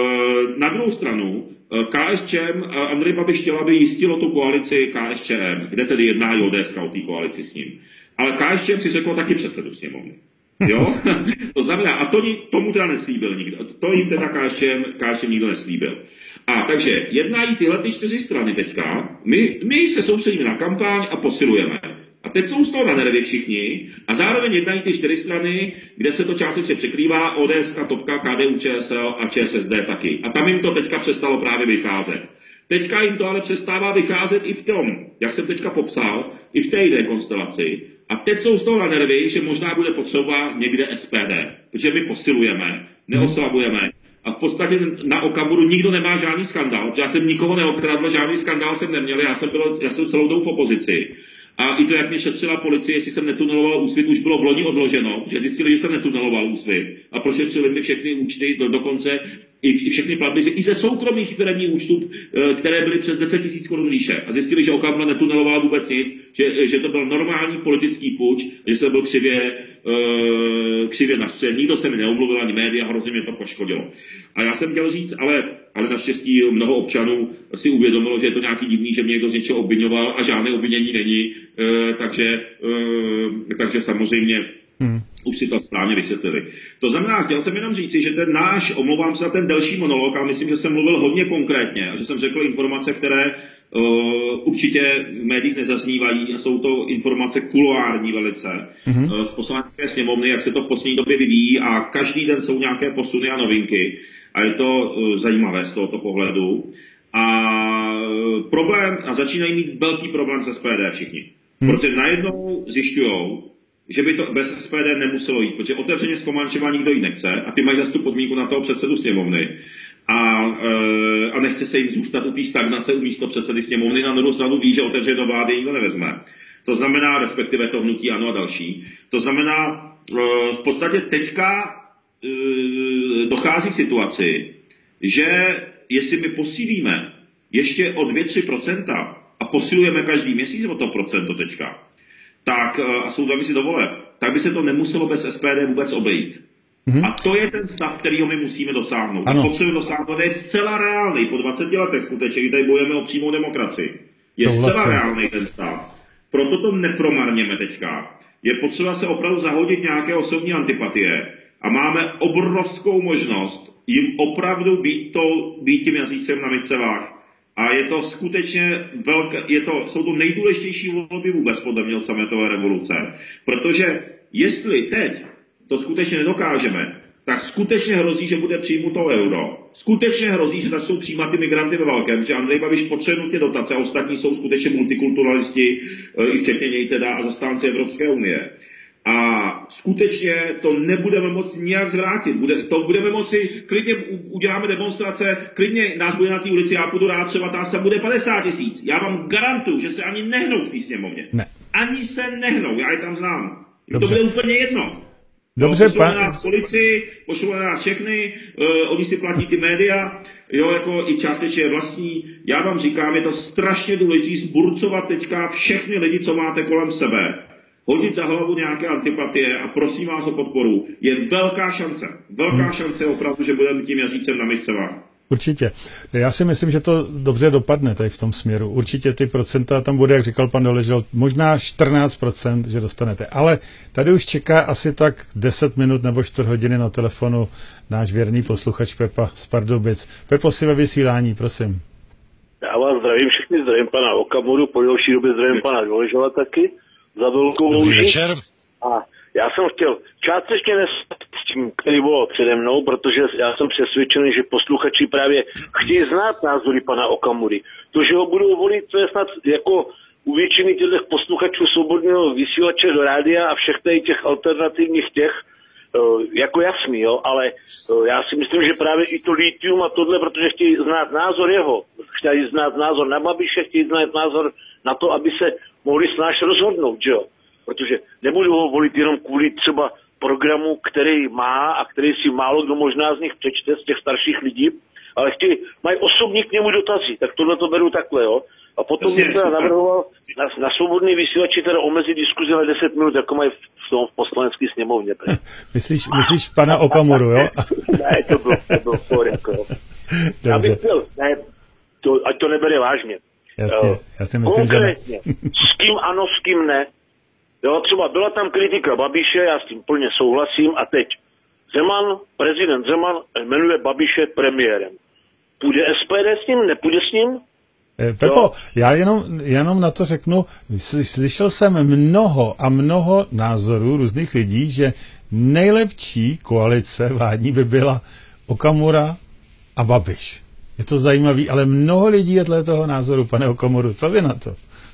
na druhou stranu K S Č M, Andrej Babiš chtěl, aby jistilo tu koalici K S Č M, kde tedy jedná i O D S K o té koalici s ním. Ale K S Č M si řeklo taky předsedu sněmovny. Jo? To znamená, a to tomu teda neslíbil nikdo. To jim teda K S Č M, K S Č M nikdo neslíbil. A takže jednají tyhle ty čtyři strany teďka, my, my se soustředíme na kampaň a posilujeme. A teď jsou z toho na nervy všichni a zároveň jednají ty čtyři strany, kde se to částečně překrývá, O D S K, Topka, K D U Č S L a Č S S D taky. A tam jim to teďka přestalo právě vycházet. Teďka jim to ale přestává vycházet i v tom, jak jsem teďka popsal, i v té jiné konstelaci. A teď jsou z toho na nervy, že možná bude potřeba někde S P D, protože my posilujeme, neoslabujeme. A v podstatě na Okamuru nikdo nemá žádný skandál, protože já jsem nikoho neokradl, žádný skandál jsem neměl, já jsem, byl, já jsem celou dobu v opozici. A i to, jak mě šetřila policie, jestli jsem netuneloval Úsvit, už bylo v loni odloženo, že zjistili, že jsem netuneloval Úsvit. A prošetřili mi všechny účty, do, dokonce i, i všechny platby, i ze soukromých firemních účtů, které byly přes deset tisíc korun výše. A zjistili, že Okamura netuneloval vůbec nic, že, že to byl normální politický puč, že jsem byl křivě, uh, křivě naštřen. Nikdo se mi neomluvil, ani média, hrozně mě to poškodilo. A já jsem chtěl říct, ale, ale naštěstí mnoho občanů si uvědomilo, že je to nějaký divný, že mě někdo z něčeho obviňoval a žádné obvinění není. Uh, takže, uh, takže samozřejmě hmm. už si to správně vysvětlili. To znamená, chtěl jsem jenom říci, že ten náš, omlouvám se za ten delší monolog, a myslím, že jsem mluvil hodně konkrétně a že jsem řekl informace, které uh, určitě v médiích nezaznívají a jsou to informace kuloární velice hmm. uh, z poslanecké sněmovny, jak se to v poslední době vyvíjí a každý den jsou nějaké posuny a novinky a je to uh, zajímavé z tohoto pohledu. A problém, a začínají mít velký problém s S P D všichni. Hmm. Protože najednou zjišťujou, že by to bez S P D nemuselo jít, protože otevřeně z Komančeva nikdo jít nechce a ty mají zase tu podmínku na toho předsedu sněmovny a, e, a nechce se jim zůstat u té stagnace u místo předsedy sněmovny, na druhou stranu ví, že otevřeně do vlády nikdo nevezme. To znamená, respektive to hnutí ANO a další. To znamená, e, v podstatě teďka e, dochází k situaci, že jestli my posílíme ještě o dvě až tři procenta a posilujeme každý měsíc o to procento teďka, tak, a jsou tam si dovoleb, tak by se to nemuselo bez S P D vůbec obejít. Mm-hmm. A to je ten stav, kterýho my musíme dosáhnout. Ano. Potřebujeme dosáhnout, je zcela reálný, po dvaceti letech skutečně, kdy tady bojujeme o přímou demokracii. Je to zcela vlastně reálný ten stav. Proto to nepromarněme teďka. Je potřeba se opravdu zahodit nějaké osobní antipatie a máme obrovskou možnost jim opravdu být, to, být tím jazycem na miscevách. A je to skutečně velké, je to, jsou to nejdůležitější volby vůbec podle mě od sametové revoluce. Protože jestli teď to skutečně nedokážeme, tak skutečně hrozí, že bude přijmuto euro. Skutečně hrozí, že začnou přijímat ty migranty ve velkém, že Andrej Babiš potřebuje ty dotace a ostatní jsou skutečně multikulturalisti, i včetně něj teda a zastánci Evropské unie. A skutečně to nebudeme moci nijak zvrátit. Bude, to budeme moci, klidně uděláme demonstrace, klidně nás bude na té ulici, já půjdu rád, třeba tam se bude padesát tisíc. Já vám garantuju, že se ani nehnou v té sněmovně. Ne. Ani se nehnou, já je tam znám. Dobře. To bude úplně jedno. Dobře, no, pošlou pa... nás policii, pošlou nás všechny, uh, oni si platí ty média, jo, jako i částečně vlastní. Já vám říkám, je to strašně důležité zburcovat teďka všechny lidi, co máte kolem sebe. Hodit za hlavu nějaké antipatie a prosím vás o podporu. Je velká šance, velká hmm. šance opravdu, že budeme tím jazycem na miscevách. Určitě. Já si myslím, že to dobře dopadne tady v tom směru. Určitě ty procenta tam bude, jak říkal pan Doležel, možná čtrnáct procent, že dostanete. Ale tady už čeká asi tak deset minut nebo čtvrt hodiny na telefonu náš věrný posluchač Pepa z Pardubic. Pepo, si ve vysílání, prosím. Já vás zdravím, všechny zdravím pana Okamuru, po delší době zdravím pana Doležela taky. Za velkou louži. A já jsem chtěl částečně s tím, který bylo přede mnou, protože já jsem přesvědčený, že posluchači právě chtějí znát názory pana Okamury. To, že ho budou volit, to je snad jako u většiny těch posluchačů svobodného vysílače do rádia a všech těch alternativních těch, jako jasný, jo, ale já si myslím, že právě i to litium a tohle, protože chtějí znát názor jeho, chtějí znát názor na Babiše, chtějí znát názor na to, aby se mohli snáš rozhodnout, že jo? Protože nebudu ho volit jenom kvůli třeba programu, který má a který si málo kdo možná z nich přečte, z těch starších lidí, ale chtějí, mají osobní k němu dotazy, tak tohle to beru takhle, jo? A potom bych teda navrhoval na, na svobodný vysílači teda omezit diskuzi na deset minut, jako mají v tom v poslanecké sněmovně. Myslíš, myslíš pana Okamuru, jo? Ne, to bylo, to bylo for, jako jo. Já bych chtěl, ne, to, ať to nebere vážně. Jasně, já si myslím, konkrétně, že ne. s kým ano, s kým ne. Jo, třeba byla tam kritika Babiše, já s tím plně souhlasím a teď Zeman, prezident Zeman jmenuje Babiše premiérem. Půjde S P D s ním, nepůjde s ním? Pepo, jo. já jenom, jenom na to řeknu, slyšel jsem mnoho a mnoho názorů různých lidí, že nejlepší koalice vládní by byla Okamura a Babiš. Je to zajímavý, ale mnoho lidí je dle toho názoru, pane Okamuru. Co vy na to?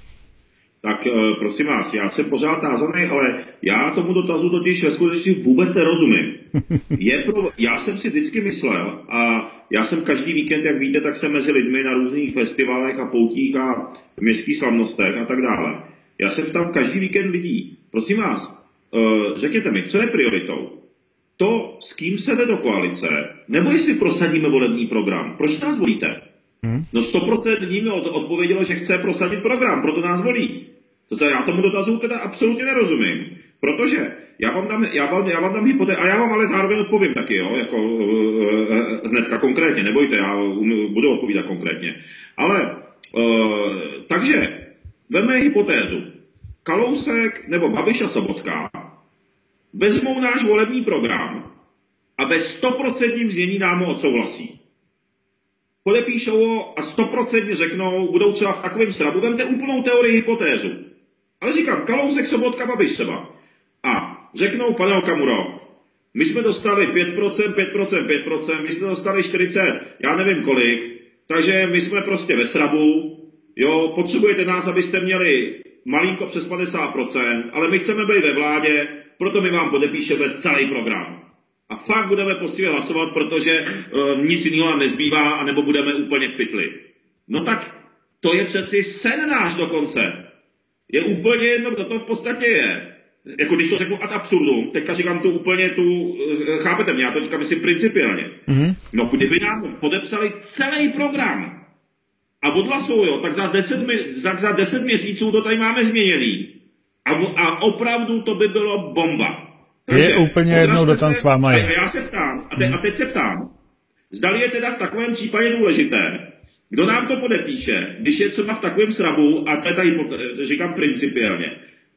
Tak prosím vás, já jsem pořád názorný, ale já tomu dotazu totiž ve skutečnosti vůbec nerozumím. Je pro, já jsem si vždycky myslel, a já jsem každý víkend, jak víte, tak jsem mezi lidmi na různých festivalech a poutích a městských slavnostech a tak dále. Já jsem tam každý víkend lidí. Prosím vás, řekněte mi, co je prioritou? To, s kým se jde do koalice, nebo jestli prosadíme volební program. Proč nás volíte? Hmm? No sto procent lidí mi odpovědělo, že chce prosadit program, proto nás volí. To se, já tomu dotazu teda absolutně nerozumím. Protože já vám dám, já vám, já vám dám hypotézu, a já vám ale zároveň odpovím taky, jo, jako uh, hnedka konkrétně, nebojte, já um, budu odpovídat konkrétně. Ale, uh, takže, veme hypotézu. Kalousek nebo Babiš a Sobotka vezmou náš volební program a bez stoprocentním znění nám ho odsouhlasí. Podepíšou ho a stoprocentně řeknou, budou třeba v takovém srabu, vemte úplnou teorii hypotézu. Ale říkám, Kalousek, Sobotka, Babiš třeba. A řeknou, pane Okamuro, my jsme dostali pět procent, pět procent, pět procent, my jsme dostali čtyřicet, já nevím kolik, takže my jsme prostě ve srabu, jo, potřebujete nás, abyste měli malinko přes padesát procent, ale my chceme být ve vládě, proto my vám podepíšeme celý program. A fakt budeme poctivě hlasovat, protože uh, nic jiného nám nezbývá, anebo budeme úplně v pytli. No tak to je přeci sen náš dokonce. Je úplně jedno, kdo to v podstatě je. jako když to řeknu ad absurdum, teďka říkám tu úplně tu, chápete mě, já to říkám myslím principiálně. Mm-hmm. No kdyby nám podepsali celý program a odhlasují, jo, tak za deset, za, za deset měsíců to tady máme změněný. A, a opravdu to by bylo bomba. Takže je úplně jedno, kdo tam s váma je. A já se ptám, a, te, a teď se ptám, zdali je teda v takovém případě důležité, kdo nám to podepíše, když je třeba v takovém srabu, a to je tady říkám principiálně,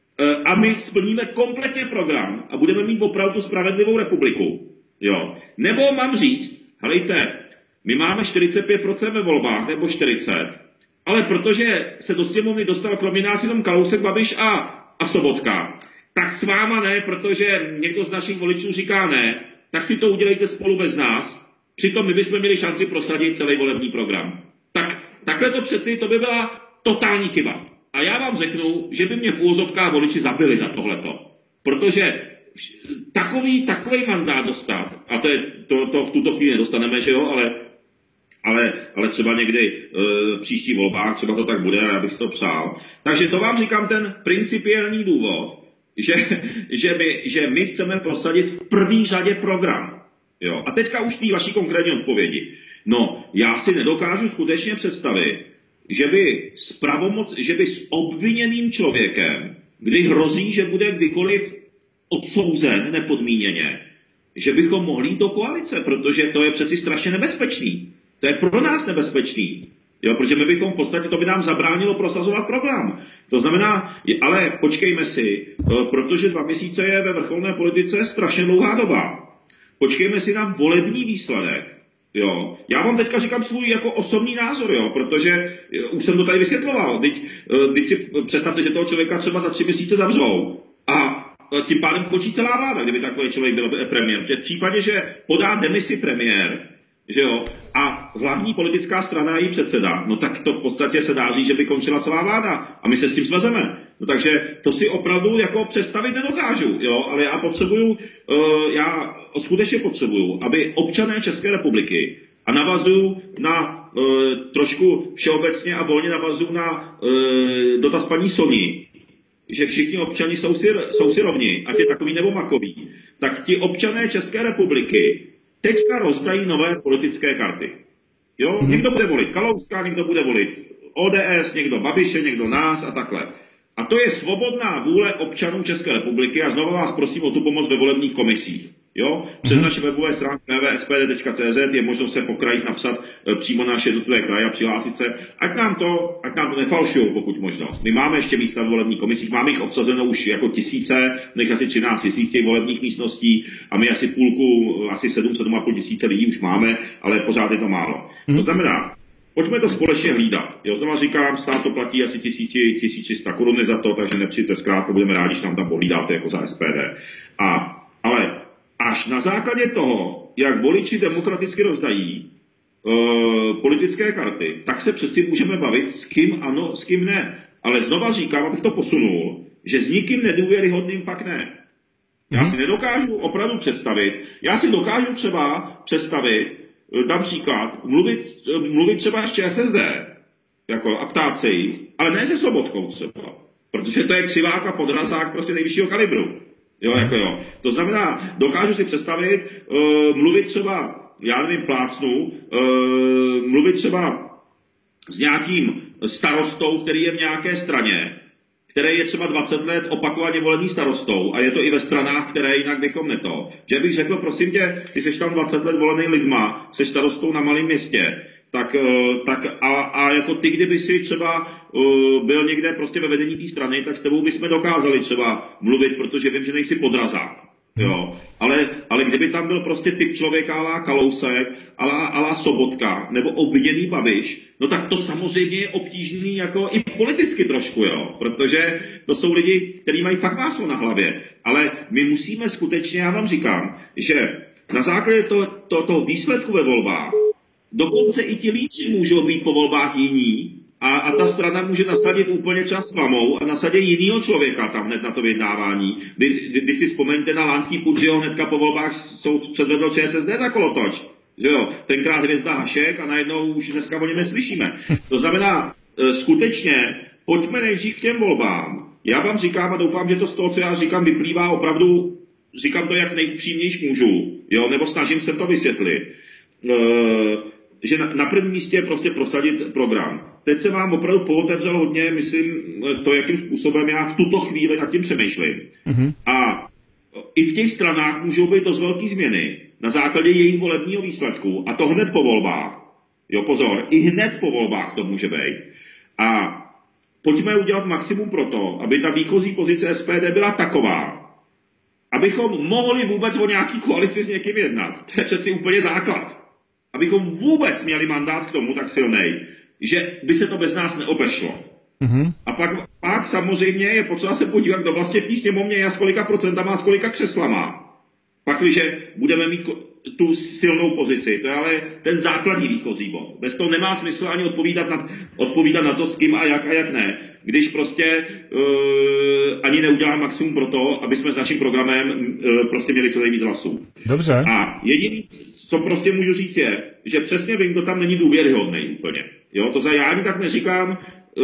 a my splníme kompletně program a budeme mít opravdu spravedlivou republiku. Jo. Nebo mám říct, helejte, my máme čtyřicet pět procent ve volbách, nebo čtyřicet procent, ale protože se do sněmovny dostal kromě nás jenom Kalousek, Babiš a, a Sobotka, tak s váma ne, protože někdo z našich voličů říká ne, tak si to udělejte spolu bez nás. Přitom my bychom měli šanci prosadit celý volební program. Tak takhle to přeci, to by byla totální chyba. A já vám řeknu, že by mě v úvozovkách voliči zabili za tohleto. Protože takový, takový mandát dostat, a to, je, to, to v tuto chvíli nedostaneme, že jo, ale, ale, ale třeba někdy e, příští volbách, třeba to tak bude a já bych si to přál. Takže to vám říkám ten principiální důvod, že, že, my, že my chceme prosadit v první řadě program. Jo. A teďka už tý vaší konkrétní odpovědi. No, já si nedokážu skutečně představit, že by s, pravomoc, že by s obviněným člověkem, kdy hrozí, že bude kdykoliv odsouzen nepodmíněně, že bychom mohli jít do koalice, protože to je přeci strašně nebezpečný. To je pro nás nebezpečný. Jo, protože my bychom v podstatě, to by nám zabránilo prosazovat program. To znamená, ale počkejme si, protože dva měsíce je ve vrcholné politice strašně dlouhá doba. Počkejme si na volební výsledek. Jo. Já vám teďka říkám svůj jako osobní názor, jo, protože už jsem to tady vysvětloval. Teď, teď si představte, že toho člověka třeba za tři měsíce zavřou a tím pádem končí celá vláda, kdyby takový člověk byl premiér. Protože v případě, že podá demisi premiér, že jo, a hlavní politická strana je její předseda, no tak to v podstatě se dá říct, že by končila celá vláda a my se s tím svezeme. No takže to si opravdu jako představit nedokážu, jo, ale já potřebuju, uh, já skutečně potřebuju, aby občané České republiky, a navazuju na uh, trošku všeobecně a volně navazuju na uh, dotaz paní Soni, že všichni občani jsou si, jsou si rovni, ať je takový nebo makový, tak ti občané České republiky teďka rozdají nové politické karty. Jo, hmm. Někdo bude volit Kalouska, někdo bude volit O D S, někdo Babiše, někdo nás a takhle. A to je svobodná vůle občanů České republiky a znovu vás prosím o tu pomoc ve volebních komisích. Jo? Přes naše webové stránky w w w tečka s p d tečka c z je možnost se po krajích napsat e, přímo na naše jednotlivé kraje a přihlásit se. Ať nám to, ať nám to nefalšují, pokud možno. My máme ještě místa v volebních komisích, máme jich obsazeno už jako tisíce, nech asi třináct tisíc těch volebních místností a my asi půlku, asi sedm, sedm a půl tisíce lidí už máme, ale pořád je to málo. To znamená, pojďme to společně hlídat. Jo, znovu říkám, stát to platí asi tisíc tři sta koruny za to, takže nepřijďte zkrátka, budeme rádi, že nám tam pohlídáte jako za S P D. A, ale až na základě toho, jak voliči demokraticky rozdají uh, politické karty, tak se přeci můžeme bavit s kým ano, s kým ne. Ale znova říkám, abych to posunul, že s nikým nedůvěryhodným fakt ne. Já si nedokážu opravdu představit, já si dokážu třeba představit, dám příklad, mluvit, mluvit třeba s ČSSD, jako a ptát se jich, ale ne se Sobotkou třeba, protože to je křivák a podrazák prostě nejvyššího kalibru. Jo, jako jo. To znamená, dokážu si představit, uh, mluvit třeba, já nevím, plácnu, uh, mluvit třeba s nějakým starostou, který je v nějaké straně, který je třeba dvacet let opakovaně volený starostou a je to i ve stranách, které jinak bychom neto. Že bych řekl, prosím tě, ty jsi tam dvacet let volený lidma, jsi starostou na malém městě, tak, tak a, a jako ty, kdyby si třeba uh, byl někde prostě ve vedení té strany, tak s tebou bychom dokázali třeba mluvit, protože vím, že nejsi podrazák. Jo. Ale, ale kdyby tam byl prostě typ člověka alá Kalousek, alá, alá Sobotka, nebo obviněný Babiš, no tak to samozřejmě je obtížný jako i politicky trošku, jo. Protože to jsou lidi, kteří mají fakt máslo na hlavě. Ale my musíme skutečně, já vám říkám, že na základě toho to, to výsledku ve volbách, dokonce i ti lídři můžou být po volbách jiní a, a ta strana může nasadit úplně čas s vamou a nasadit jinýho člověka tam hned na to vyjednávání. Vy, vy, vy si vzpomeňte na Lánský půd, že ho hnedka po volbách soud předvedl ČSSD za kolotoč. Že jo? Tenkrát Hvězda Hašek a najednou už dneska o něm neslyšíme. To znamená, skutečně pojďme nejdřív k těm volbám. Já vám říkám a doufám, že to z toho, co já říkám, vyplývá opravdu, říkám to jak nejpřímnějš můžu, jo, nebo snažím se to vysvětlit, e, že na, na prvním místě je prostě prosadit program. Teď se vám opravdu pootevřelo hodně, myslím, to, jakým způsobem já v tuto chvíli nad tím přemýšlím. Mm-hmm. A i v těch stranách můžou být dost velké změny na základě jejich volebního výsledku, a to hned po volbách. Jo, pozor, i hned po volbách to může být. A pojďme udělat maximum pro to, aby ta výchozí pozice S P D byla taková, abychom mohli vůbec o nějaký koalici s někým jednat. To je přeci úplně základ. Abychom vůbec měli mandát k tomu tak silnej, že by se to bez nás neobešlo. Mm-hmm. A pak, pak samozřejmě je potřeba se podívat, kdo vlastně v té sněmovně je, s kolika procentama a s kolika křeslama. Pak, když budeme mít tu silnou pozici, to je ale ten základní výchozí bod. Bez toho nemá smysl ani odpovídat na, odpovídat na to, s kým a jak a jak ne. Když prostě uh, ani neuděláme maximum pro to, aby jsme s naším programem uh, prostě měli co nejvíc hlasů. Dobře. A jediné, co prostě můžu říct, je, že přesně vím, kdo tam není důvěryhodný úplně. Jo, to za já ani tak neříkám,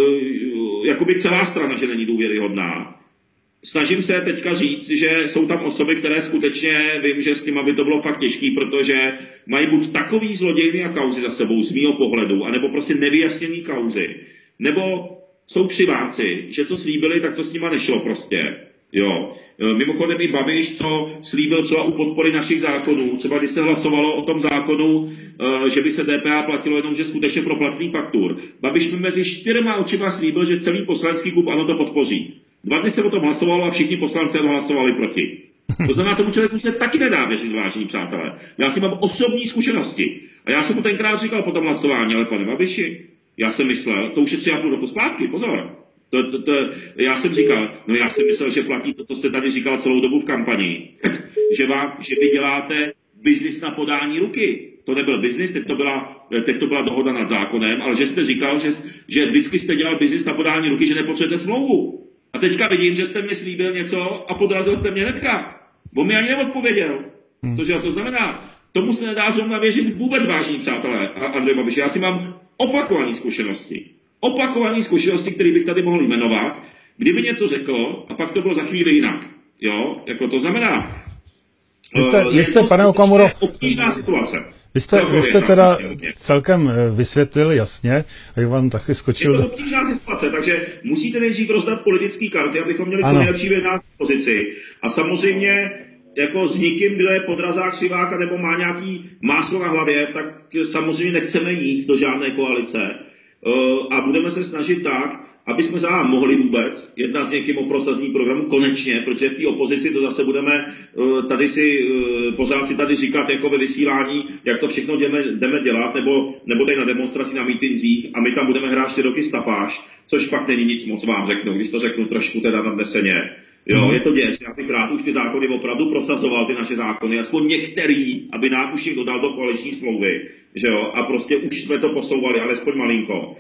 uh, jakoby celá strana, že není důvěryhodná. Snažím se teďka říct, že jsou tam osoby, které skutečně vím, že s tím by to bylo fakt těžký, protože mají buď takový zlodějny a kauzy za sebou z mýho pohledu, anebo prostě nevyjasněný kauzy, nebo jsou křiváci, že co slíbili, tak to s nima nešlo prostě. Jo. Mimochodem i Babiš, co slíbil třeba u podpory našich zákonů, třeba když se hlasovalo o tom zákonu, že by se D P H platilo jenom, že skutečně pro placení faktur. Babiš mi mezi čtyřma očima slíbil, že celý poslanecký klub ANO to podpoří. Dva dny se o tom hlasovalo a všichni poslanci hlasovali proti. To znamená, tomu člověku se taky nedá věřit, vážení přátelé. Já si mám osobní zkušenosti. A já jsem mu tenkrát říkal po tom hlasování, ale pane Babiši, já jsem myslel, to už je tři a půl roku zpátky, pozor. To, to, to, já jsem říkal, no já jsem myslel, že platí to, co jste tady říkal celou dobu v kampani. Že, vám, že vy děláte biznis na podání ruky. To nebyl biznis, teď to byla, teď to byla dohoda nad zákonem, ale že jste říkal, že, že vždycky jste dělal biznis na podání ruky, že nepotřebujete smlouvu. A teďka vidím, že jste mě slíbil něco a podrazil jste mě hnedka. Bo mi ani neodpověděl. Hmm. To, že to znamená, tomu se nedá zrovna věřit vůbec, vážní přátelé. A Andrej Babiš, já si mám opakované zkušenosti. Opakované zkušenosti, které bych tady mohl jmenovat, kdyby něco řekl a pak to bylo za chvíli jinak. Jo, jako to znamená. Vy jste, vy jste pane Okamuro, obtížná situace. Vy jste, vy jste teda celkem vysvětlil jasně, a já vám taky skočil. Je to obtížná situace, takže musíte nejdřív rozdat politické karty, abychom měli co nejlepší vyjednávací pozici. A samozřejmě jako s nikým, kdo je podrazák, křiváka nebo má nějaký máslo na hlavě, tak samozřejmě nechceme jít do žádné koalice. A budeme se snažit tak, aby jsme za mohli vůbec jednat s někým o prosazení programu konečně, protože v té opozici to zase budeme tady si pořád si tady říkat jako ve vysílání, jak to všechno jdeme, jdeme dělat, nebo, nebo tady na demonstraci na mítinzích a my tam budeme hrát čtyři roky stafáž, což fakt není nic moc, vám řeknu, když to řeknu trošku teda nadneseně. Jo, je to děs, já bych rád už ty zákony opravdu prosazoval, ty naše zákony, aspoň některý, aby nám už jich dodal do koaliční smlouvy, že jo, a prostě už jsme to posouvali, alespoň malinko.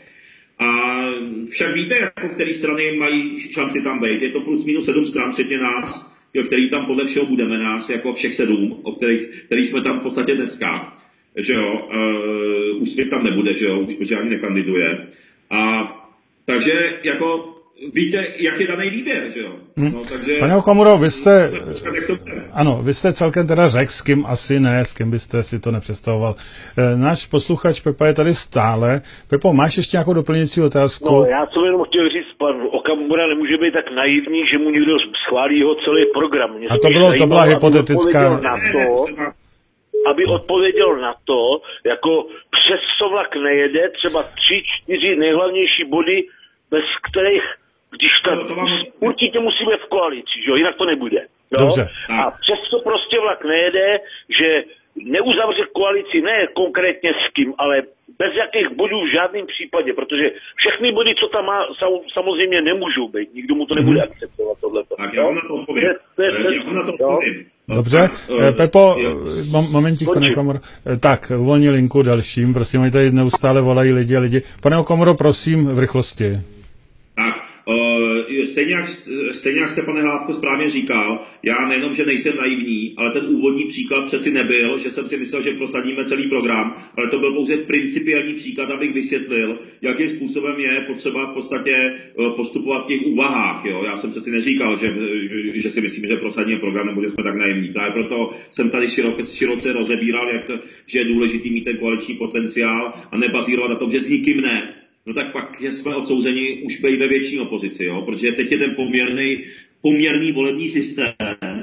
A však víte, jako který strany mají šanci tam být. Je to plus minus sedm stran, včetně nás, který tam podle všeho budeme, nás jako všech sedm, o kterých, který jsme tam v podstatě dneska. Že jo, uh, Úsvit tam nebude, že jo, už protože ani nekandiduje. A takže jako víte, jak je daný výběr, že jo? No, takže, pane Okamuro, vy jste, ano, vy jste celkem teda řekl, s kým asi ne, s kým byste si to nepředstavoval. Náš posluchač Pepa je tady stále. Pepo, máš ještě nějakou doplňující otázku? No, já jsem jenom chtěl říct, pan Okamura nemůže být tak naivní, že mu někdo schválí jeho celý program. Mě A to, bylo, to byla hypotetická... Na to, aby odpověděl na to, jako přes co vlak nejede, třeba tři, čtyři nejhlavnější body, bez kterých, když tak, no, vám... určitě musíme v koalici, že jo, jinak to nebude. Jo? Dobře. A přesto prostě vlak nejede, že neuzavře koalici, ne konkrétně s kým, ale bez jakých bodů v žádném případě, protože všechny body, co tam má, samozřejmě nemůžou být, nikdo mu to nebude mm. akceptovat tohleto. Tak já vám na to odpovím. Já vám na to odpovím. Dobře, Pepo, momentík, pane Okamuro. Tak, uvolni linku dalším, prosím, oni tady neustále volají lidi a lidi. Pane Okamuro, prosím, v rychlosti. Tak, uh, stejně jak, stejně jak Stefan Hlávko správně říkal, já nejenom, že nejsem naivní, ale ten úvodní příklad přeci nebyl, že jsem si myslel, že prosadíme celý program, ale to byl pouze principiální příklad, abych vysvětlil, jakým způsobem je potřeba v podstatě postupovat v těch úvahách. Jo? Já jsem přeci neříkal, že, že si myslím, že prosadíme program, nebo že jsme tak naivní. Právě proto jsem tady široce, široce rozebíral, jak to, že je důležitý mít ten koaliční potenciál a nebazírovat na tom, že s nikým ne. No tak pak jsme odsouzeni už být ve větší opozici, jo? Protože teď je ten poměrný, poměrný volební systém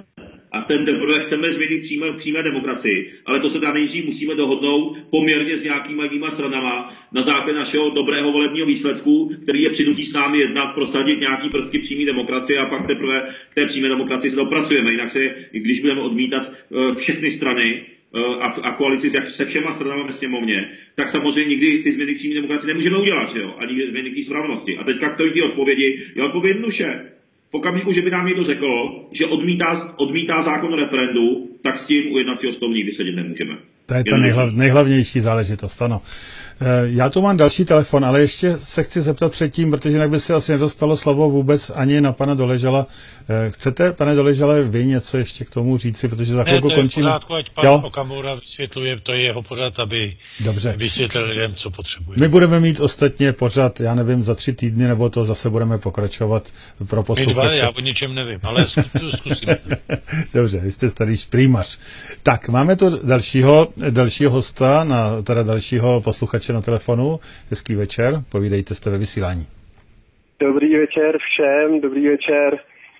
a ten teprve chceme změnit přímé, přímé demokracii. Ale to se tam nejdřív musíme dohodnout poměrně s nějakýma jinýma stranama na základě našeho dobrého volebního výsledku, který je přinutí s námi jednat, prosadit nějaký prvky přímé demokracie a pak teprve k té přímé demokracii se dopracujeme. Jinak se, když budeme odmítat všechny strany, A, a koalici se všema stranami ve sněmovně, tak samozřejmě nikdy ty změny přímé demokracie nemůžeme udělat, že jo? Ani změny k spravedlnosti. A teďka k té odpovědi, je odpověď jednoduše. V okamžiku, že by nám někdo řekl, že odmítá, odmítá zákon o referendu, tak s tím u jednacího stolu nikdy sedět nemůžeme. To je ta nejhlav, nejhlavnější záležitost, ano. Já tu mám další telefon, ale ještě se chci zeptat předtím, protože jinak by se asi nedostalo slovo vůbec ani na pana Doležala. Chcete, pane Doležale, vy něco ještě k tomu říci, protože za chvilku končíme. Ne, to je v pořádku, ať pan jo? Okamura vysvětluje, to je jeho pořad, aby Dobře. vysvětlil lidem, co potřebuje. My budeme mít ostatně pořad, já nevím, za tři týdny, nebo to zase budeme pokračovat pro posluchače. My dva, já o ničem nevím, ale zkusíme. Dobře, vy jste starý šprýmař. Tak, máme tu dalšího, dalšího hosta, na, teda dalšího posluchače na telefonu. Hezký večer, povídejte, jste ve vysílání. Dobrý večer všem, dobrý večer.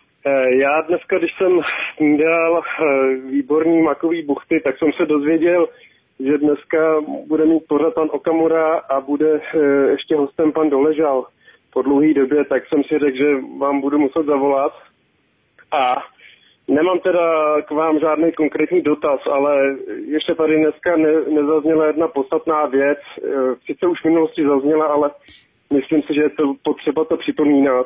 Já dneska, když jsem dělal výborný makový buchty, tak jsem se dozvěděl, že dneska bude mít pořad pan Okamura a bude ještě hostem pan Doležal po dlouhé době, tak jsem si řekl, že vám budu muset zavolat. A nemám teda k vám žádný konkrétní dotaz, ale ještě tady dneska ne, nezazněla jedna podstatná věc. Sice už v minulosti zazněla, ale myslím si, že je to potřeba to připomínat.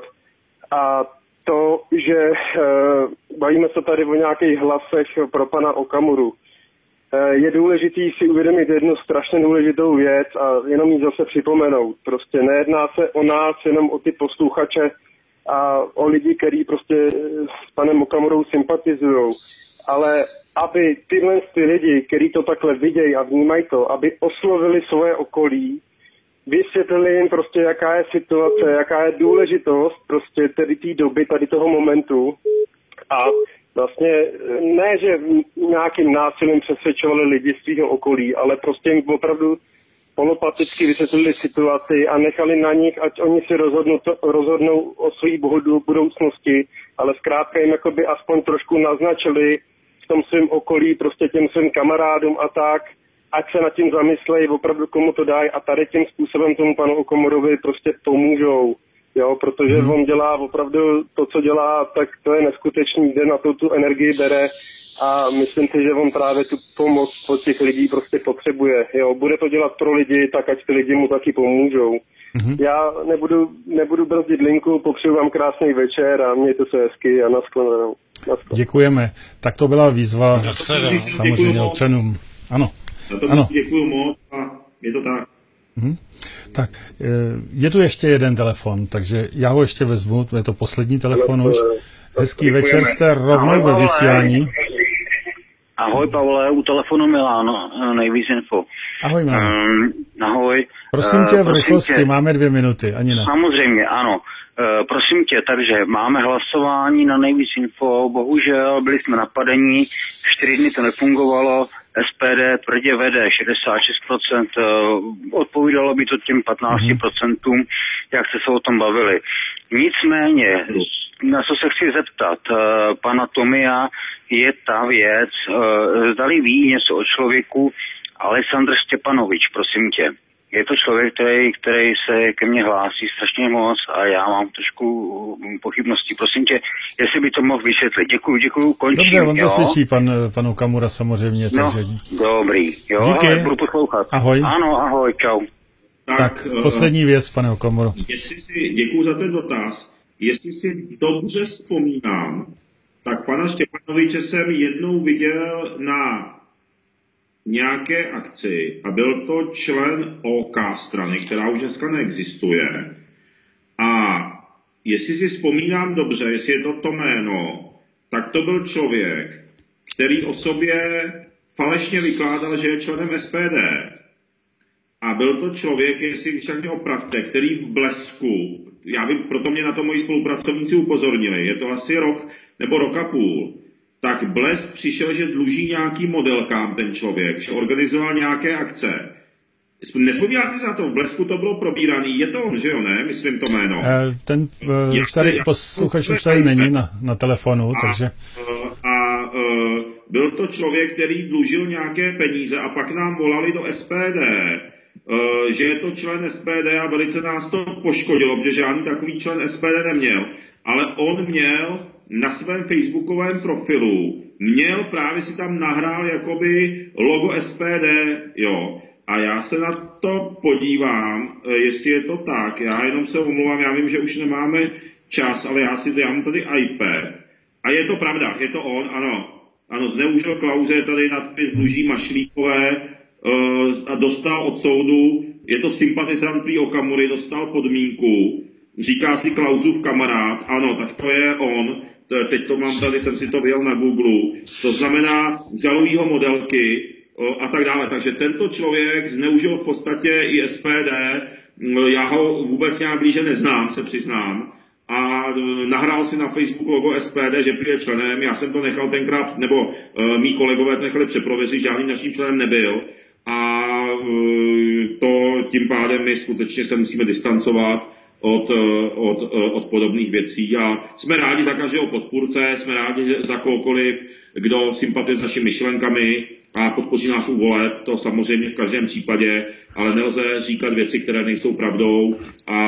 A to, že e, bavíme se tady o nějakých hlasech pro pana Okamuru. E, je důležitý si uvědomit jednu strašně důležitou věc a jenom ji zase připomenout. Prostě nejedná se o nás, jenom o ty posluchače a o lidi, kteří prostě s panem Okamurou sympatizují. Ale aby tyhle ty lidi, kteří to takhle vidějí a vnímají to, aby oslovili svoje okolí, vysvětlili jim prostě, jaká je situace, jaká je důležitost prostě tedy té doby, tady toho momentu. A vlastně ne, že nějakým násilím přesvědčovali lidi z svého okolí, ale prostě jim opravdu polopaticky vysvětlili situaci a nechali na nich, ať oni si rozhodnou, to, rozhodnou o své budoucnosti, ale zkrátka jim jakoby aspoň trošku naznačili v tom svém okolí prostě těm svým kamarádům a tak, ať se nad tím zamyslejí, opravdu komu to dají a tady tím způsobem tomu panu Okamurovi prostě pomůžou, jo, protože hmm. on dělá opravdu to, co dělá, tak to je neskutečný, jde na to tu energii bere a myslím si, že on právě tu pomoc od těch lidí prostě potřebuje, jo, bude to dělat pro lidi, tak ať ty lidi mu taky pomůžou. Hmm. Já nebudu, nebudu brzdit linku, popřeju vám krásný večer a mějte se hezky a nashledanou. Děkujeme. Tak to byla výzva samozřejmě občanům. Ano. Za to ano. Děkuju moc a je to tak. Hmm. Tak, je tu ještě jeden telefon, takže já ho ještě vezmu, to je to poslední telefon už. Hezký Děkujeme. Večer, jste rovnou ve vysílání. Ahoj Pavle, u telefonu Milan, Nejvíc info. Ahoj Milan. Um, ahoj. Prosím tě, v uh, rychlosti, tě, máme dvě minuty, ani ne. Samozřejmě, ano. Uh, prosím tě, takže máme hlasování na Nejvíc info, bohužel byli jsme napadení, čtyři dny to nefungovalo, S P D tvrdě vede šedesát šest procent, odpovídalo by to těm patnáct procent, mm-hmm. jak jste se o tom bavili. Nicméně, na co se chci zeptat, pana Tomia, je ta věc, zdali ví něco o člověku Alexandr Štěpanovič, prosím tě. Je to člověk, který, který se ke mně hlásí strašně moc a já mám trošku pochybností. Prosím tě, jestli by to mohl vysvětlit. Děkuju, děkuju, končím. Dobře, on to slyší, pan, pan Okamura samozřejmě. No, takže... dobrý, jo, díky. Ale budu poslouchat. Ahoj. Ano, ahoj, čau. Tak, tak uh, poslední věc, pane Okamuro. Jestli si, děkuju za ten dotaz. Jestli si dobře vzpomínám, tak pana Štěpanoviče jsem jednou viděl na nějaké akci a byl to člen O K strany, která už dneska neexistuje. A jestli si vzpomínám dobře, jestli je to to jméno, tak to byl člověk, který o sobě falešně vykládal, že je členem S P D. A byl to člověk, jestli když tak mě opravte, který v Blesku, já vím, proto mě na to moji spolupracovníci upozornili, je to asi rok nebo rok a půl, tak Blesk přišel, že dluží nějakým modelkám ten člověk, že organizoval nějaké akce. Nespomínáte se na to, v Blesku to bylo probíraný, je to on, že jo, ne? Myslím to jméno. Ten už tady posluchač už tady není na, na telefonu, a, takže... A, a byl to člověk, který dlužil nějaké peníze a pak nám volali do S P D, že je to člen S P D a velice nás to poškodilo, protože žádný takový člen S P D neměl. Ale on měl na svém facebookovém profilu, měl právě si tam nahrál jakoby logo S P D, jo. A já se na to podívám, jestli je to tak. Já jenom se omlouvám, já vím, že už nemáme čas, ale já si dám tady iPad. A je to pravda, je to on, ano. Ano, zneužil Klause, tady nadpis dluží Mašlíkové a dostal od soudu, je to sympatizant prý Okamury, dostal podmínku, říká si Klausův kamarád, ano, tak to je on. Teď to mám tady, jsem si to vyjel na Google. To znamená, žalují ho modelky, a tak dále. Takže tento člověk zneužil v podstatě i S P D, já ho vůbec nějak blíže neznám, se přiznám, a nahrál si na Facebook logo S P D, že je členem, já jsem to nechal tenkrát, nebo uh, mý kolegové to nechali přeprověřit, žádným naším členem nebyl a uh, to tím pádem my skutečně se musíme distancovat od, od, od podobných věcí a jsme rádi za každého podpůrce, jsme rádi za kohokoliv, kdo sympatizuje s našimi myšlenkami a podpoří nás u voleb, to samozřejmě v každém případě, ale nelze říkat věci, které nejsou pravdou a,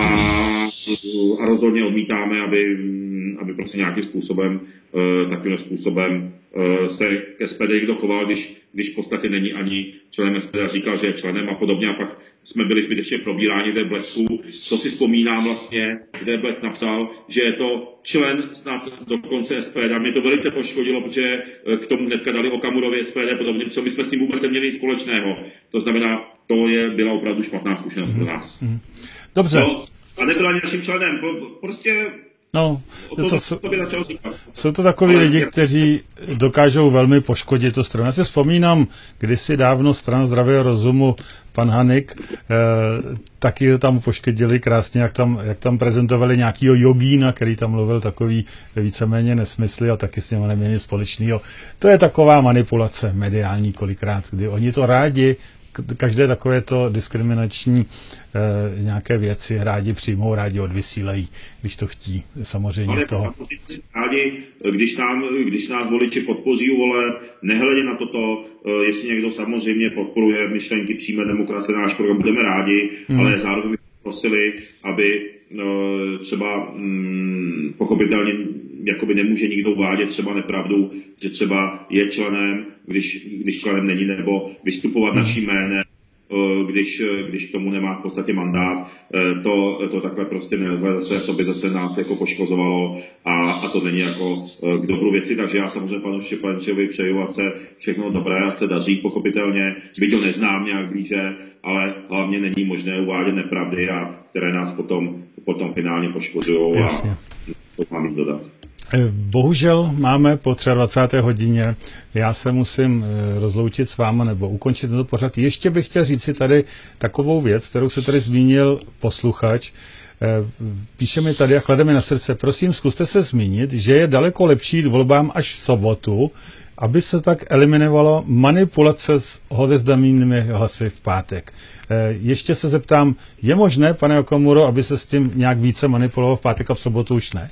a rozhodně odmítáme, aby, aby prostě nějakým způsobem, takovým způsobem se ke S P D někdo choval, když, když v podstatě není ani členem S P D a říkal, že je členem a podobně a pak jsme byli zbytečně probíráni v Blesku, co si vzpomínám vlastně, kde Blesk napsal, že je to člen snad dokonce S P D. Mě to velice poškodilo, protože k tomu hnedka dali Okamurovi S P D podobně, protože my jsme s tím vůbec neměli nic společného. To znamená, to je, byla opravdu špatná zkušenost pro nás. Dobře. No, a nebyl ani naším členem. Prostě No, to, to jsou, to jsou to takoví ale lidi, kteří dokážou velmi poškodit tu stranu. Já si vzpomínám, kdysi dávno Strana zdravého rozumu, pan Hanik, eh, taky ho tam poškodili krásně, jak tam, jak tam prezentovali nějakýho jogína, který tam mluvil takový víceméně nesmysly a taky s něma neměli nic společného. To je taková manipulace mediální kolikrát, kdy oni to rádi, každé takovéto diskriminační e, nějaké věci rádi přijmou, rádi odvysílejí, když to chtí, samozřejmě ale toho. Rádi, když, nám, když nás voliči podpoří u voleb, nehledě na toto, jestli někdo samozřejmě podporuje myšlenky přímé demokracie, náš program, budeme rádi, hmm. ale zároveň bychom prosili, aby no, třeba hm, pochopitelně jakoby nemůže nikdo uvádět třeba nepravdu, že třeba je členem, když, když členem není, nebo vystupovat hmm. naším jménem, když, když k tomu nemá v podstatě mandát, to, to takhle prostě nelze, zase, to by zase nás jako poškozovalo a, a to není jako k dobru věci, takže já samozřejmě panu Štěpánčovi přeju, ať se všechno dobré, ať se daří pochopitelně, byť ho neznám nějak blíže, ale hlavně není možné uvádět nepravdy, a které nás potom, potom finálně poškozují a to mám jít dodat. Bohužel máme po dvacáté třetí hodině, já se musím rozloučit s váma nebo ukončit tento pořad. Ještě bych chtěl říct si tady takovou věc, kterou se tady zmínil posluchač. Píše mi tady a klade mi na srdce, prosím, zkuste se zmínit, že je daleko lepší jít volbám až v sobotu, aby se tak eliminovalo manipulace s odevzdanými hlasy v pátek. Ještě se zeptám, je možné, pane Okamuro, aby se s tím nějak více manipulovalo v pátek a v sobotu už ne?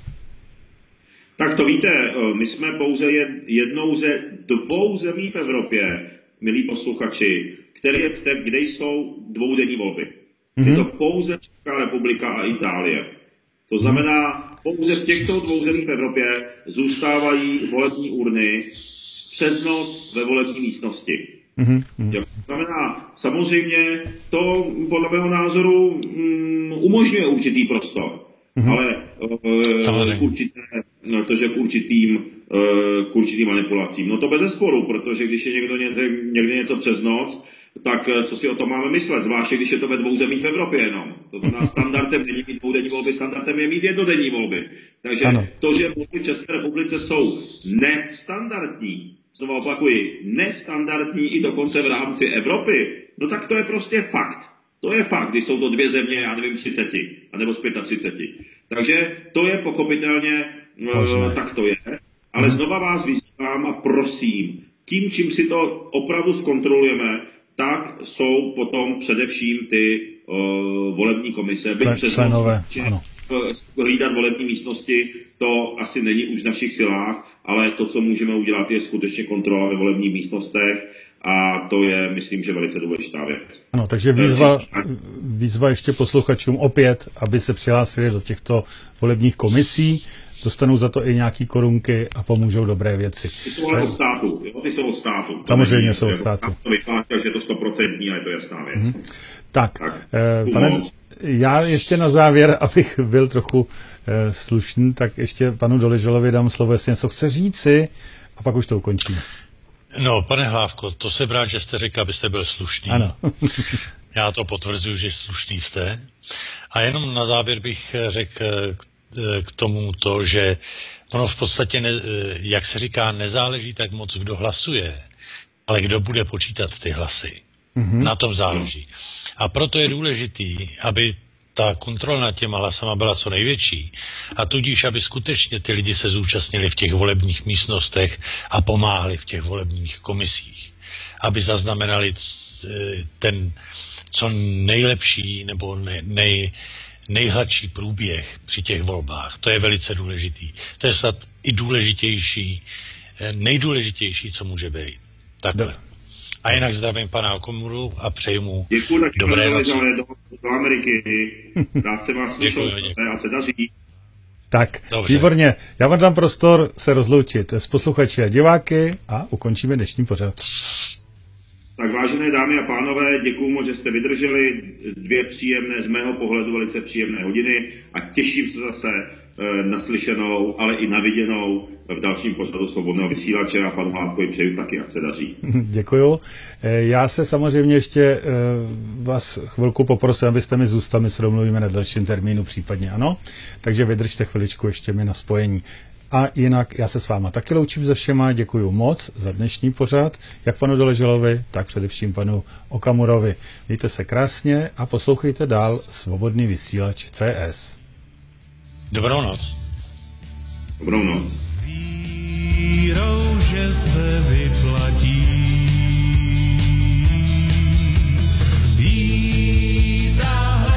Tak to víte, my jsme pouze jednou ze dvou zemí v Evropě, milí posluchači, které, kde jsou dvoudenní volby. Mm-hmm. Je to pouze Česká republika a Itálie. To znamená, pouze v těchto dvou zemích v Evropě zůstávají volební urny přes noc ve volební místnosti. Mm-hmm. To znamená, samozřejmě to podle mého názoru um, umožňuje určitý prostor. Mm-hmm. Ale uh, určité, no, to, že k určitým, uh, k určitým manipulacím. No to bez sporu, protože když je někdo někde, někde něco přes noc tak co si o tom máme myslet, zvláště když je to ve dvou zemích v Evropě jenom. To znamená, standardem není mít dvoudenní volby, standardem je mít jednodenní volby. Takže ano. To, že volby v České republice jsou nestandardní, znovu opakuji, nestandardní i dokonce v rámci Evropy, no tak to je prostě fakt. To je fakt, když jsou to dvě země, já nevím, třicet, anebo z třicet pět. Takže to je pochopitelně, no, tak to je. Ale hmm. znova vás vyzývám a prosím, tím, čím si to opravdu zkontrolujeme, tak jsou potom především ty uh, volební komise. Byť přes hlídat volební místnosti, to asi není už v našich silách, ale to, co můžeme udělat, je skutečně kontrola ve volebních místnostech a to je, myslím, že velice důležitá věc. Ano, takže výzva, výzva ještě posluchačům opět, aby se přihlásili do těchto volebních komisí, dostanou za to i nějaký korunky a pomůžou dobré věci. Ty jsou ale od státu, jo? Ty jsou od státu. Samozřejmě není, jsou od státu. To vyplátil, že je to stoprocentní, ale je to jasná věc. Hmm. Tak, tak eh, pane, já ještě na závěr, abych byl trochu eh, slušný, tak ještě panu Doležalovi dám slovo, jestli něco chce říci a pak už to ukončíme. No, pane Hlávko, to se brát, že jste řekl, abyste byl slušný. Ano. Já to potvrzuji, že slušný jste. A jenom na závěr bych řekl k tomu to, že ono v podstatě, ne, jak se říká, nezáleží tak moc, kdo hlasuje, ale kdo bude počítat ty hlasy. Mm-hmm. Na tom záleží. A proto je důležitý, aby ta kontrola nad těma hlasama byla co největší a tudíž, aby skutečně ty lidi se zúčastnili v těch volebních místnostech a pomáhali v těch volebních komisích. Aby zaznamenali ten co nejlepší nebo nej, nejhladší průběh při těch volbách. To je velice důležitý. To je snad i důležitější, nejdůležitější, co může být. Takhle. A jinak zdravím pana Okamuru a přeji mu Děkuji, tak dobré noci. Do, do Ameriky. Rád se vás slyšel a se daří. Tak, dobře. Výborně. Já vám dám prostor se rozloučit s posluchači a diváky a ukončíme dnešní pořad. Tak vážené dámy a pánové, děkuji moc, že jste vydrželi dvě příjemné, z mého pohledu velice příjemné hodiny a těším se zase e, na slyšenou, ale i na viděnou v dalším pořadu Svobodného vysílače a panu Hlávkovi přeju taky, ať se daří. Děkuju. Já se samozřejmě ještě e, vás chvilku poprosím, abyste mi zůstali, my se domluvíme na dalším termínu případně, ano? Takže vydržte chviličku ještě mi na spojení. A jinak já se s váma taky loučím ze všema, děkuju moc za dnešní pořad, jak panu Doležalovi, tak především panu Okamurovi. Mějte se krásně a poslouchejte dál Svobodný vysílač C S. Dobrou noc. Dobrou noc. S vírou, že se vyplatí jít a